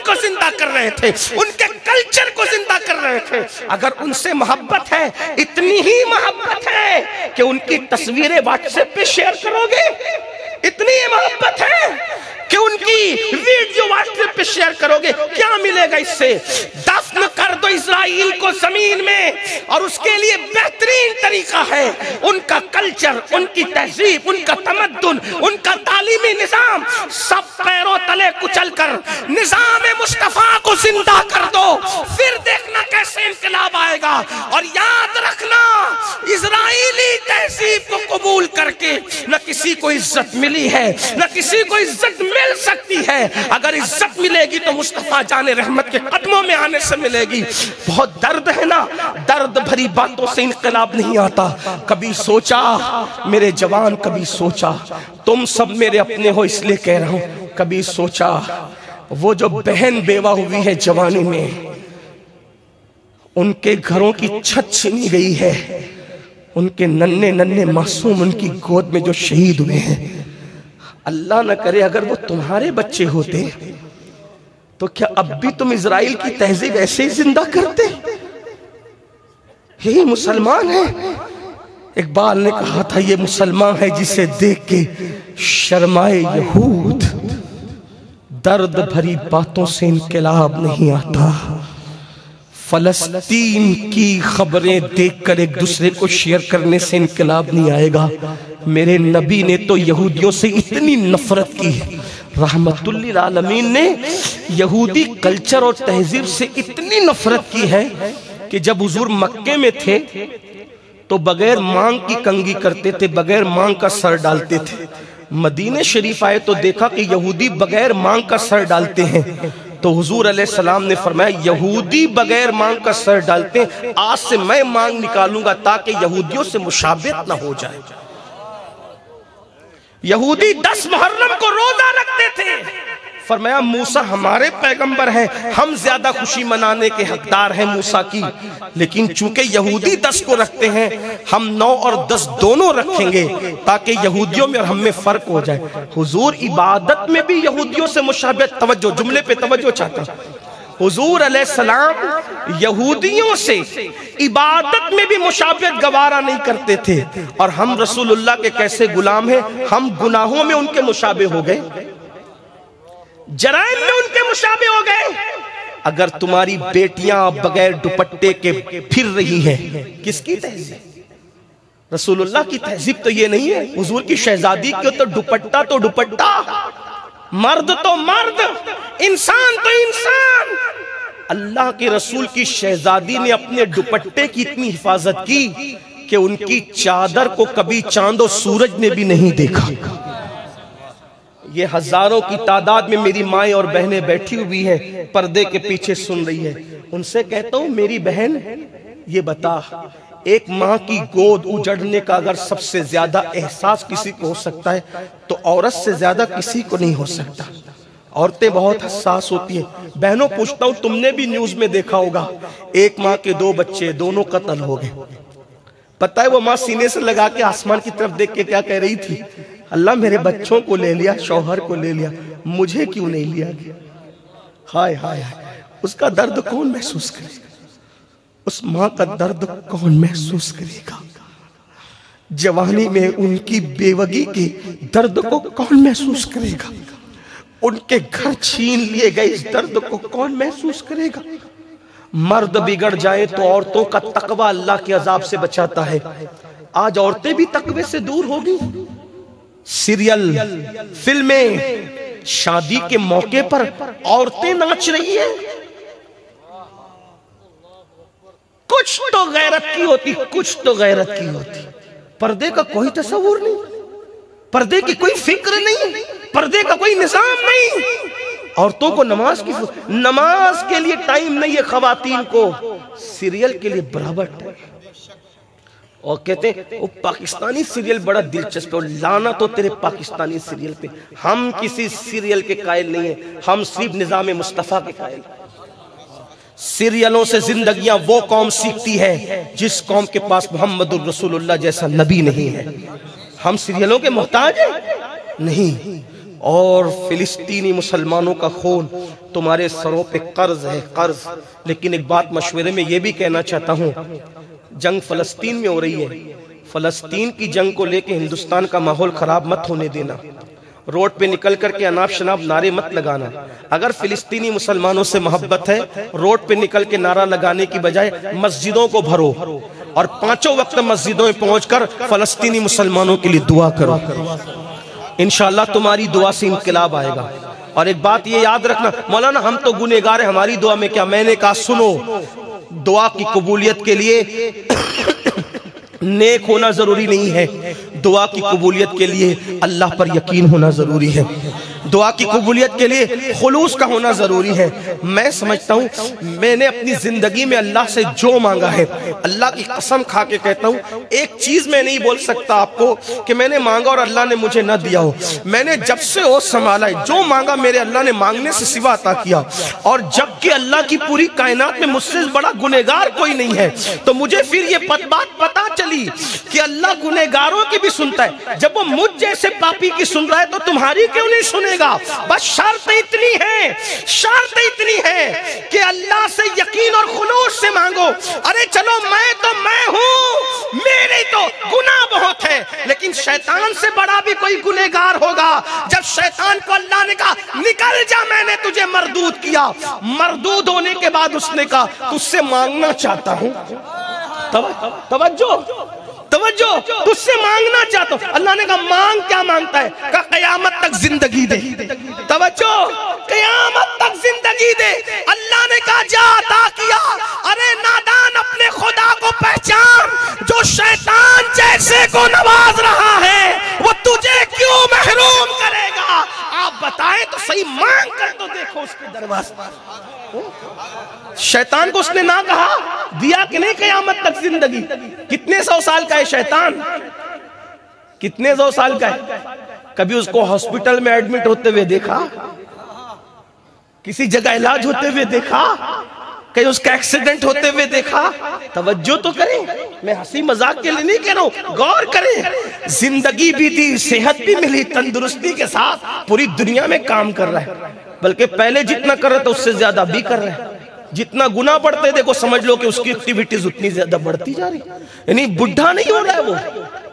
S1: کو زندہ کر رہے تھے، ان کے کلچر کو زندہ کر رہے تھے. اگر ان سے محبت ہے، اتنی ہی محبت ہے کہ ان کی تصویریں واٹس ایپ پہ شیئر کرو گے، اتنی ہی محبت ہے کہ ان کی ویڈیو واٹس ایپ پہ شیئر کرو گے. کیا ملے گا اس سے؟ دفن کر دو اسرائیل کو زمین میں، اور اس کے لیے بہترین طریقہ ہے ان کا کلچر، ان کی تہذیب، ان کا تمدن، ان کا تعلیمی نظام سب پیروں تلے کچل کر نظام مصطفیٰ کو زندہ کر دو. پھر دیکھنا کیسے انقلاب آئے گا. اور یاد رکھنا، اسرائیلی تہذیب کو قبول کر کے نہ کسی کو عزت ملی ہے، نہ کسی کو عزت مل سکتی ہے. اگر عزت ملے گی تو مصطفیٰ جان رحمت کے قدموں میں آنے سے ملے گی. بہت درد ہے نا، درد بھری باتوں سے انقلاب نہیں آتا. کبھی سوچا میرے جوان، کبھی سوچا، تم سب میرے اپنے ہو اس لیے کہہ رہا ہوں، کبھی سوچا وہ جو بہن بیوہ ہوئی ہے جوانی میں، ان کے گھروں کی چھت چھینی گئی ہے، ان کے ننھے ننھے معصوم ان کی گود میں جو شہید ہوئے ہیں، اللہ نہ کرے اگر وہ تمہارے بچے ہوتے تو کیا اب بھی تم اسرائیل کی تہذیب ایسے ہی زندہ کرتے؟ یہی مسلمان ہے. اقبال نے کہا تھا یہ مسلمان ہے جسے دیکھ کے شرمائے یہود، درد بھری باتوں سے انقلاب نہیں آتا. فلسطین کی خبریں دیکھ کر ایک دوسرے کو شیئر کرنے سے انقلاب نہیں آئے گا. میرے نبی نے تو یہودیوں سے اتنی نفرت کی، رحمت للعالمین نے یہودی کلچر اور تہذیب سے اتنی نفرت کی ہے کہ جب حضور مکے میں تھے تو بغیر مانگ کی کنگھی کرتے تھے، بغیر مانگ کا سر ڈالتے تھے. مدینہ شریف آئے تو دیکھا کہ یہودی بغیر مانگ کا سر ڈالتے ہیں. تو حضور علیہ السلام نے فرمایا یہودی بغیر مانگ کا سر ڈالتے ہیں، آج سے میں مانگ نکالوں گا تاکہ یہودیوں سے مشابہت نہ ہو جائے. یہودی دس محرم کو روزہ رکھتے تھے، فرمایا موسیٰ ہمارے پیغمبر ہیں، ہم زیادہ خوشی منانے کے حقدار ہیں موسیٰ کی، لیکن چونکہ یہودی دس کو رکھتے ہیں ہم نو اور دس دونوں رکھیں گے تاکہ یہودیوں میں اور ہم میں فرق ہو جائے. حضور عبادت میں بھی یہودیوں سے مشابہت، توجہ جملے پہ توجہ چاہتا ہوں، حضور علیہ السلام یہودیوں سے عبادت میں بھی مشابہت گوارا نہیں کرتے تھے. اور ہم رسول اللہ کے کیسے غلام ہیں، ہم گناہوں میں ان کے مشابہ ہو گئے، جرائم میں ان کے مشابہ ہو گئے. اگر تمہاری بیٹیاں بغیر دوپٹے کے پھر رہی ہیں، کس کی تہذیب؟ رسول اللہ کی تہذیب تو یہ نہیں ہے. حضور کی شہزادی کو تو دوپٹہ تو دوپٹہ، مرد تو مرد، انسان تو انسان. اللہ کے رسول کی شہزادی نے اپنے دوپٹے کی اتنی حفاظت کی کہ ان کی چادر کو کبھی چاند و سورج نے بھی نہیں دیکھا. یہ ہزاروں کی تعداد میں میری مائیں اور بہنیں بیٹھی ہوئی ہیں، پردے کے پیچھے سن رہی ہے. ان سے کہتا ہوں میری بہن یہ بتا، ایک ماں کی گود اجڑنے کا اگر سب سے زیادہ احساس کسی کو ہو سکتا ہے تو عورت سے زیادہ کسی کو نہیں ہو سکتا. عورتیں بہت حساس ہوتی ہیں. بہنوں پوچھتا ہوں تم نے بھی نیوز میں دیکھا ہوگا ایک ماں کے دو بچے دونوں قتل ہو گئے. پتہ ہے وہ ماں سینے سے لگا کے آسمان کی طرف دیکھ کے کیا کہہ رہی تھی؟ اللہ میرے بچوں کو لے لیا، شوہر کو لے لیا، مجھے کیوں نہیں لیا گیا؟ ہائے ہائے ہائے. اس کا درد کون محسوس کرے گا؟ اس ماں کا درد کون محسوس کرے گا؟ جوانی میں ان کی بیوگی کے درد کو کون محسوس کرے گا؟ ان کے گھر چھین لیے گئے اس درد کو کون محسوس کرے گا؟ مرد بگڑ جائے تو عورتوں کا تقوی اللہ کے عذاب سے بچاتا ہے. آج عورتیں بھی تقوی سے دور ہوگی. سیریل، فلمیں، شادی کے موقع پر عورتیں ناچ رہی ہیں. کچھ تو غیرت کی ہوتی، کچھ تو غیرت کی ہوتی. پردے کا کوئی تصور نہیں، پردے کی کوئی فکر نہیں، پردے کا کوئی نظام نہیں. عورتوں کو نماز کی نماز کے لیے ٹائم نہیں ہے، خواتین کو سیریل کے لیے برابر ٹائم. اور کہتے ہیں وہ پاکستانی سیریل بڑا دلچسپ ہے. لعنت ہو تیرے پاکستانی سیریل پہ. ہم کسی سیریل کے قائل نہیں ہیں، ہم صرف نظام مصطفیٰ کے قائل ہیں. سیریلوں سے زندگیاں وہ قوم سیکھتی ہے جس قوم کے پاس محمد الرسول اللہ جیسا نبی نہیں ہے. ہم سیریلوں کے محتاج ہیں نہیں. اور فلسطینی مسلمانوں کا خون تمہارے سروں پہ قرض ہے، قرض۔ لیکن ایک بات مشورے میں یہ بھی کہنا چاہتا ہوں، جنگ فلسطین میں ہو رہی ہے، فلسطین کی جنگ کو لے کے ہندوستان کا ماحول خراب مت ہونے دینا، روڈ پہ نکل کر کے اناپ شناپ نعرے مت لگانا۔ اگر فلسطینی مسلمانوں سے محبت ہے، روڈ پہ نکل کے نعرہ لگانے کی بجائے مسجدوں کو بھرو اور پانچوں وقت مسجدوں میں پہنچ کر فلسطینی مسلمانوں کے لیے دعا کرو، انشاءاللہ تمہاری دعا سے انقلاب آئے گا۔ اور ایک بات یہ یاد رکھنا، مولانا ہم تو گنہگار ہیں، ہماری دعا میں کیا؟ میں نے کہا سنو، دعا کی قبولیت کے لیے نیک ہونا ضروری نہیں ہے، دعا کی قبولیت کے لیے اللہ پر یقین ہونا ضروری ہے، دعا کی قبولیت کے لیے خلوص کا ہونا ضروری ہے۔ میں سمجھتا ہوں میں نے اپنی زندگی میں اللہ سے جو مانگا ہے، اللہ کی قسم کھا کے کہتا ہوں، ایک چیز میں نہیں بول سکتا آپ کو کہ میں نے مانگا اور اللہ نے مجھے نہ دیا ہو۔ میں نے جب سے ہوش سنبھالا ہے، جو مانگا میرے اللہ نے مانگنے سے سوا عطا کیا، اور جبکہ اللہ کی پوری کائنات میں مجھ سے بڑا گنہگار کوئی نہیں ہے، تو مجھے پھر یہ بات پتا چلی کہ اللہ گنہگاروں کی بھی سنتا ہے۔ جب وہ مجھ جیسے پاپی کی سن رہا ہے تو تمہاری کیوں نہیں سنے گا؟ بس شرط اتنی ہے، شرط اتنی ہے کہ اللہ سے یقین اور خلوص سے مانگو۔ ارے چلو میں تو میں ہوں، میرے تو گناہ بہت ہے، لیکن شیطان سے بڑا بھی کوئی گنہگار ہوگا۔ جب شیطان کو اللہ نے کہا نکل جا، میں نے تجھے مردود کیا، مردود ہونے کے بعد اس نے کہا تجھ سے مانگنا چاہتا ہوں، توجہ توجہ تجھ سے مانگنا چاہتا ہوں۔ اللہ نے کہا مانگ، کیا مانگتا ہے؟ کہا قیامت تک زندگی دے، توجہ قیامت تک زندگی دے۔ اللہ نے کہا جا عطا کیا۔ ارے نادان اپنے خدا کو پہچان، جو شیطان جیسے کو نواز رہا ہے وہ تجھے کیوں محروم کرے گا؟ آپ بتائیں تو صحیح، مانگ کر تو دیکھو اس کے دروازے۔ شیطان کو اس نے نہ کہا، دیا کہ نہیں قیامت تک زندگی؟ کتنے سو سال کا ہے شیطان؟ کتنے سو سال کا ہے؟ کبھی اس کو ہاسپٹل میں ایڈمٹ ہوتے ہوئے دیکھا؟ کسی جگہ علاج ہوتے ہوئے دیکھا؟ کہیں اس کا ایکسیڈنٹ ہوتے ہوئے دیکھا؟ توجہ تو کریں، میں ہنسی مذاق کے لیے نہیں کہہ رہا ہوں، غور کریں۔ زندگی بھی دی، صحت بھی ملی، تندرستی کے ساتھ پوری دنیا میں کام کر رہا ہے، بلکہ پہلے جتنا کر رہا تھا اس سے زیادہ بھی کر رہا ہے۔ جتنا گناہ بڑھتے دیکھو سمجھ لو کہ اس کی ایکٹیویٹیز اتنی زیادہ بڑھتی جا رہی، یعنی بڈھا نہیں ہو رہا ہے، وہ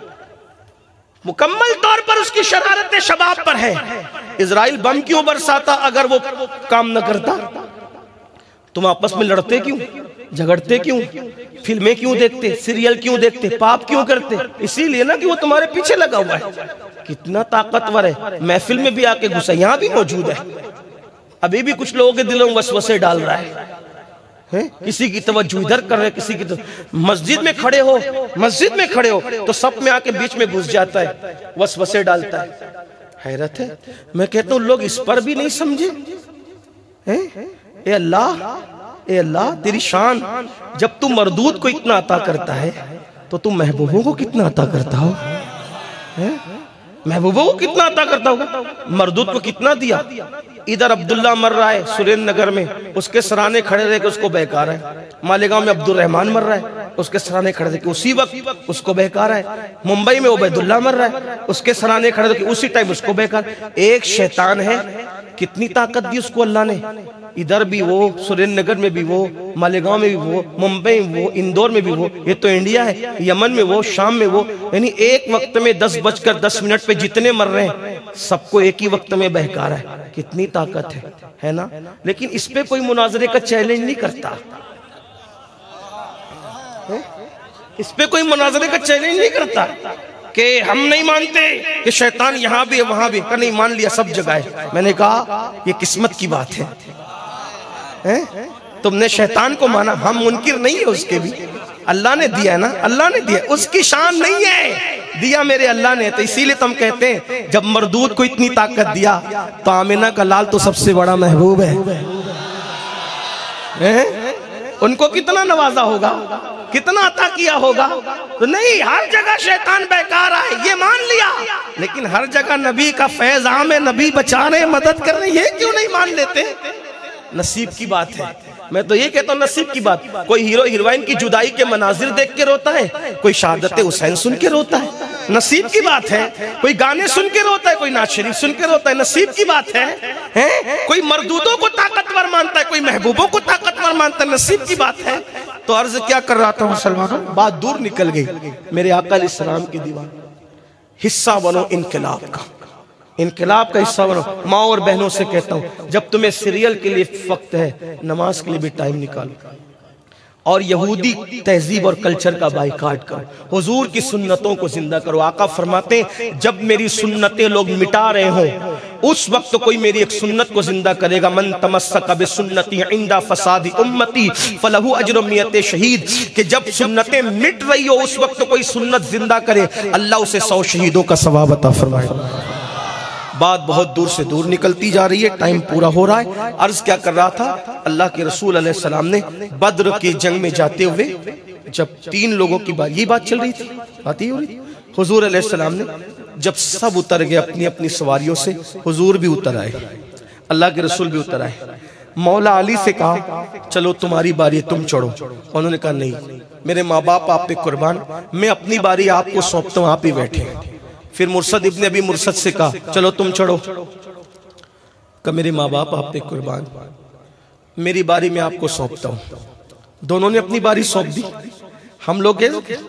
S1: مکمل طور پر اس کی شرارت شباب پر ہے۔ اسرائیل بم کیوں برساتا اگر وہ کام نہ کرتا؟ تم آپس میں لڑتے کیوں، جھگڑتے کیوں، فلمیں کیوں دیکھتے، سیریل کیوں دیکھتے، پاپ کیوں کرتے؟ اسی لیے نا کہ وہ تمہارے پیچھے لگا ہوا ہے۔ کتنا طاقتور ہے، محفل میں بھی آ کے گھسا، یہاں بھی موجود ہے، ابھی بھی کچھ لوگوں کے دلوں میں وسوسے ڈال رہا ہے، کسی کی توجہ ادھر کر رہے، کسی کی مسجد میں کھڑے ہو، مسجد میں کھڑے ہو تو سب میں آ کے بیچ میں گھس جاتا ہے، وسوسے ڈالتا ہے۔ حیرت ہے، میں کہتا ہوں لوگ اس پر بھی نہیں سمجھے۔ اے اللہ، اے اللہ تیری شان، جب تو مردود کو اتنا عطا کرتا ہے تو تم محبوبوں کو کتنا عطا کرتا ہو؟ محبوبوں کو کتنا عطا کرتا ہوگا؟ مردود کو کتنا دیا؟ ادھر عبداللہ مر رہا ہے سرین نگر میں، اس کے سرانے کھڑے رہے کہ اس کو بہکار ہے۔ مالیگاؤں میں عبد الرحمن مر رہا ہے، اس کے سرانے کھڑے رہے کہ اسی وقت اس کو بہکار ہے۔ ممبئی میں عبید اللہ مر رہا ہے، اس کے سرانے کھڑے رہے کہ اسی ٹائم اس کو بہکار۔ ایک شیطان ہے، کتنی طاقت دی اس کو اللہ نے، ادھر بھی وہ، سرین نگر میں بھی وہ، مالیگاؤں میں بھی وہ، ممبئی میں وہ، اندور میں بھی وہ، یہ تو انڈیا ہے، یمن میں وہ، شام میں وہ، یعنی ایک وقت میں دس بج کر دس منٹ پہ جتنے مر رہے ہیں سب کو ایک ہی وقت میں بہکار ہے۔ کتنی طاقت ہے، ہے نا؟ لیکن اس پہ کوئی مناظرے کا چیلنج نہیں کرتا، اس پہ کوئی مناظرے کا چیلنج نہیں کرتا کہ ہم نہیں مانتے کہ شیطان یہاں بھی ہے وہاں بھی، کہ نہیں مان لیا سب جگہ ہے۔ میں نے کہا یہ قسمت کی بات ہے، تم نے شیطان کو مانا، ہم منکر نہیں ہے اس کے بھی، اللہ نے دیا ہے نا، اللہ نے دیا، اس کی شان نہیں ہے، دیا میرے اللہ نے۔ تو اسی لیے تم کہتے ہیں جب مردود کو اتنی طاقت دیا تو آمینہ کا لال تو سب سے بڑا محبوب ہے، ان کو کتنا نوازا ہوگا، کتنا عطا کیا ہوگا۔ تو نہیں، ہر جگہ شیطان بہکار آئے یہ مان لیا، لیکن ہر جگہ نبی کا فیض عام ہے، نبی بچا رہے، مدد کر رہے، یہ کیوں نہیں مان لیتے؟ نصیب کی بات ہے، میں تو یہ کہتا ہوں نصیب کی بات۔ کوئی ہیرو ہیروئن کی جدائی کے مناظر دیکھ کے روتا ہے، کوئی شہادت حسین سن کے روتا ہے۔ نصیب کی بات ہے. کوئی گانے سن کے روتا ہے, کوئی نعت شریف سن کے روتا ہے, نصیب کی بات ہے. کوئی مردودوں کو طاقتور مانتا ہے, کوئی محبوبوں کو طاقتور مانتا ہے, نصیب کی بات ہے. تو عرض کیا کر رہا تھا مسلمانوں, بات دور نکل گئی. میرے آقا علیہ السلام کی دیوان, حصہ بنو انقلاب کا, انقلاب کا حصہ بنو. ماں اور بہنوں سے کہتا ہوں, جب تمہیں سیریل کے لیے وقت ہے, نماز کے لیے بھی ٹائم نکالو, اور یہودی تہذیب اور کلچر کا بائیکاٹ کرو, حضور کی سنتوں کو زندہ کرو. آقا فرماتے ہیں جب میری سنتیں لوگ مٹا رہے ہوں, اس وقت کوئی میری ایک سنت کو زندہ کرے گا. من تمسک بسنتی عند فساد امتی فلہ اجر مئت شہید, کہ جب سنتیں مٹ رہی ہو اس وقت کوئی سنت زندہ کرے, اللہ اسے سو شہیدوں کا ثواب عطا فرمائے. بات بہت دور سے دور نکلتی جا رہی ہے, ٹائم پورا ہو رہا ہے. عرض کیا کر رہا تھا, اللہ کے رسول علیہ السلام نے بدر کی جنگ میں جاتے ہوئے جب تین لوگوں کی بات, یہ بات چل رہی تھی, بات ہی ہو رہی, حضور علیہ السلام نے جب سب اتر گئے اپنی اپنی سواریوں سے, حضور بھی اتر آئے, اللہ کے رسول بھی اتر آئے. مولا علی سے کہا چلو تمہاری باری ہے, تم چڑھو. انہوں نے کہا نہیں, میرے ماں باپ آپ پہ قربان, میں اپنی باری آپ کو سونپتا ہوں, آپ ہی بیٹھے. پھر مرشد ابن ابی مرشد سے کہا چلو تم چڑھو. کہ میرے ماں باپ آپ پہ قربان, میری باری میں آپ کو سونپتا ہوں. دونوں نے اپنی باری سونپ دی. ہم لوگ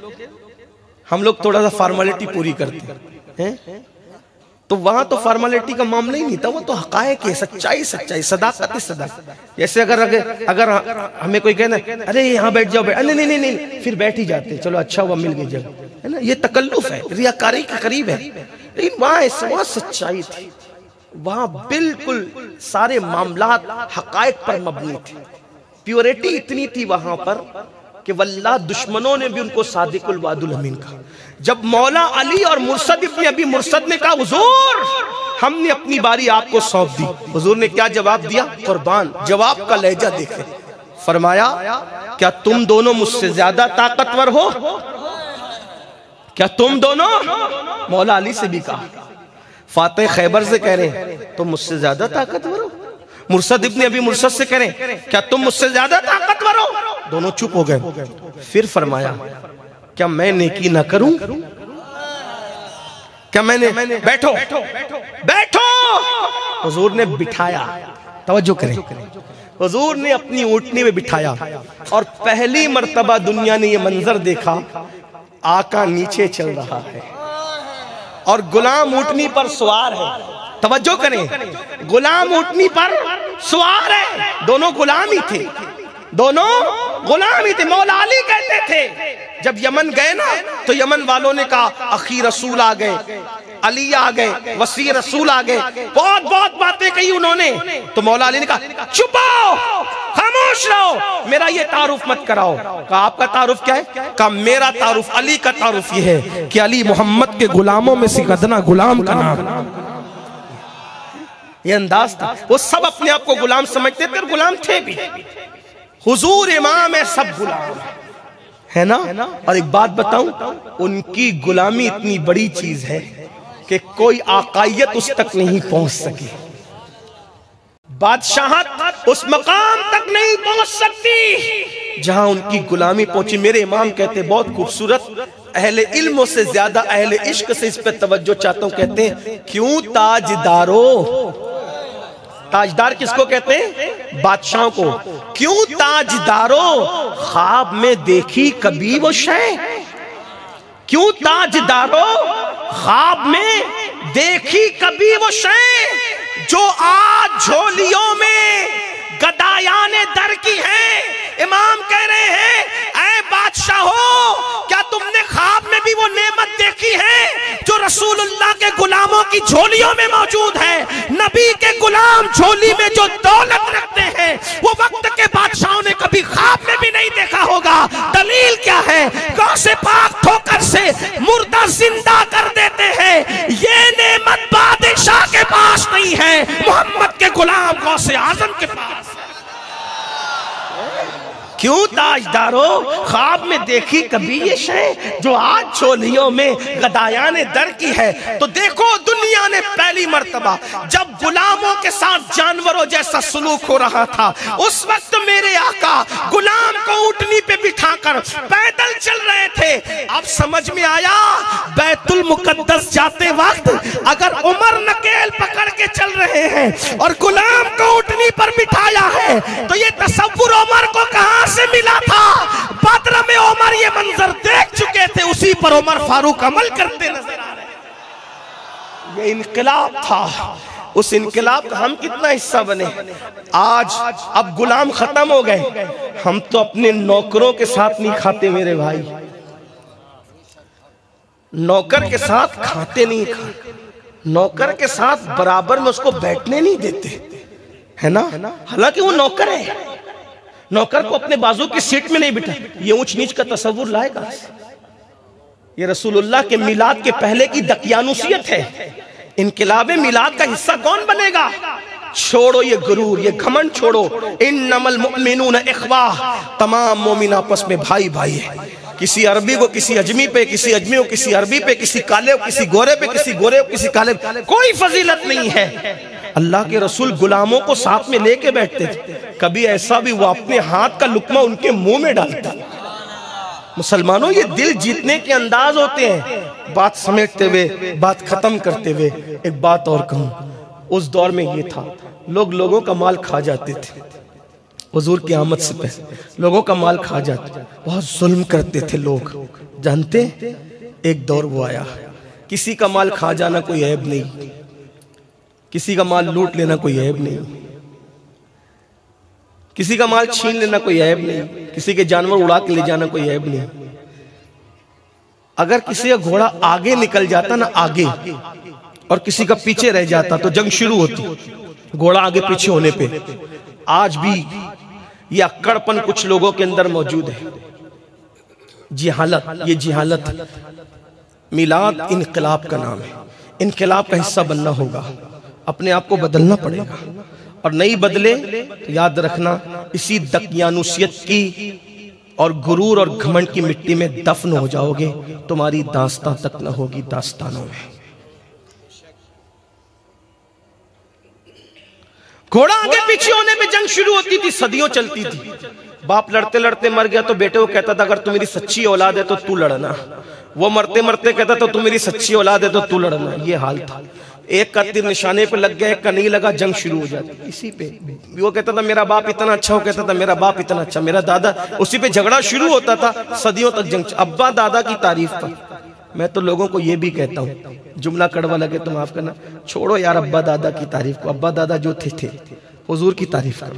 S1: ہم لوگ تھوڑا سا فارمالٹی پوری کرتے ہیں, تو وہاں تو فارمالٹی کا معاملہ ہی نہیں تھا, وہ تو حقائق ہے, سچائی سچائی, صداقت صداقت. جیسے اگر اگر ہمیں کوئی کہنا ارے یہاں بیٹھ جاؤ, نہیں نہیں نہیں, پھر بیٹھ ہی جاتے, چلو اچھا ہوا مل گئی جگہ, ہے نا. یہ تکلف ہے, ریاکاری کے قریب ہے. لیکن وہاں وہاں سچائی تھی, وہاں بالکل سارے معاملات حقائق پر مبنی تھے. پیورٹی اتنی تھی وہاں پر کہ واللہ دشمنوں نے بھی ان کو صادق الوعد الامین کہا. جب مولا علی اور مرشد ابن ابی مرشد نے کہا حضور ہم نے اپنی باری آپ کو سونپ دی, حضور نے کیا جواب دیا, قربان. جواب کا لہجہ دیکھیں, فرمایا کیا تم دونوں مجھ سے زیادہ طاقتور ہو, کیا تم دونوں, مولا علی سے بھی کہا, فاتح خیبر سے کہہ رہے ہیں تم مجھ سے زیادہ طاقتور ہو, مرشد ابن ابی مرشد سے کہہ رہے ہیں کیا تم مجھ سے زیادہ طاقتور ہو. دونوں چپ ہو گئے. پھر فرمایا کیا میں نیکی نہ کروں, کیا میں نے, بیٹھو بیٹھو. حضور نے بٹھایا, توجہ کریں, حضور نے اپنی اونٹنی میں بٹھایا, اور پہلی مرتبہ دنیا نے یہ منظر دیکھا, آقا نیچے چل رہا ہے اور غلام اونٹنی پر سوار ہے. توجہ کریں, غلام اونٹنی پر سوار ہے. دونوں غلام ہی تھے, دونوں غلام ہی تھے. مولا علی کہتے تھے جب یمن گئے نا تو یمن والوں نے کہا اخی رسول آ گئے, علی آ گئے, وسیع رسول آ گئے, بہت بہت باتیں کہی انہوں نے. تو مولا علی نے کہا چپاؤ, خاموش رہو, میرا یہ تعارف مت کراؤ. کہا آپ کا تعارف کیا ہے, کہا میرا تعارف, علی کا تعارف یہ ہے کہ علی محمد کے غلاموں میں سے ادنا غلام کا نام. یہ انداز تھا, وہ سب اپنے آپ کو غلام سمجھتے تھے اور غلام تھے بھی. حضور امام ہے, سب غلام ہے نا. اور ایک بات بتاؤں, ان کی غلامی اتنی بڑی چیز ہے کہ کوئی آقائیت اس تک نہیں پہنچ سکی, بادشاہت اس مقام تک نہیں پہنچ سکتی جہاں ان کی غلامی پہنچی. میرے امام کہتے بہت خوبصورت, اہل علم سے زیادہ اہل عشق سے اس پہ توجہ چاہتا ہوں. کہتے ہیں کیوں تاجدارو, تاجدار کس کو کہتے ہیں, بادشاہوں کو. کیوں تاجدارو خواب میں دیکھی کبھی وہ شے, کیوں تاجدارو خواب میں دیکھی کبھی وہ شے, جو آج جھولیوں میں گدایان در کی ہیں. امام کہہ رہے ہیں اے بادشاہو, کیا تم نے خواب میں بھی وہ نعمت دیکھی ہے جو رسول اللہ کے غلاموں کی جھولیوں میں موجود ہے. نبی کے غلام جھولی میں جو دولت رکھتے ہیں وہ وقت کے بادشاہوں نے کبھی خواب میں بھی نہیں دیکھا ہوگا. دلیل کیا ہے, غوث پاک ٹھوکر سے مردہ زندہ کر دیتے ہیں. یہ نعمت بادشاہ کے پاس نہیں ہے, محمد کے غلام غوث اعظم کے پاس. کیوں تاجدارو خواب میں دیکھی کبھی یہ شے جو آج چولیوں میں غدایان در کی ہے؟ تو دیکھو دنیا نے پہلی مرتبہ جب غلاموں کے ساتھ جانوروں جیسا سلوک ہو رہا تھا، اس وقت میرے آقا غلام کو اونٹنی پہ بٹھا کر پیدل چل رہے تھے۔ اب سمجھ میں آیا بیت المقدس جاتے وقت اگر عمر نکیل پکڑ کے چل رہے ہیں اور غلام کو اونٹنی پر بٹھایا ہے تو یہ تصور عمر کو کہاں سے ملا تھا؟ بدر میں عمر یہ منظر دیکھ چکے تھے، اسی پر عمر فاروق عمل کرتے نظر آ رہے ہیں۔ یہ انقلاب تھا، اس انقلاب کا ہم کتنا حصہ بنے؟ آج اب غلام ختم ہو گئے، ہم تو اپنے نوکروں کے ساتھ نہیں کھاتے میرے بھائی، نوکر کے ساتھ کھاتے نہیں کھاتے، نوکر کے ساتھ برابر میں اس کو بیٹھنے نہیں دیتے، ہے نا؟ حالانکہ وہ نوکر ہے، نوکر کو اپنے بازو کی سیٹ میں نہیں بٹھا۔ یہ اونچ نیچ کا تصور لائے گا؟ یہ رسول اللہ کے میلاد کے پہلے کی دقیانوسیت ہے۔ انقلاب میلاد کا حصہ کون بنے گا؟ چھوڑو یہ غرور، یہ گھمنڈ چھوڑو۔ انما المؤمنون اخوہ، تمام مومن آپس میں بھائی بھائی ہے۔ کسی عربی کو کسی اجمی پہ، کسی اجمی کو کسی عربی پہ، کسی کالے کو کسی گورے پہ، کسی گورے کو کسی کالے پہ کوئی فضیلت نہیں ہے۔ اللہ کے رسول غلاموں کو ساتھ میں لے کے بیٹھتے تھے، کبھی ایسا بھی وہ اپنے ہاتھ کا لقمہ ان کے منہ میں ڈالتا۔ مسلمانوں یہ دل جیتنے کے انداز ہوتے ہیں۔ بات سمیٹتے ہوئے، بات ختم کرتے ہوئے ایک بات اور کہوں، اس دور میں یہ تھا، لوگ لوگوں کا مال کھا جاتے تھے، حضور کی آمد سے پہلے لوگوں کا مال کھا جاتے، بہت ظلم کرتے تھے لوگ، جانتے؟ ایک دور وہ آیا، کسی کا مال کھا جانا کوئی عیب نہیں، کسی کا مال لوٹ لینا کوئی عیب نہیں، کسی کا مال چھین لینا کوئی عیب نہیں، کسی کے جانور اڑا کے لے جانا کوئی عیب نہیں۔ اگر کسی کا گھوڑا آگے نکل جاتا نا، آگے، اور کسی کا پیچھے رہ جاتا تو جنگ شروع ہوتی، گھوڑا آگے پیچھے ہونے پہ۔ آج بھی یہ اکڑپن کچھ لوگوں کے اندر موجود ہے، جہالت، یہ جہالت۔ میلاد انقلاب کا نام ہے، انقلاب کا حصہ بننا ہوگا، اپنے آپ کو بدلنا پڑے گا، اور نہیں بدلے تو یاد رکھنا اسی دقیانوسیت کی اور غرور اور گھمنڈ کی مٹی میں دفن ہو جاؤ گے، تمہاری داستان تک نہ ہوگی داستانوں میں۔ گھوڑا آگے پیچھے ہونے میں جنگ شروع ہوتی تھی، صدیوں چلتی تھی۔ باپ لڑتے لڑتے مر گیا تو بیٹے کو کہتا تھا اگر تم میری سچی اولاد ہے تو تو لڑنا، وہ مرتے مرتے کہتا تھا تم میری سچی اولاد ہے تو تو لڑنا۔ یہ حال تھا، ایک کا تیر نشانے پہ لگ گیا، ایک کا نہیں لگا، جنگ شروع ہو جاتی اسی پہ۔ وہ کہتا تھا میرا باپ اتنا اچھا، وہ کہتا تھا میرا باپ اتنا اچھا، میرا دادا، اسی پہ جھگڑا شروع ہوتا تھا، صدیوں تک جنگ۔ ابا دادا کی تعریف پر میں تو لوگوں کو یہ بھی کہتا ہوں، جملہ کڑوا لگے تو معاف کرنا، چھوڑو یار ابا دادا کی تعریف کو، ابا دادا جو تھے تھے، حضور کی تعریف کرو،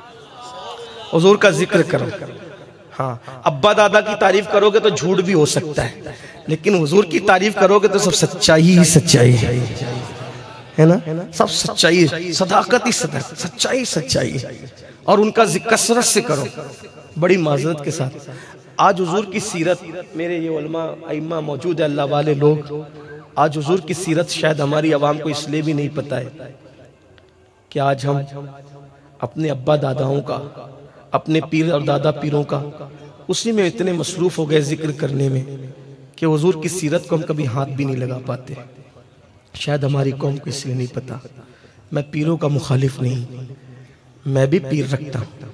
S1: حضور کا ذکر کرو۔ ہاں، ابا دادا کی تعریف کرو گے تو جھوٹ بھی ہو سکتا ہے، لیکن حضور کی تعریف کرو گے تو سب سچائی ہی سچائی ہے نا، سب سچائی، صداقت ہی صداقت، سچائی سچائی، اور ان کا ذکر کثرت سے کرو، بڑی معذرت کے ساتھ۔ آج حضور کی سیرت، میرے یہ علماء ائمہ موجود ہیں، اللہ والے لوگ، آج حضور کی سیرت شاید ہماری عوام کو اس لیے بھی نہیں پتہ ہے کہ آج ہم اپنے ابا داداؤں کا، اپنے پیر اور دادا پیروں کا اسی میں اتنے مصروف ہو گئے ذکر کرنے میں کہ حضور کی سیرت کو ہم کبھی ہاتھ بھی نہیں لگا پاتے۔ شاید ہماری قوم کو اس لیے نہیں پتا۔ میں پیروں کا مخالف نہیں، میں بھی پیر رکھتا ہوں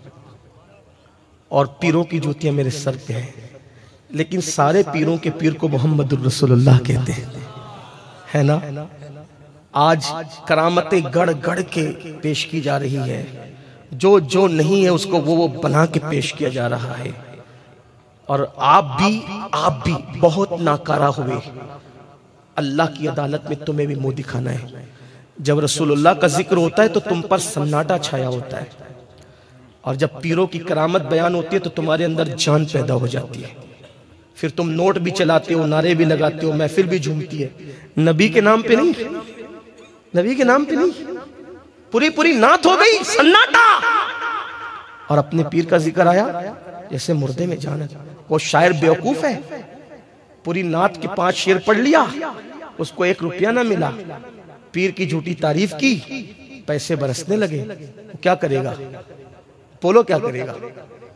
S1: اور پیروں کی جوتیاں میرے سر پہ ہیں، لیکن سارے پیروں کے پیر کو محمد الرسول اللہ کہتے ہیں، ہے نا؟ آج کرامتیں گڑ گڑ کے پیش کی جا رہی ہے، جو جو نہیں ہے اس کو وہ وہ بنا کے پیش کیا جا رہا ہے، اور آپ بھی آپ بھی بہت ناکارہ ہوئے۔ اللہ کی عدالت میں تمہیں بھی منہ دکھانا ہے۔ جب رسول اللہ کا ذکر ہوتا ہے تو تم پر سناٹا چھایا ہوتا ہے، اور جب پیروں کی کرامت بیان ہوتی ہے تو تمہارے اندر جان پیدا ہو جاتی ہے، پھر تم نوٹ بھی چلاتے ہو، نعرے بھی لگاتے ہو، محفل بھی جھومتی ہے۔ نبی کے نام پہ نہیں، نبی کے نام پہ نہیں، پوری پوری نعت ہو گئی، سناٹا، اور اپنے پیر کا ذکر آیا جیسے مردے میں جانا۔ وہ شاعر بیوقوف ہے، پوری نعت کے پانچ شعر پڑھ لیا، اس کو ایک روپیہ نہ ملا، پیر کی جھوٹی تعریف کی، پیسے برسنے لگے، کیا کرے گا؟ بولو کیا کرے گا؟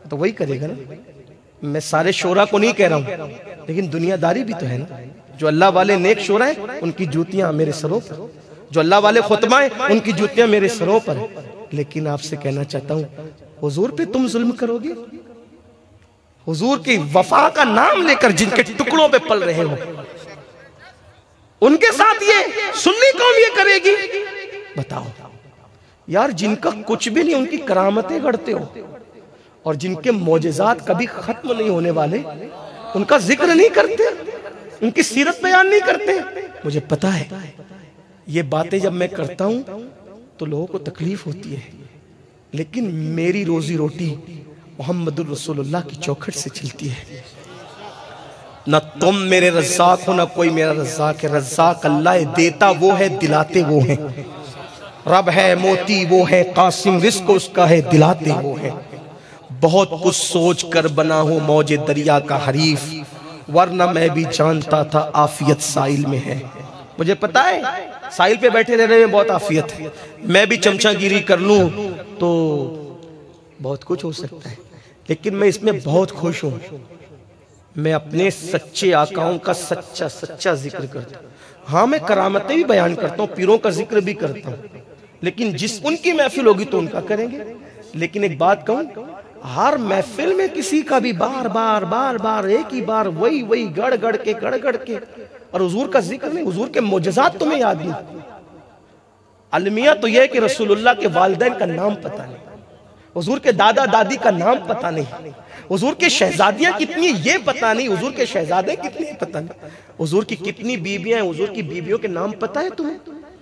S1: تو وہی کرے گا نا. میں سارے شورا کو نہیں کہہ رہا ہوں لیکن دنیا داری بھی تو ہے نا. جو اللہ والے نیک شورا ہیں ان کی جوتیاں میرے سروں پر, جو اللہ والے خطبہ ہیں ان کی جوتیاں میرے سروں پر. لیکن آپ سے کہنا چاہتا ہوں حضور پہ تم ظلم کرو گے؟ حضور کی وفا کا نام لے کر جن کے ٹکڑوں پہ پل رہے ہو ان کے ساتھ یہ سنی قوم یہ کرے گی؟ بتاؤ یار, جن کا کچھ بھی نہیں ان کی کرامتیں گڑھتے ہو, اور جن کے معجزات کبھی ختم نہیں ہونے والے ان کا ذکر نہیں کرتے, ان کی سیرت بیان نہیں کرتے. مجھے پتا ہے یہ باتیں جب میں کرتا ہوں تو لوگوں کو تکلیف ہوتی ہے, لیکن میری روزی روٹی محمد الرسول اللہ کی چوکھٹ سے چلتی ہے. نہ تم میرے رزاق ہو نہ کوئی میرا رزاق ہے. رزاق اللہ دیتا وہ ہے, دلاتے وہ ہیں. رب ہے موتی وہ ہے, قاسم رزق اس کا ہے, دلاتے وہ ہیں. بہت کچھ سوچ کر بنا ہوں موج دریا کا حریف, ورنہ میں بھی جانتا تھا آفیت سائل میں ہے. مجھے پتا ہے سائل پہ بیٹھے رہنے میں بہت آفیت ہے. میں بھی چمچہ گیری کر لوں تو بہت کچھ ہو سکتا ہے, لیکن میں اس میں بہت خوش ہوں. میں اپنے سچے آقاؤں کا سچا سچا ذکر کرتا ہوں. ہاں میں کرامتیں بھی بیان کرتا ہوں, پیروں کا ذکر بھی کرتا ہوں, لیکن جس ان کی محفل ہوگی تو ان کا کریں گے. لیکن ایک بات کہوں, ہر محفل میں کسی کا بھی بار بار بار بار ایک ہی بار وہی وہی گڑ گڑ کے گڑ گڑ کے اور حضور کا ذکر نہیں, حضور کے معجزات تمہیں یاد نہیں. المیہ تو یہ ہے کہ رسول اللہ کے والدین کا نام پتہ نہیں, حضور کے دادا دادی کا نام پتہ نہیں, حضور کے شہزادیاں کتنی یہ پتہ نہیں, حضور کے شہزادے کتنے پتہ نہیں, حضور کی کتنی بیویاں ہیں, حضور کی بیویوں کے نام پتہ ہے تمہیں؟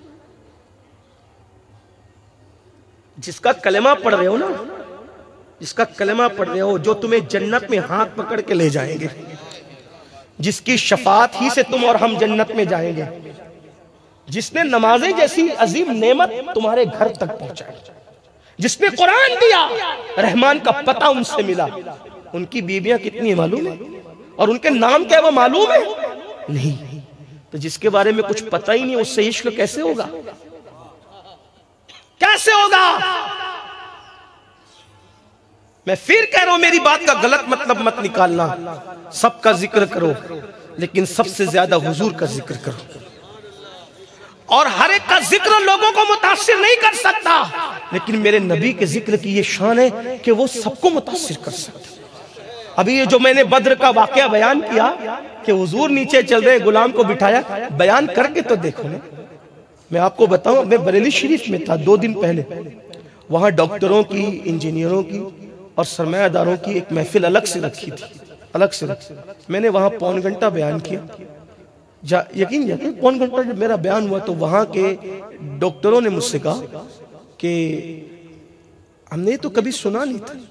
S1: جس کا کلمہ پڑھ رہے ہو نا, جس کا کلمہ پڑھ رہے ہو, جو تمہیں جنت میں ہاتھ پکڑ کے لے جائیں گے, جس کی شفاعت ہی سے تم اور ہم جنت میں جائیں گے, جس نے نمازیں جیسی عظیم نعمت تمہارے گھر تک پہنچائی, جس نے قرآن دیا, رحمان کا پتہ ان سے ملا, ان کی بیویاں کتنی ہیں معلوم ہے؟ اور ان کے نام کیا وہ معلوم ہے؟ نہیں. تو جس کے بارے میں کچھ پتہ ہی نہیں اس سے عشق کیسے ہوگا؟ کیسے ہوگا؟ میں پھر کہہ رہا ہوں میری بات کا غلط مطلب مت نکالنا. سب کا ذکر کرو لیکن سب سے زیادہ حضور کا ذکر کرو. اور ہر ایک کا ذکر لوگوں کو متاثر نہیں کر سکتا, لیکن میرے نبی کے ذکر کی یہ شان ہے کہ وہ سب کو متاثر کر سکتا. ابھی یہ جو میں نے بدر کا واقعہ بیان کیا کہ حضور نیچے چل رہے غلام کو بٹھایا, بیان کر کے تو دیکھو نا. میں آپ کو بتاؤں, میں بریلی شریف میں تھا دو دن پہلے, وہاں ڈاکٹروں کی, انجینئروں کی اور سرمایہ داروں کی ایک محفل الگ سے رکھی تھی, الگ سے رکھی. میں نے وہاں پون گھنٹہ بیان کیا. جا یقین جاتے پون گھنٹہ جب میرا بیان ہوا تو وہاں کے ڈاکٹروں نے مجھ سے کہا کہ ہم نے تو کبھی سنا نہیں تھا,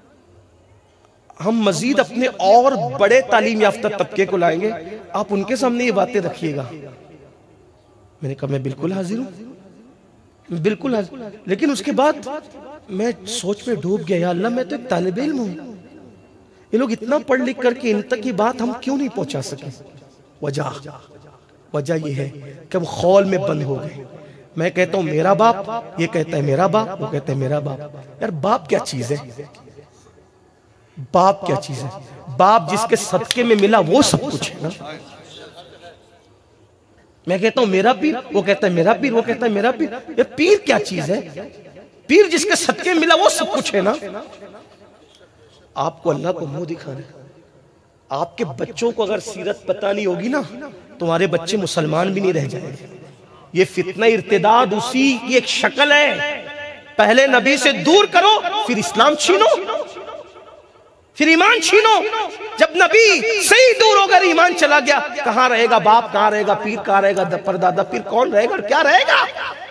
S1: ہم مزید اپنے اور بڑے تعلیم یافتہ طبقے کو لائیں گے, آپ ان کے سامنے یہ باتیں رکھیے گا. میں نے کہا میں بالکل حاضر ہوں, بالکل حاضر. لیکن اس کے بعد میں سوچ میں ڈوب گیا, یا اللہ میں تو ایک طالب علم ہوں, یہ لوگ اتنا پڑھ لکھ کر کے ان تک کی بات ہم کیوں نہیں پہنچا سکے؟ وجہ وجہ یہ ہے کہ وہ خول میں بند ہو گئے. میں کہتا ہوں میرا باپ, یہ کہتا ہے میرا باپ, وہ کہتا ہے میرا باپ. یار باپ کیا چیز ہے؟ باپ کیا چیز ہے؟ باپ جس کے صدقے میں ملا وہ سب کچھ ہے نا. میں کہتا ہوں میرا پیر, وہ کہتا ہے میرا پیر, وہ کہتا ہے میرا پیر. یہ پیر کیا چیز ہے؟ پیر جس کے صدقے میں ملا وہ سب کچھ ہے نا. آپ کو اللہ کو منہ دکھانا ہے. آپ کے بچوں کو اگر سیرت پتہ نہیں ہوگی نا, تمہارے بچے مسلمان بھی نہیں رہ جائیں گے. یہ فتنہ ارتداد اسی کی ایک شکل ہے. پہلے نبی سے دور کرو, پھر اسلام چھینو, پھر ایمان چھینو. جب نبی صحیح دور ہو گئے, ایمان چلا گیا, کہاں رہے گا باپ, کہاں رہے گا پیر, کہاں رہے گا پردادا پیر, کون رہے گا اور کیا رہے گا؟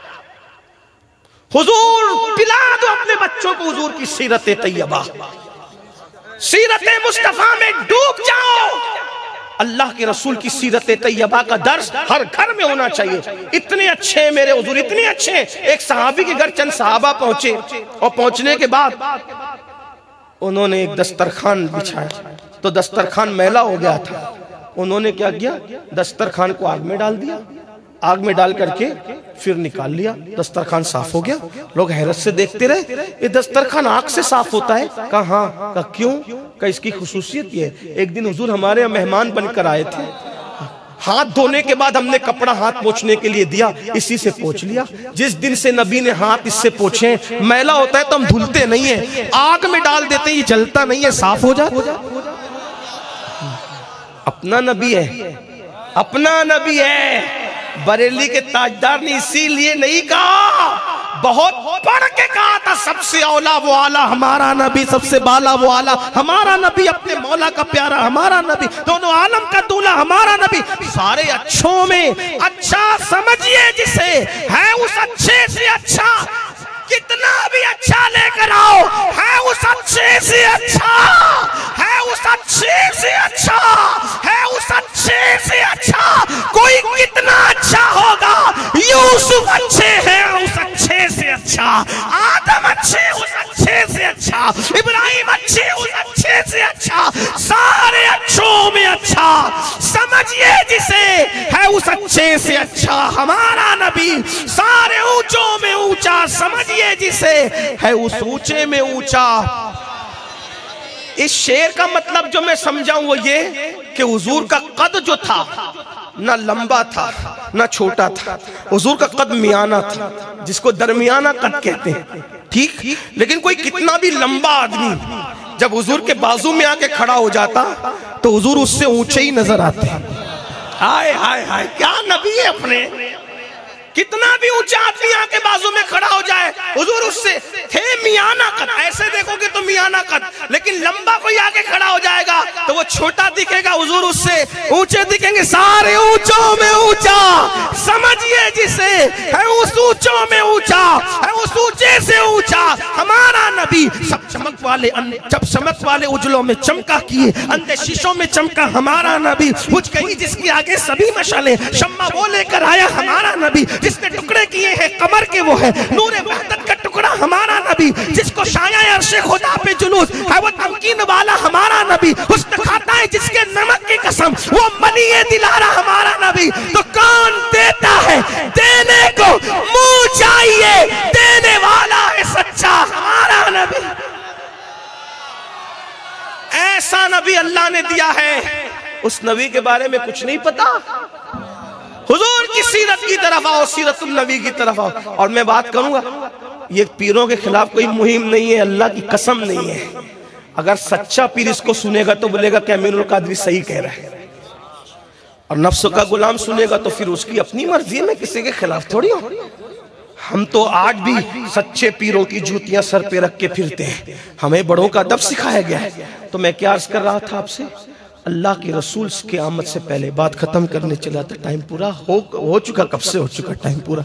S1: حضور پلا دو اپنے بچوں کو حضور کی سیرت طیبہ, سیرت مصطفیٰ میں ڈوب جاؤ. اللہ کے رسول کی سیرت طیبہ کا درس ہر گھر میں ہونا چاہیے. اتنے اچھے میرے حضور, اتنے اچھے. ایک صحابی کے گھر چند صحابہ پہنچے, اور پہنچنے کے بعد انہوں نے ایک دسترخوان بچھایا تو دسترخوان میلا ہو گیا تھا. انہوں نے کیا کیا؟ دسترخوان کو آگ میں ڈال دیا, آگ میں ڈال کر کے پھر نکال لیا، دسترخوان صاف ہو گیا۔ لوگ حیرت سے دیکھتے رہے، یہ دسترخوان آگ سے صاف ہوتا ہے؟ کہا ہاں۔ کہا کیوں؟ کہا اس کی خصوصیت یہ ہے، ایک دن حضور ہمارے یہاں مہمان بن کر آئے تھے، ہاتھ دھونے کے بعد ہم نے کپڑا ہاتھ پوچھنے کے لیے دیا، اسی سے پوچھ لیا۔ جس دن سے نبی نے ہاتھ اس سے پوچھے، میلا ہوتا ہے تو ہم دھلتے نہیں ہیں، آگ میں ڈال دیتے ہیں، یہ جلتا نہیں ہے، صاف ہو جاتا۔ اپنا نبی ہے، اپنا نبی ہے۔ بریلی کے تاجدار نے اسی لیے نہیں کہا، بہت پڑھ کے کہا تھا سب سے اولا وہ آلہ ہمارا نبی، سب سے بالا وہ آلہ ہمارا نبی، اپنے مولا کا پیارا ہمارا نبی، دونوں عالم کا دولہ ہمارا نبی۔ سارے اچھوں میں اچھا سمجھئے جسے، ہے اس اچھے سے اچھا، کتنا بھی اچھا لے کر آؤ، ہے اس اچھے سے اچھا، ہے اس اچھے سے اچھا، ہے اس اچھے سے اچھا۔ کوئی کتنا اچھا ہوگا، یوسف اچھے ہیں اس اچھے سے اچھا، آدم اچھے اس اچھے سے اچھا، ابراہیم اچھے اس اچھے سے اچھا، سارے اچھوں میں اچھا سمجھئے جسے، ہے اس اچھے سے اچھا ہمارا نبی۔ سارے اونچوں میں اونچا سمجھئے جسے، ہے اس اونچے میں اونچا۔ اس شعر کا مطلب جو میں سمجھاؤں وہ یہ کہ حضور کا قد جو تھا نہ لمبا تھا نہ چھوٹا تھا، حضور کا قد میانہ تھا، جس کو درمیانہ قد کہتے ہیں، ٹھیک؟ لیکن کوئی کتنا بھی لمبا آدمی جب حضور کے بازو میں آ کے کھڑا ہو جاتا تو حضور اس سے اونچے ہی نظر آتے ہیں۔ ہائے ہائے ہائے کیا نبی ہے اپنے، کتنا بھی اونچا آدمی آ کے بازو میں کھڑا ہو جائے حضور اس سے تھے میانہ قد، ایسے دیکھو گے تو میانہ قد، لیکن لمبا کوئی آ کے کھڑا ہو جائے گا تو وہ چھوٹا دکھے گا، حضور اس سے اونچے دکھیں گے۔ سارے اونچوں میں اونچا سمجھئے جسے، ہے اس اونچوں میں اونچا، ہے اس اونچے سے اونچا ہمارا نبی۔ سب چمک والے جب چمک والے اجلوں میں چمکا کیے، اندھے شیشوں میں چمکا ہمارا نبی۔ بجھ گئی جس کے آگے سبھی مشعلیں، شمع وہ لے کر آیا ہمارا نبی۔ جس نے ٹکڑے کیے ہیں قمر کے وہ ہے نور وحدت کا ٹکڑا ہمارا نبی۔ جس کو سایہ عرش خدا پہ جلوس ہے وہ تمکین والا ہمارا نبی۔ حسن کھاتا ہے جس کے نمک کی قسم وہ منی دلارا ہمارا نبی۔ تو کون دیتا ہے دینے کو منہ چاہیے، دینے والا ہے سچا ہمارا نبی۔ ایسا نبی اللہ نے دیا ہے، اس نبی کے بارے میں کچھ نہیں پتا۔ حضور کی سیرت کی طرف آؤ، سیرت النبی کی طرف آؤ۔ اور میں بات کروں گا، یہ پیروں کے خلاف کوئی مہم نہیں ہے، اللہ کی قسم نہیں ہے۔ اگر سچا پیر اس کو سنے گا تو بولے گا کہ امین القادری صحیح کہہ رہا ہے، اور نفس کا غلام سنے گا تو پھر اس کی اپنی مرضی ہے، میں کسی کے خلاف تھوڑی ہوں۔ ہم تو آج بھی سچے پیروں کی جوتیاں سر پہ رکھ کے پھرتے ہیں، ہمیں بڑوں کا ادب سکھایا گیا ہے۔ تو میں کیا عرض کر رہا تھا آپ سے، اللہ کے رسول کے آمد سے پہلے بات ختم کرنے چلا تھا، ٹائم پورا ہو, ہو چکا، کب سے ہو چکا ٹائم پورا۔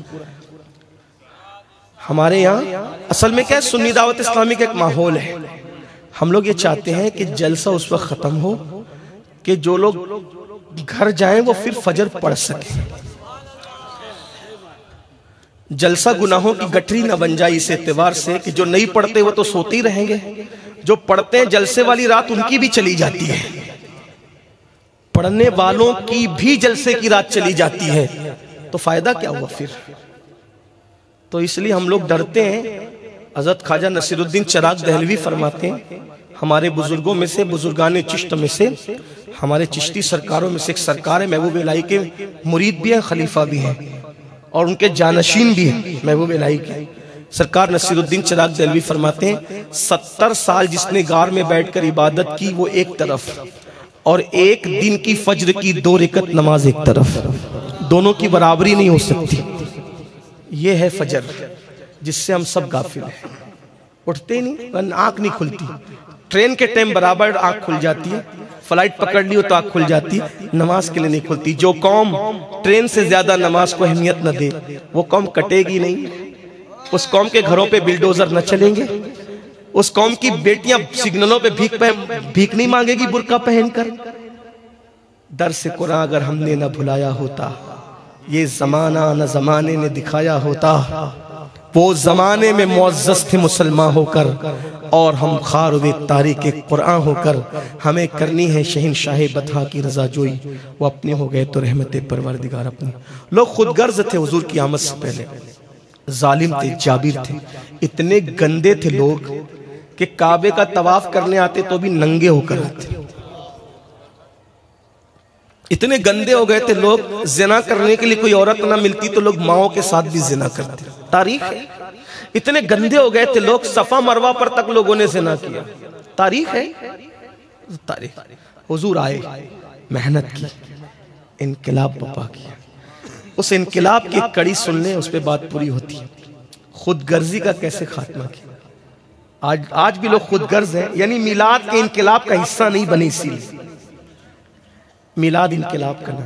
S1: ہمارے یہاں اصل میں کیا ہے، سنی دعوت اسلامی کا ایک ماحول ہے، ہم لوگ یہ چاہتے ہیں کہ جلسہ اس وقت ختم ہو کہ جو لوگ گھر جائیں وہ پھر فجر پڑھ سکیں، جلسہ گناہوں کی گٹری نہ بن جائے اس اعتبار سے کہ جو نہیں پڑھتے وہ تو سوتے ہی رہیں گے، جو پڑھتے ہیں جلسے والی رات ان کی بھی چلی جاتی ہے، پڑھنے والوں کی بھی جلسے کی رات چلی جاتی ہے، تو فائدہ کیا ہوا پھر؟ تو اس لیے ہم لوگ ڈرتے ہیں۔ حضرت خواجہ نصیر الدین چراغ دہلوی فرماتے ہیں، ہمارے بزرگوں میں سے، بزرگان چشت میں سے، ہمارے چشتی سرکاروں میں سے ایک سرکار ہے، محبوب الہی کے مرید بھی ہیں، خلیفہ بھی ہیں، اور ان کے جانشین بھی ہیں محبوب الہی کے۔ سرکار نصیر الدین چراغ دہلوی فرماتے ہیں، ستر سال جس نے غار میں بیٹھ کر عبادت کی وہ ایک طرف، اور ایک دن کی فجر کی دو رکعت نماز ایک طرف، دونوں کی برابری نہیں ہو سکتی۔ یہ ہے فجر جس سے ہم سب غافل ہیں، اٹھتے نہیں، آنکھ نہیں کھلتی، ٹرین کے ٹائم برابر آنکھ کھل جاتی ہے، فلائٹ پکڑ لی ہو تو آنکھ کھل جاتی ہے، نماز کے لیے نہیں کھلتی۔ جو قوم ٹرین سے زیادہ نماز کو اہمیت نہ دے وہ قوم کٹے گی نہیں، اس قوم کے گھروں پہ بلڈوزر نہ چلیں گے، اس قوم کی بیٹیاں سگنلوں پہ بھیک بھیک نہیں مانگے گی برقع پہن کر۔ درس قرآن اگر ہم نے نہ بھلایا ہوتا، یہ زمانہ نہ زمانے نے دکھایا ہوتا، وہ زمانے میں معزز تھے مسلمان ہو کر، اور ہم خار ہوئے تاریخ قرآن ہو کر، ہمیں کرنی ہے شہنشاہ بطحا کی رضا جوئی، وہ اپنے ہو گئے تو رحمت پروردگار اپنی۔ لوگ خود غرض تھے حضور کی آمد سے پہلے، ظالم تھے، جابر تھے، اتنے گندے تھے لوگ کہ کعبے کا طواف کرنے آتے تو بھی ننگے ہو کر آتے۔ اتنے گندے ہو گئے تھے لوگ، زنا کرنے کے لیے کوئی عورت نہ ملتی تو لوگ ماؤں کے ساتھ بھی زنا کرتے۔ تاریخ ہے، اتنے گندے ہو گئے تھے لوگ، صفا مروہ پر تک لوگوں نے زنا کیا۔ تاریخ ہے، تاریخ۔ حضور آئے، محنت کی، انقلاب بپا کیا۔ اس انقلاب کی کڑی سن لیں، اس پہ بات پوری ہوتی ہے۔ خود غرضی کا کیسے خاتمہ کیا؟ آج آج بھی لوگ خود غرض ہیں، یعنی میلاد کے انقلاب کا حصہ نہیں بنے، اسی لیے میلاد انقلاب کا نام،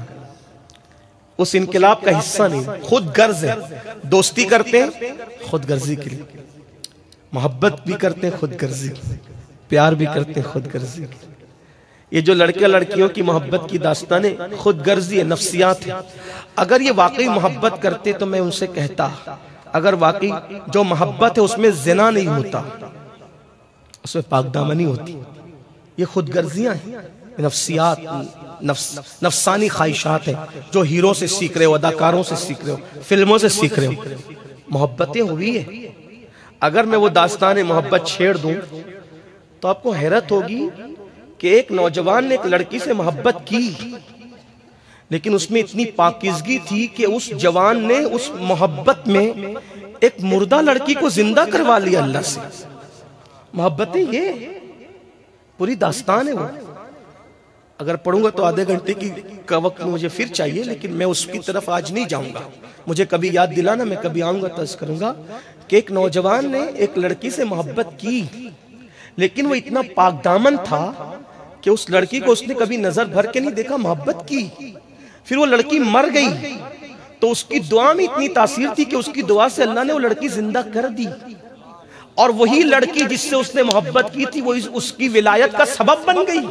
S1: اس انقلاب کا حصہ نہیں، خود غرض ہے۔ دوستی کرتے ہیں خود غرضی کے لیے، محبت بھی کرتے ہیں خود غرضی کے لیے، پیار بھی کرتے ہیں خود غرضی کے لیے۔ یہ جو لڑکے لڑکیوں کی محبت کی داستانیں خود غرضی ہے، نفسیات ہے۔ اگر یہ واقعی محبت کرتے تو میں ان سے کہتا، اگر واقعی جو محبت ہے اس میں زنا نہیں ہوتا، اس میں پاک دامنی ہوتی، یہ خود غرضیاں ہیں، نفسیات، نفس نفسانی خواہشات ہیں جو ہیروں سے سیکھ رہے ہو، اداکاروں سے سیکھ رہے ہو، فلموں سے سیکھ رہے ہو۔ محبتیں ہوئی ہیں، اگر میں وہ داستان محبت چھیڑ دوں تو آپ کو حیرت ہوگی کہ ایک نوجوان نے ایک لڑکی سے محبت کی، لیکن اس میں اتنی پاکیزگی تھی کہ اس جوان نے اس محبت میں ایک مردہ لڑکی کو زندہ کروا لیا اللہ سے۔ محبتیں یہ پوری داستان ہے وہ، اگر پڑھوں گا تو آدھے گھنٹے کی کا وقت مجھے پھر چاہیے، لیکن میں اس کی طرف آج نہیں جاؤں گا۔ مجھے کبھی یاد دلانا، میں کبھی آؤں گا ترس کروں گا کہ ایک نوجوان نے ایک لڑکی سے محبت کی، لیکن وہ اتنا پاک دامن تھا کہ اس لڑکی کو اس نے کبھی نظر بھر کے نہیں دیکھا، محبت کی۔ پھر وہ لڑکی مر گئی تو اس کی دعا میں اتنی تاثیر تھی کہ اس کی دعا سے اللہ نے وہ لڑکی زندہ کر دی، اور وہی لڑکی جس سے اس نے محبت کی تھی وہ اس کی ولایت کا سبب بن گئی۔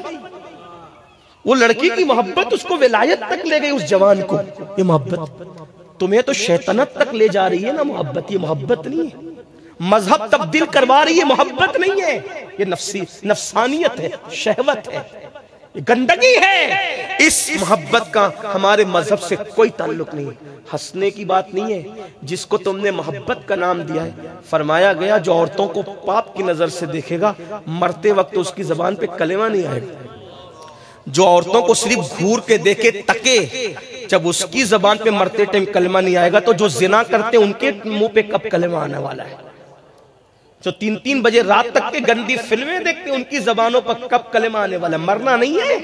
S1: وہ لڑکی کی محبت اس کو ولایت تک لے گئی، اس جوان کو۔ یہ محبت تمہیں تو شیطنت تک لے جا رہی ہے نا محبت، یہ محبت نہیں ہے۔ مذہب تبدیل کروا رہی ہے، محبت نہیں ہے، یہ نفسی نفسانیت ہے، شہوت ہے، یہ گندگی ہے۔ اس محبت کا ہمارے مذہب سے کوئی تعلق نہیں ہے، ہنسنے کی بات نہیں ہے۔ جس کو تم نے محبت کا نام دیا ہے، فرمایا گیا جو عورتوں کو پاپ کی نظر سے دیکھے گا، مرتے وقت اس کی زبان پہ کلمہ نہیں آئے گا۔ جو عورتوں کو صرف گھور کے دیکھے تکے، جب اس کی زبان پہ مرتے ٹائم کلمہ نہیں آئے گا تو جو زنا کرتے ان کے منہ پہ کب کلمہ آنے والا ہے؟ جو تین تین بجے رات تک کے گندی فلمیں دیکھتے ان کی زبانوں پر کب کلمہ آنے والا ہے؟ مرنا نہیں ہے۔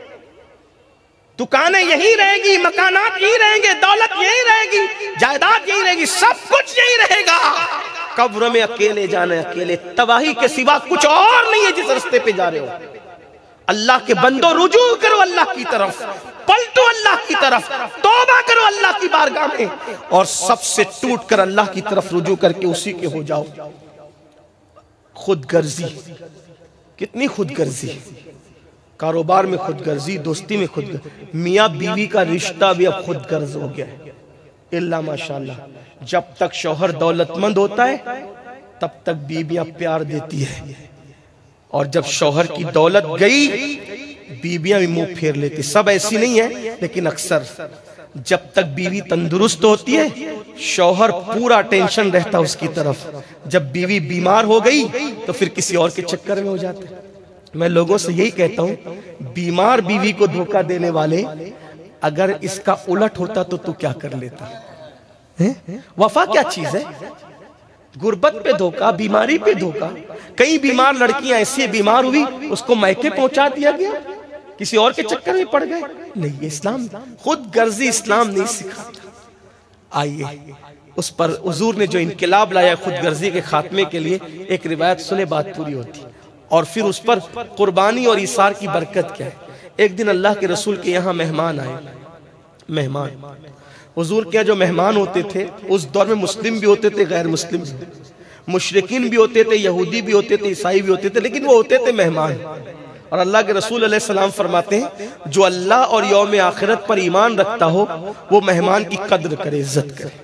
S1: دکانیں یہی رہے گی، مکانات یہی رہیں گے، دولت یہی رہے گی، جائیداد یہی رہے گی، سب کچھ یہی رہے گا۔ قبر میں اکیلے جانا ہے، اکیلے، تباہی کے سوا کچھ اور نہیں ہے جس رستے پہ جا رہے ہو۔ اللہ کے بندوں رجوع کرو اللہ کی طرف، پلٹو اللہ کی طرف، توبہ کرو اللہ کی بارگاہ میں، اور سب سے ٹوٹ کر اللہ کی طرف رجوع کر کے اسی کے ہو جاؤ۔ خود غرضی، کتنی خود غرضی، کاروبار میں خود غرضی، دوستی میں خود غرضی، میاں بیوی کا رشتہ بھی اب خود غرض ہو گیا ہے۔ اللہ ماشاءاللہ، جب تک شوہر دولت مند ہوتا ہے تب تک بیویاں پیار دیتی ہے، اور جب شوہر کی دولت گئی بیویاں بھی منہ پھیر لیتی۔ سب ایسی نہیں ہے لیکن اکثر، جب تک بیوی تندرست ہوتی ہے شوہر پورا ٹینشن رہتا اس کی طرف، جب بیوی بیمار ہو گئی تو پھر کسی اور کے چکر میں ہو جاتے۔ میں لوگوں سے یہی کہتا ہوں، بیمار بیوی کو دھوکہ دینے والے، اگر اس کا الٹ ہوتا تو تو کیا کر لیتا؟ وفا کیا چیز ہے؟ غربت پہ دھوکہ، بیماری پہ دھوکہ۔ کئی بیمار لڑکیاں ایسی بیمار ہوئی اس کو میکے پہنچا دیا گیا، کسی اور کے چکر میں پڑ گئے۔ نہیں، اسلام خود غرضی اسلام نہیں سکھاتا۔ آئیے اس پر حضور نے جو انقلاب لایا خود غرضی کے خاتمے کے لیے، ایک روایت سنے بات پوری ہوتی، اور پھر اس پر قربانی اور ایثار کی برکت کیا ہے۔ ایک دن اللہ کے رسول کے یہاں مہمان آئے، مہمان حضور کے جو مہمان ہوتے تھے اس دور میں مسلم بھی ہوتے تھے، غیر مسلم بھی، مشرکین بھی ہوتے تھے، یہودی بھی ہوتے تھے، عیسائی بھی ہوتے تھے، لیکن وہ ہوتے تھے مہمان۔ اور اللہ کے رسول علیہ السلام فرماتے ہیں جو اللہ اور یوم آخرت پر ایمان رکھتا ہو وہ مہمان کی قدر کرے، عزت کرے۔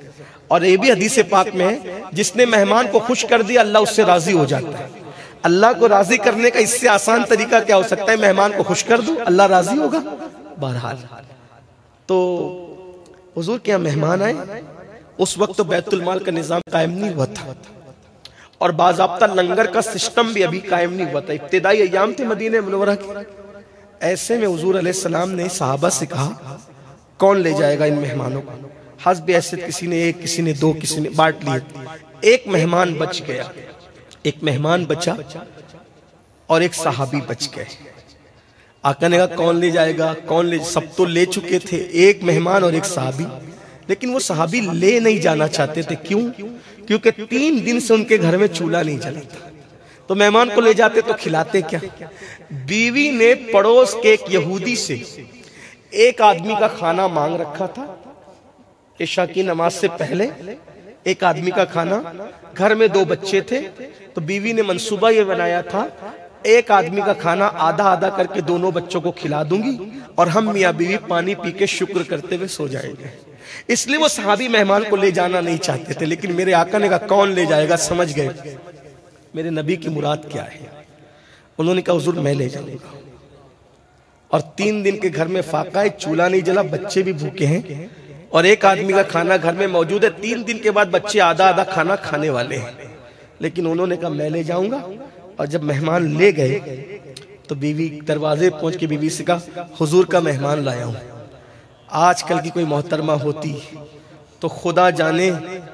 S1: اور یہ بھی حدیث پاک میں ہے جس نے مہمان کو خوش کر دیا اللہ اس سے راضی ہو جاتا ہے۔ اللہ کو راضی کرنے کا اس سے آسان طریقہ کیا ہو سکتا ہے؟ مہمان کو خوش کر دو، اللہ راضی ہوگا۔ بہرحال تو حضور کے یہاں مہمان آئے، اس وقت تو بیت المال کا نظام قائم نہیں ہوا تھا اور باضابطہ لنگر کا سسٹم بھی ابھی قائم نہیں ہوا تھا، ابتدائی ایام تھے مدینہ منورہ کے۔ ایسے میں حضور علیہ السلام نے صحابہ سے کہا کون لے جائے گا ان مہمانوں کو؟ حسب حیثیت کسی نے ایک، کسی نے دو، کسی نے بانٹ لیے۔ ایک مہمان بچ گیا، ایک مہمان بچا اور ایک صحابی بچ گئے۔ آقا نے کہا کون لے جائے گا؟ کون لے؟ سب تو لے چکے تھے، ایک مہمان اور ایک صحابی۔ لیکن وہ صحابی لے نہیں جانا چاہتے تھے، کیوں؟ کیونکہ تین دن سے ان کے گھر میں چولہا نہیں جلا تھا، تو مہمان کو لے جاتے تو کھلاتے کیا؟ بیوی نے پڑوس کے ایک یہودی سے ایک آدمی کا کھانا مانگ رکھا تھا عشاء کی نماز سے پہلے، ایک آدمی کا کھانا، گھر میں دو بچے تھے، تو بیوی نے منصوبہ یہ بنایا تھا ایک آدمی کا کھانا آدھا آدھا کر کے دونوں بچوں کو کھلا دوں گی اور ہم میاں بیوی پانی پی کے شکر کرتے ہوئے سو جائیں گے۔ اس لیے وہ صحابی مہمان کو لے جانا نہیں چاہتے تھے، لیکن میرے آقا نے کہا کون لے جائے گا؟ سمجھ گئے میرے نبی کی مراد کیا ہے۔ انہوں نے کہا حضور میں لے جاؤں گا۔ اور تین دن کے گھر میں فاقہ ہے، چولہا نہیں جلا، بچے بھی بھوکے ہیں اور ایک آدمی کا کھانا گھر میں موجود ہے۔ تین دن کے بعد بچے آدھا آدھا کھانا کھانے والے ہیں، لیکن انہوں نے کہا میں لے جاؤں گا۔ اور جب مہمان لے گئے تو بیوی دروازے پہنچ کے بیوی سے کہا حضور کا مہمان لایا ہوں۔ آج کل کی کوئی محترمہ ہوتی تو خدا جانے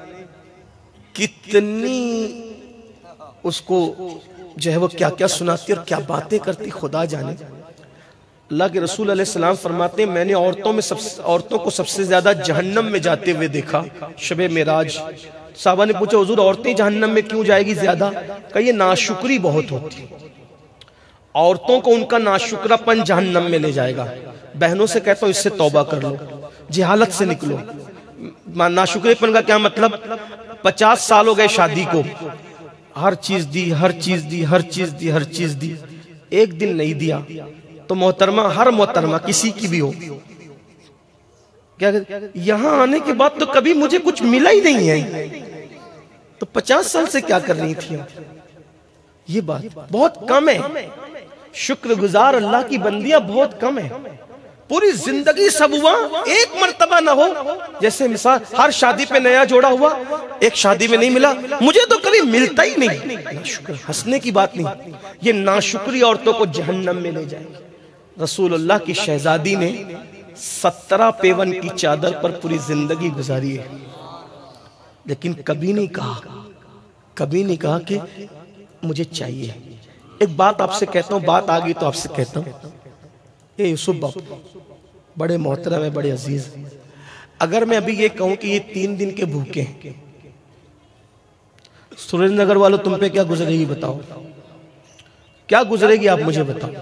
S1: کتنی اس کو جو ہے وہ کیا کیا سناتی اور کیا باتیں کرتی، خدا جانے۔ اللہ کے رسول علیہ السلام فرماتے ہیں میں نے عورتوں میں سب عورتوں کو سب سے زیادہ جہنم میں جاتے ہوئے دیکھا شب معراج۔ صحابہ نے پوچھا حضور عورتیں جہنم میں کیوں جائے گی زیادہ؟ کہا یہ ناشکری بہت ہوتی، عورتوں کو ان کا ناشکرہ پن جہنم میں لے جائے گا۔ بہنوں سے کہتا ہوں اس سے توبہ کر لو، جہالت سے نکلو۔ ناشکرے پن کا کیا مطلب؟ پچاس سال ہو گئے شادی کو، ہر چیز دی، ہر چیز دی، ہر چیز دی، ہر چیز دی، ایک دن نہیں دیا تو محترمہ، ہر محترمہ کسی کی بھی ہو، کیا یہاں آنے کے بعد تو کبھی مجھے کچھ ملا ہی نہیں ہے، تو پچاس سال سے کیا کر رہی تھی؟ یہ بات بہت کم ہے۔ شکر گزار اللہ کی بندیاں بہت کم ہے۔ پوری زندگی سب ہوا، ایک مرتبہ نہ ہو۔ جیسے مثال ہر شادی پہ نیا جوڑا ہوا، ایک شادی میں نہیں ملا، مجھے تو کبھی ملتا ہی نہیں۔ ناشکر ہنسنے کی بات نہیں، یہ ناشکری عورتوں کو جہنم میں لے جائے گی۔ رسول اللہ کی شہزادی نے سترہ پیون کی چادر پر پوری زندگی گزاری ہے، لیکن کبھی نہیں کہا کبھی نہیں کہا کہ مجھے چاہیے۔ ایک بات آپ سے کہتا ہوں، بات آگئی تو آپ سے کہتا ہوں، اے یوسف باپو بڑے محترم ہے، بڑے عزیز، اگر میں ابھی یہ کہوں کہ یہ تین دن کے بھوکے ہیں، سریندر نگر والوں تم پہ کیا گزرے گی بتاؤ؟ کیا گزرے گی آپ مجھے بتاؤ؟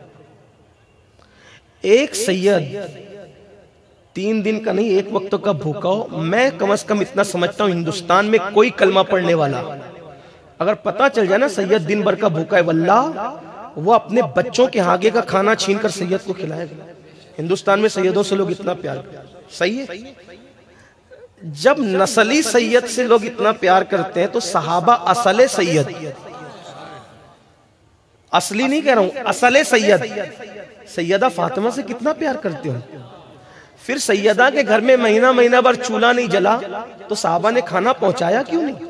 S1: ایک سید تین دن کا نہیں ایک وقت کا بھوکا ہو، میں کم از کم اتنا سمجھتا ہوں ہندوستان میں کوئی کلمہ پڑھنے والا اگر پتا چل جائے نا سید دن بھر کا بھوکا ہے، واللہ وہ اپنے بچوں کے آگے کا کھانا چھین کر سید کو کھلائے گا۔ ہندوستان میں سیدوں سے لوگ اتنا پیار کرتے ہیں، صحیح ہے؟ جب نسلی سید سے لوگ اتنا پیار کرتے ہیں تو صحابہ اصل سید، اصلی نہیں کہہ رہا ہوں، اصل سید سیدہ فاطمہ سے کتنا پیار کرتے ہو؟ پھر سیدہ کے گھر میں مہینہ مہینہ بھر چولہا نہیں جلا تو صحابہ نے کھانا پہنچایا کیوں نہیں؟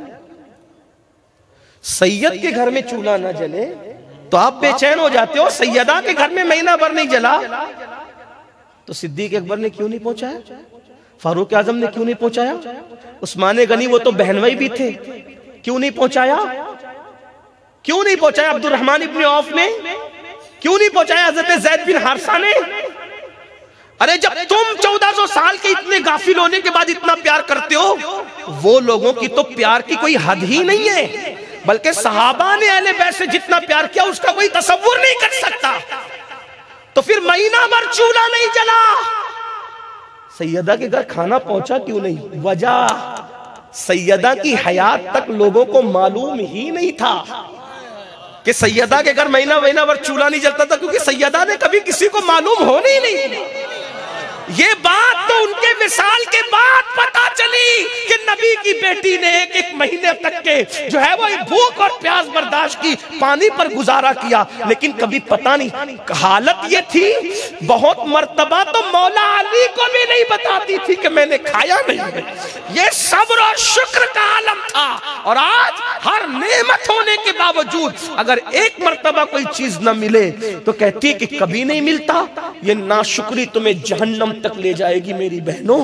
S1: سید کے گھر میں چولہا نہ جلے تو آپ بے چین ہو جاتے ہو، سیدہ کے گھر میں مہینہ بھر نہیں جلا تو صدیق اکبر نے کیوں نہیں پہنچایا؟ فاروق اعظم نے کیوں نہیں پہنچایا؟ عثمان غنی وہ تو بہنوئی بھی تھے، کیوں نہیں پہنچایا؟ کیوں نہیں پہنچایا عبد الرحمن ابن عوف نے؟ کیوں نہیں پہنچایا حضرت زید بن حارثہ نے؟ ارے جب تم چودہ سو سال کے اتنے غافل ہونے کے بعد اتنا پیار کرتے ہو، وہ لوگوں کی تو پیار کی کوئی حد ہی نہیں ہے، بلکہ صحابہ نے اہل بیت سے جتنا پیار کیا اس کا کوئی تصور نہیں کر سکتا۔ تو پھر مہینہ بھر چولہا نہیں جلا، سیدہ کے گھر کھانا پہنچا کیوں نہیں؟ وجہ سیدہ کی حیات تک لوگوں کو معلوم ہی نہیں تھا کہ سیدہ کے گھر مہینہ مہینہ بھر چولہا نہیں جلتا تھا، کیونکہ سیدہ نے کبھی کسی کو معلوم ہونے ہی نہیں۔ یہ بات تو ان کے وصال کے بعد پتا چلی کہ نبی کی بیٹی نے ایک ایک مہینے تک کے جو ہے وہ بھوک اور پیاس برداشت کی، پانی پر گزارا کیا، لیکن کبھی پتہ نہیں حالت یہ تھی بہت مرتبہ تو مولا علی کو بھی نہیں بتاتی تھی کہ میں نے کھایا نہیں ہے۔ یہ صبر اور شکر کا عالم تھا، اور آج ہر نعمت ہونے کے باوجود اگر ایک مرتبہ کوئی چیز نہ ملے تو کہتی کہ کبھی نہیں ملتا، یہ ناشکری تمہیں جہنم تک لے جائے گی۔ میری بہنوں،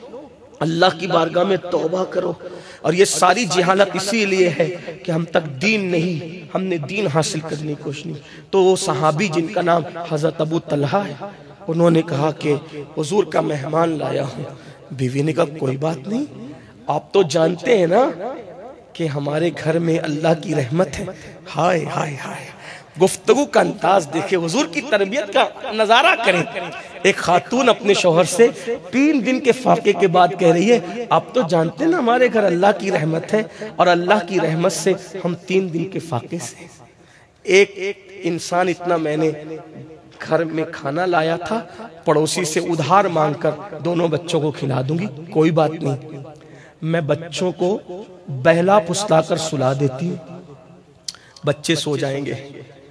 S1: اللہ کی بارگاہ میں توبہ کرو، اور یہ ساری جہالت اسی لیے ہے کہ ہم تک دین نہیں، ہم نے دین حاصل کرنے کی کوشش نہیں۔ تو وہ صحابی جن کا نام حضرت ابو طلحہ ہے، انہوں نے کہا کہ حضور کا مہمان لایا ہوں۔ بیوی نے کہا کوئی بات نہیں، آپ تو جانتے ہیں نا کہ ہمارے گھر میں اللہ کی رحمت ہے۔ ہائے ہائے ہائے، گفتگو کا انداز دیکھیں، حضور کی تربیت کا نظارہ کریں۔ ایک خاتون اپنے شوہر سے تین دن کے فاقے کے بعد کہہ رہی ہے آپ تو جانتے ہیں نا ہمارے گھر اللہ کی رحمت ہے، اور اللہ کی رحمت سے ہم تین دن کے فاقے سے۔ ایک انسان اتنا، میں نے گھر میں کھانا لایا تھا، پڑوسی سے ادھار مانگ کر دونوں بچوں کو کھلا دوں گی، کوئی بات نہیں، میں بچوں کو بہلا پسلا کر سلا دیتی ہوں، بچے سو جائیں گے،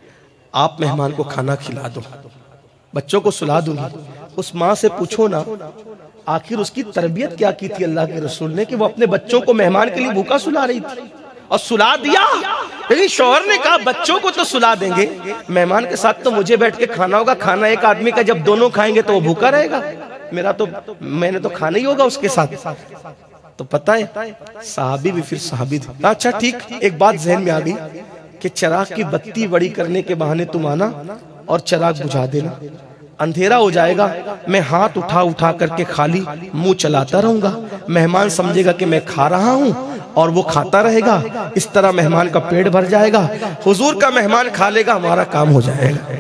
S1: آپ مہمان کو کھانا کھلا دو، بچوں کو سلا دوں گی۔ اس ماں سے پوچھو نا آخر اس کی تربیت کیا کی تھی اللہ کے رسول نے کہ وہ اپنے بچوں کو مہمان کے لیے بھوکا سلا رہی تھی، اور سلا دیا۔ لیکن شوہر نے کہا بچوں کو تو سلا دیں گے، مہمان کے ساتھ تو مجھے بیٹھ کے کھانا ہوگا، کھانا ایک آدمی کا جب دونوں کھائیں گے تو وہ بھوکا رہے گا، میرا تو میں نے تو کھانا ہی ہوگا اس کے ساتھ۔ تو پتہ ہے صحابی بھی پھر صحابی تھے۔ اچھا ٹھیک، ایک بات ذہن میں آ گئی کہ چراغ کی بتی بڑی کرنے کے بہانے تم آنا اور چراغ بجھا دینا، اندھیرا ہو جائے گا، میں ہاتھ اٹھا اٹھا کر کے خالی منہ چلاتا رہوں گا، مہمان سمجھے گا کہ میں کھا رہا ہوں اور وہ کھاتا رہے گا، اس طرح مہمان کا پیٹ بھر جائے گا، حضور کا مہمان کھا لے گا، ہمارا کام ہو جائے گا۔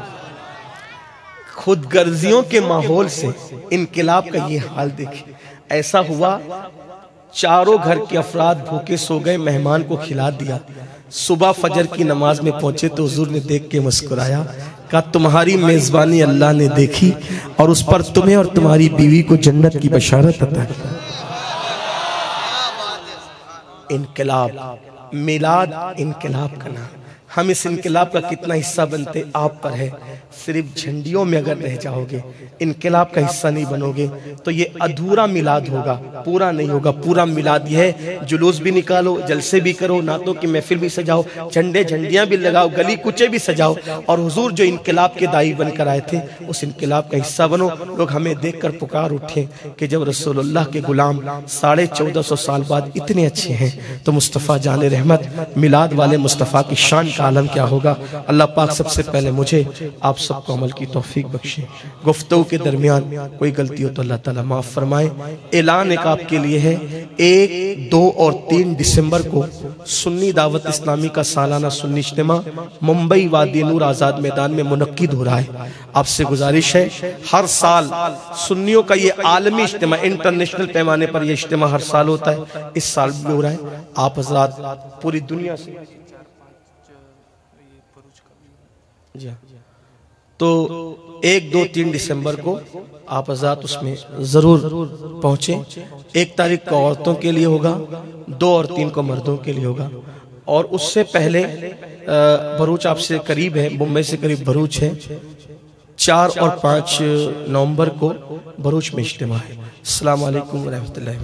S1: خود غرضیوں کے ماحول سے انقلاب کا یہ حال دیکھیں۔ ایسا ہوا چاروں گھر کے افراد بھوکے سو گئے، مہمان کو کھلا دیا، صبح فجر کی نماز میں پہنچے تو حضور نے دیکھ کے مسکرایا، کہا تمہاری میزبانی اللہ نے دیکھی اور اس پر تمہیں اور تمہاری بیوی کو جنت کی بشارت عطا کی۔ انقلاب، میلاد انقلاب کا نام۔ ہم اس انقلاب کا کتنا حصہ بنتے آپ پر ہے، صرف جھنڈیوں میں اگر رہ جاؤ گے، انقلاب کا حصہ نہیں بنو گے تو یہ ادھورا میلاد ہوگا، پورا نہیں ہوگا۔ پورا میلاد یہ ہے جلوس بھی نکالو، جلسے بھی کرو، نعتوں کی محفل بھی سجاؤ، جھنڈے جھنڈیاں بھی لگاؤ، گلی کوچے بھی سجاؤ، اور حضور جو انقلاب کے دائی بن کر آئے تھے اس انقلاب کا حصہ بنو۔ لوگ ہمیں دیکھ کر پکار اٹھیں کہ جب رسول اللہ کے غلام ساڑھے چودہ سو سال بعد اتنے اچھے ہیں تو مصطفیٰ جان رحمت میلاد والے مصطفیٰ کی شان کا عالم کیا ہوگا۔ اللہ پاک سب سے پہلے مجھے آپ سب کو عمل کی توفیق بخشے۔ گفتگو کے درمیان کوئی غلطی ہو تو اللہ تعالیٰ معاف فرمائے۔ اعلان ایک آپ کے لیے ہے، ایک دو اور تین دسمبر کو سنی دعوت اسلامی کا سالانہ سنی اجتماع ممبئی وادی نور آزاد میدان میں منعقد ہو رہا ہے۔ آپ سے گزارش ہے، ہر سال سنیوں کا یہ عالمی اجتماع، انٹرنیشنل پیمانے پر یہ اجتماع ہر سال ہوتا ہے، اس سال بھی ہو رہا ہے۔ آپ حضرات پوری دنیا سے جی تو ایک دو تین دسمبر کو آپ حضرات اس میں ضرور پہنچیں۔ ایک تاریخ کو عورتوں کے لیے ہوگا، دو اور تین کو مردوں کے لیے ہوگا، اور اس سے پہلے بھروچ آپ سے قریب ہے، بمبئی سے قریب بھروچ ہے، چار اور پانچ نومبر کو بھروچ میں اجتماع ہے۔ السلام علیکم ورحمۃ اللہ۔